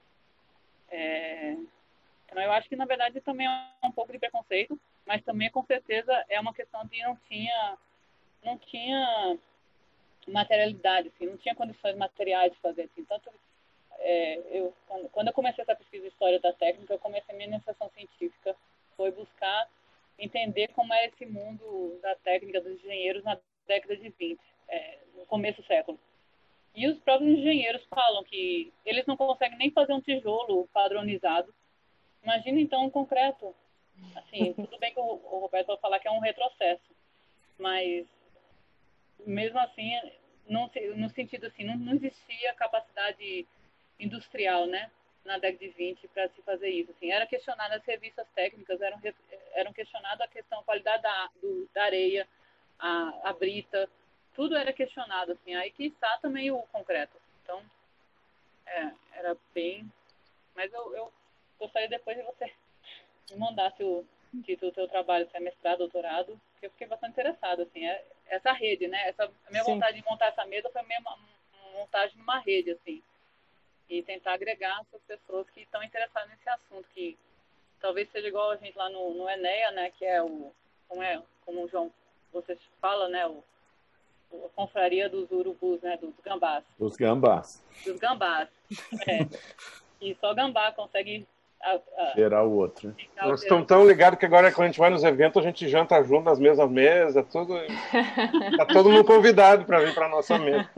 Então eu acho que na verdade também é um pouco de preconceito, mas também com certeza é uma questão de não tinha materialidade, assim, não tinha condições materiais de fazer, assim, tanto quando eu comecei essa pesquisa de história da técnica, eu comecei a minha iniciação científica, foi buscar entender como é esse mundo da técnica dos engenheiros na década de 20, no começo do século. E os próprios engenheiros falam que eles não conseguem nem fazer um tijolo padronizado. Imagina então um concreto. Assim, tudo bem que o Roberto vai falar que é um retrocesso, mas mesmo assim, no sentido assim, não existia capacidade industrial, né, na década de 20 para se fazer isso. Assim, era questionada as revistas técnicas, eram questionadas a questão, a qualidade da areia, a brita, tudo era questionado, assim, aí quiçá também o concreto. Então, era bem... Mas eu gostaria depois de você me mandasse o título do seu trabalho, se é mestrado, doutorado, porque eu fiquei bastante interessada, assim, essa rede, né? A minha vontade de montar essa mesa foi uma montagem de uma rede, assim, e tentar agregar essas pessoas que estão interessadas nesse assunto, que talvez seja igual a gente lá no Enéa, né? Que é como o João, você fala, né? A confraria dos urubus, né? Dos gambás. Dos gambás. Dos gambás. E só gambá consegue gerar o outro. Nós estamos tão ligados que agora, quando a gente vai nos eventos, a gente janta junto nas mesmas mesas, tudo. Tá todo mundo convidado para vir para a nossa mesa.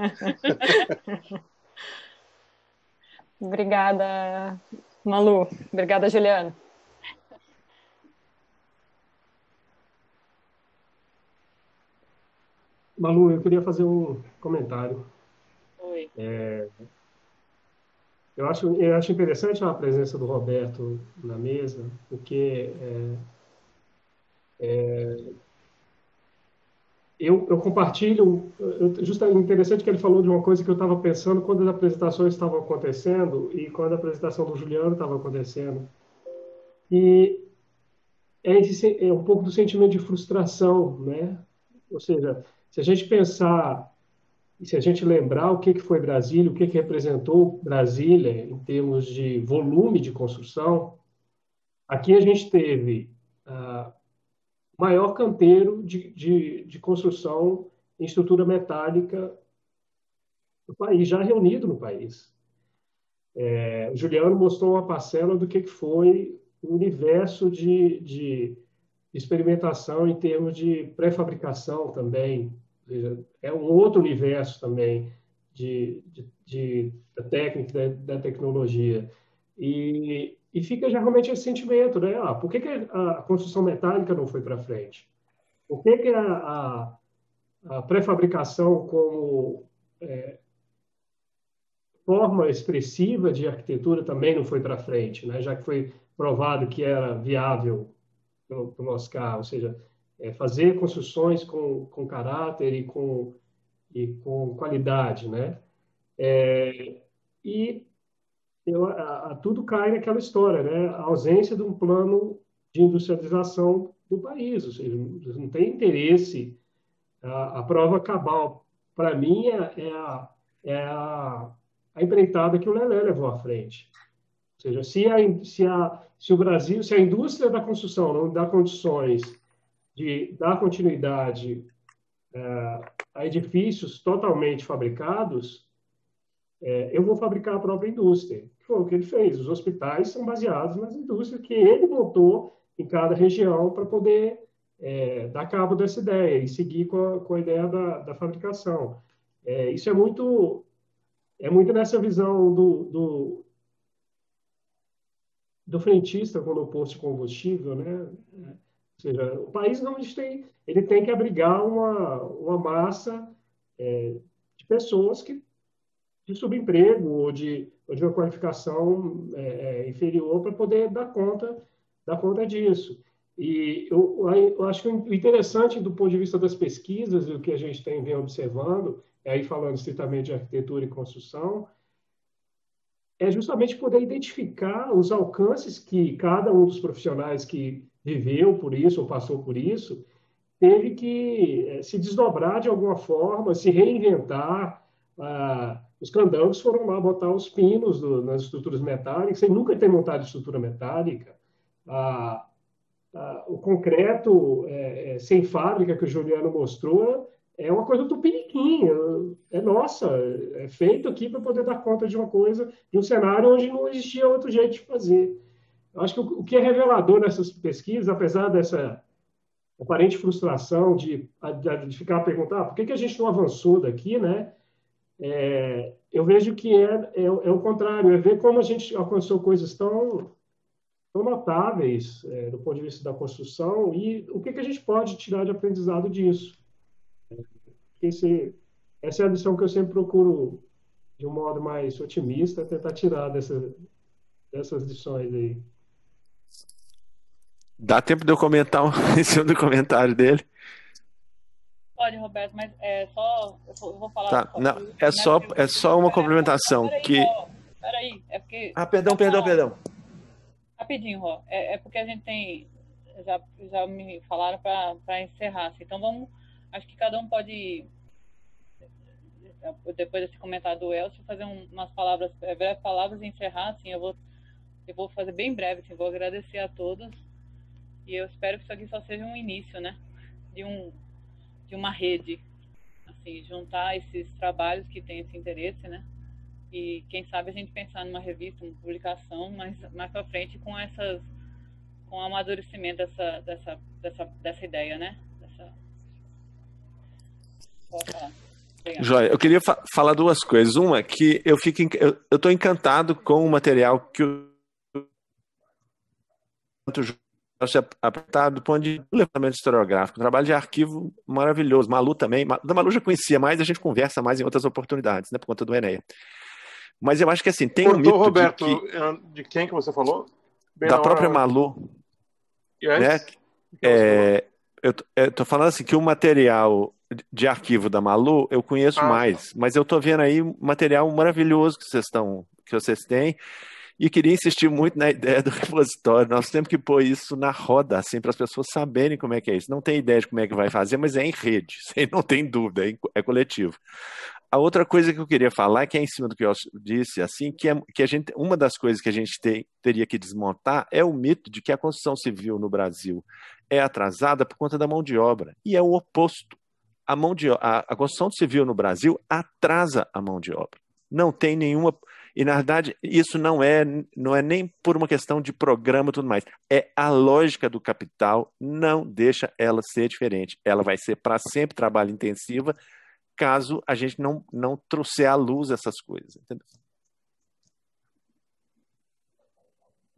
Obrigada, Malu. Obrigada, Juliano. Malu, eu queria fazer um comentário. Oi. Eu acho interessante a presença do Roberto na mesa, porque eu compartilho. Justamente interessante que ele falou de uma coisa que eu estava pensando quando as apresentações estavam acontecendo e quando a apresentação do Juliano estava acontecendo. E é um pouco do sentimento de frustração, né? Ou seja, se a gente pensar e se a gente lembrar o que foi Brasília, o que representou Brasília em termos de volume de construção, aqui a gente teve o maior canteiro de construção em estrutura metálica do país, já reunido no país. O Juliano mostrou uma parcela do que foi o universo de experimentação em termos de pré-fabricação também. É um outro universo também da técnica, da tecnologia. E fica geralmente esse sentimento, né? Por que a construção metálica não foi para frente? Por que a pré-fabricação como forma expressiva de arquitetura também não foi para frente, né? Já que foi provado que era viável no nosso carro, ou seja, fazer construções com caráter e com qualidade, né? E tudo cai naquela história, né? A ausência de um plano de industrialização do país, ou seja, não tem interesse. A prova cabal, para mim, é a empreitada que o Lelé levou à frente. Ou seja, se o Brasil, se a indústria da construção não dá condições de dar continuidade a edifícios totalmente fabricados, eu vou fabricar a própria indústria. Que foi o que ele fez. Os hospitais são baseados nas indústrias que ele montou em cada região para poder dar cabo dessa ideia e seguir com a ideia da fabricação. Isso é muito nessa visão do frentista quando o posto de combustível, né? Ou seja, o país não ele tem que abrigar uma massa de pessoas de subemprego ou de uma qualificação inferior para poder dar conta disso. E eu acho que o interessante do ponto de vista das pesquisas e do que a gente vem observando, aí falando estritamente de arquitetura e construção, é justamente poder identificar os alcances que cada um dos profissionais que viveu por isso ou passou por isso teve que se desdobrar de alguma forma, se reinventar. Os candangos foram lá botar os pinos nas estruturas metálicas, sem nunca ter montado estrutura metálica. O concreto sem fábrica que o Juliano mostrou é uma coisa tupiniquim, nossa, é feito aqui para poder dar conta de uma coisa, de um cenário onde não existia outro jeito de fazer. Eu acho que o que é revelador nessas pesquisas, apesar dessa aparente frustração de ficar a perguntar por que a gente não avançou daqui, né? Eu vejo que é o contrário, é ver como a gente alcançou coisas tão notáveis do ponto de vista da construção e o que a gente pode tirar de aprendizado disso. Essa é a lição que eu sempre procuro, de um modo mais otimista, tentar tirar dessas lições aí. Dá tempo de eu comentar em cima do comentário dele? Pode, Roberto, mas eu vou falar. Tá, não, é só uma complementação. Peraí, é porque. Perdão. Rapidinho, Ró. É porque a gente tem. Já me falaram para encerrar. Assim. Então acho que cada um pode, depois desse comentário do Elcio, fazer umas palavras, breves palavras e encerrar. Assim, eu vou fazer bem breve, assim, vou agradecer a todos. E eu espero que isso aqui só seja um início, né? De uma rede, assim, juntar esses trabalhos que têm esse interesse, né? E quem sabe a gente pensar numa revista, uma publicação mais para frente com o amadurecimento dessa ideia, né? Pode falar. Obrigada. Joia, eu queria falar duas coisas. Uma, que eu estou encantado com o material que o apresentado do ponto de levantamento historiográfico, um trabalho de arquivo maravilhoso. Malu também, da Malu já conhecia mais, a gente conversa mais em outras oportunidades, né, por conta do Enéa. Mas eu acho que assim, tem um mito Roberto, de quem que você falou? Da própria Malu. Né? Eu estou falando assim, que o material de arquivo da Malu eu conheço mais, mas eu estou vendo aí um material maravilhoso que vocês têm. E queria insistir muito na ideia do repositório. Nós temos que pôr isso na roda, assim, para as pessoas saberem como é que é isso. Não tem ideia de como é que vai fazer, mas é em rede, não tem dúvida, é coletivo. A outra coisa que eu queria falar, que é em cima do que eu disse, assim, que uma das coisas que a gente teria que desmontar é o mito de que a construção civil no Brasil é atrasada por conta da mão de obra. E é o oposto. A construção civil no Brasil atrasa a mão de obra. Não tem nenhuma... E, na verdade, isso não é nem por uma questão de programa e tudo mais. É a lógica do capital, não deixa ela ser diferente. Ela vai ser para sempre trabalho intensiva, caso a gente não trouxer à luz essas coisas. Entendeu?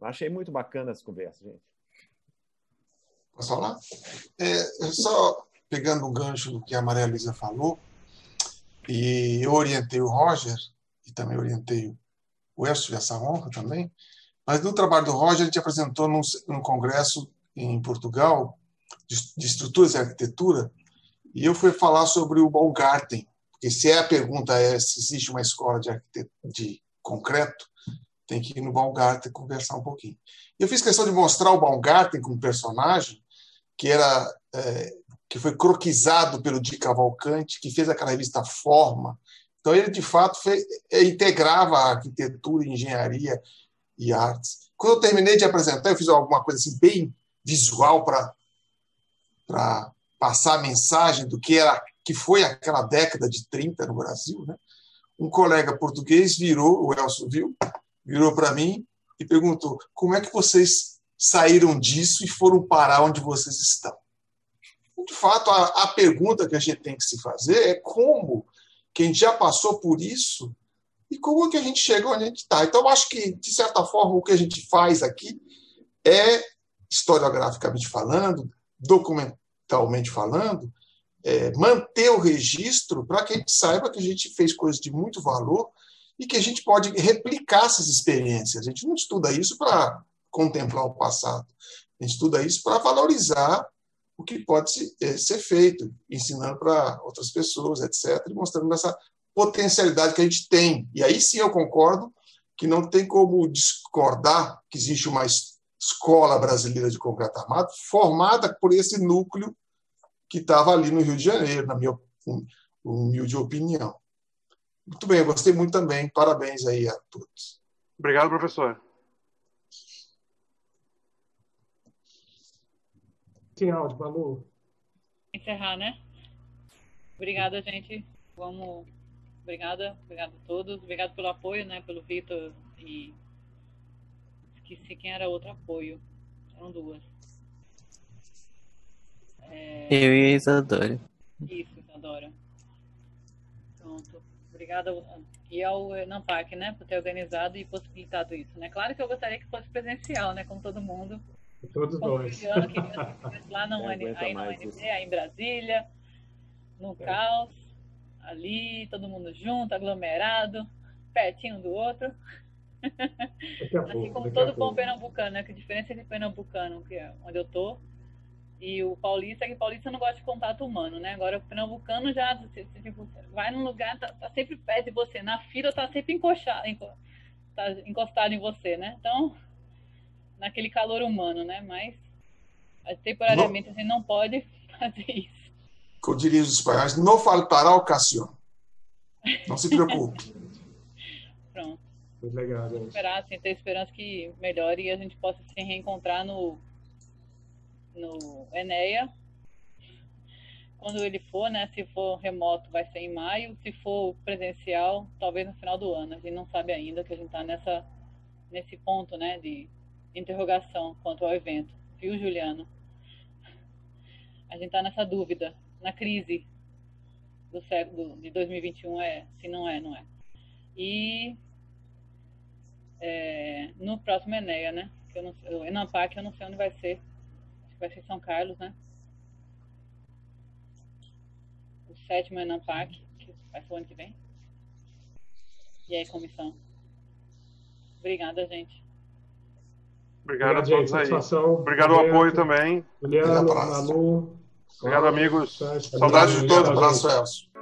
Achei muito bacana essa conversa, gente. Posso falar? Só pegando um gancho do que a Maria Luísa falou, e eu orientei o Roger, e também orientei o Elcio, tive essa honra também, mas no trabalho do Roger, a gente apresentou num congresso em Portugal, de estruturas e arquitetura, e eu fui falar sobre o Baumgarten, porque se a pergunta é se existe uma escola de concreto, tem que ir no Baumgarten conversar um pouquinho. Eu fiz questão de mostrar o Baumgarten como personagem, que foi croquisado pelo Di Cavalcanti, que fez aquela revista Forma. Então, ele, de fato, integrava a arquitetura, engenharia e artes. Quando eu terminei de apresentar, eu fiz alguma coisa assim, bem visual para passar a mensagem do que foi aquela década de 30 no Brasil, né? Um colega português o Elcio virou para mim e perguntou: como é que vocês saíram disso e foram parar onde vocês estão? De fato, a pergunta que a gente tem que se fazer é como quem já passou por isso e como que a gente chega onde a gente está. Então, eu acho que, de certa forma, o que a gente faz aqui é, historiograficamente falando, documentalmente falando, manter o registro para que a gente saiba que a gente fez coisas de muito valor e que a gente pode replicar essas experiências. A gente não estuda isso para contemplar o passado. A gente estuda isso para valorizar o que pode ser feito, ensinando para outras pessoas, etc., e mostrando essa potencialidade que a gente tem. E aí sim eu concordo que não tem como discordar que existe uma escola brasileira de concreto armado formada por esse núcleo que estava ali no Rio de Janeiro, na minha humilde opinião. Muito bem, eu gostei muito também. Parabéns aí a todos. Obrigado, professor. Sem áudio, Manu. Encerrar, né? Obrigada, gente. Obrigada a todos. Obrigado pelo apoio, né? Pelo Vitor e esqueci quem era outro apoio. Eram duas. Eu e a Isadora. Isso, Isadora. Pronto. Obrigada. E ao Enampac, né? Por ter organizado e possibilitado isso, né? Claro que eu gostaria que fosse presencial, né? Como todo mundo. Todos nós. Lá no UNB, aí em Brasília, no caos, ali, todo mundo junto, aglomerado, pertinho do outro. Assim como todo bom pernambucano, né? Que a diferença entre pernambucano, que é onde eu tô, e o paulista, é que o paulista não gosta de contato humano, né? Agora o pernambucano já tipo, vai num lugar, tá sempre perto de você, na fila tá sempre encostado em você, né? Então, naquele calor humano, né? Mas temporariamente você não pode fazer isso. Como diriam os espanhóis, não faltará ocasião. Não se preocupe. Pronto. Muito legal, gente. Esperar, assim, ter esperança que melhore e a gente possa se reencontrar no ENEA. Quando ele for, né? Se for remoto, vai ser em maio. Se for presencial, talvez no final do ano. A gente não sabe ainda, que a gente está nesse ponto, né? De interrogação quanto ao evento. Viu, Juliano? A gente está nessa dúvida, na crise do século de 2021, se não é, não é. E no próximo ENEA, né? Que o Enampac, eu não sei onde vai ser. Acho que vai ser em São Carlos, né? O 7º Enampac, que vai ser o ano que vem. E aí, comissão. Obrigada, gente. Obrigado a todos aí. Obrigado ao apoio também. Juliano, Manu. Obrigado, amigos. Saudades de todos. Abraço, Elcio.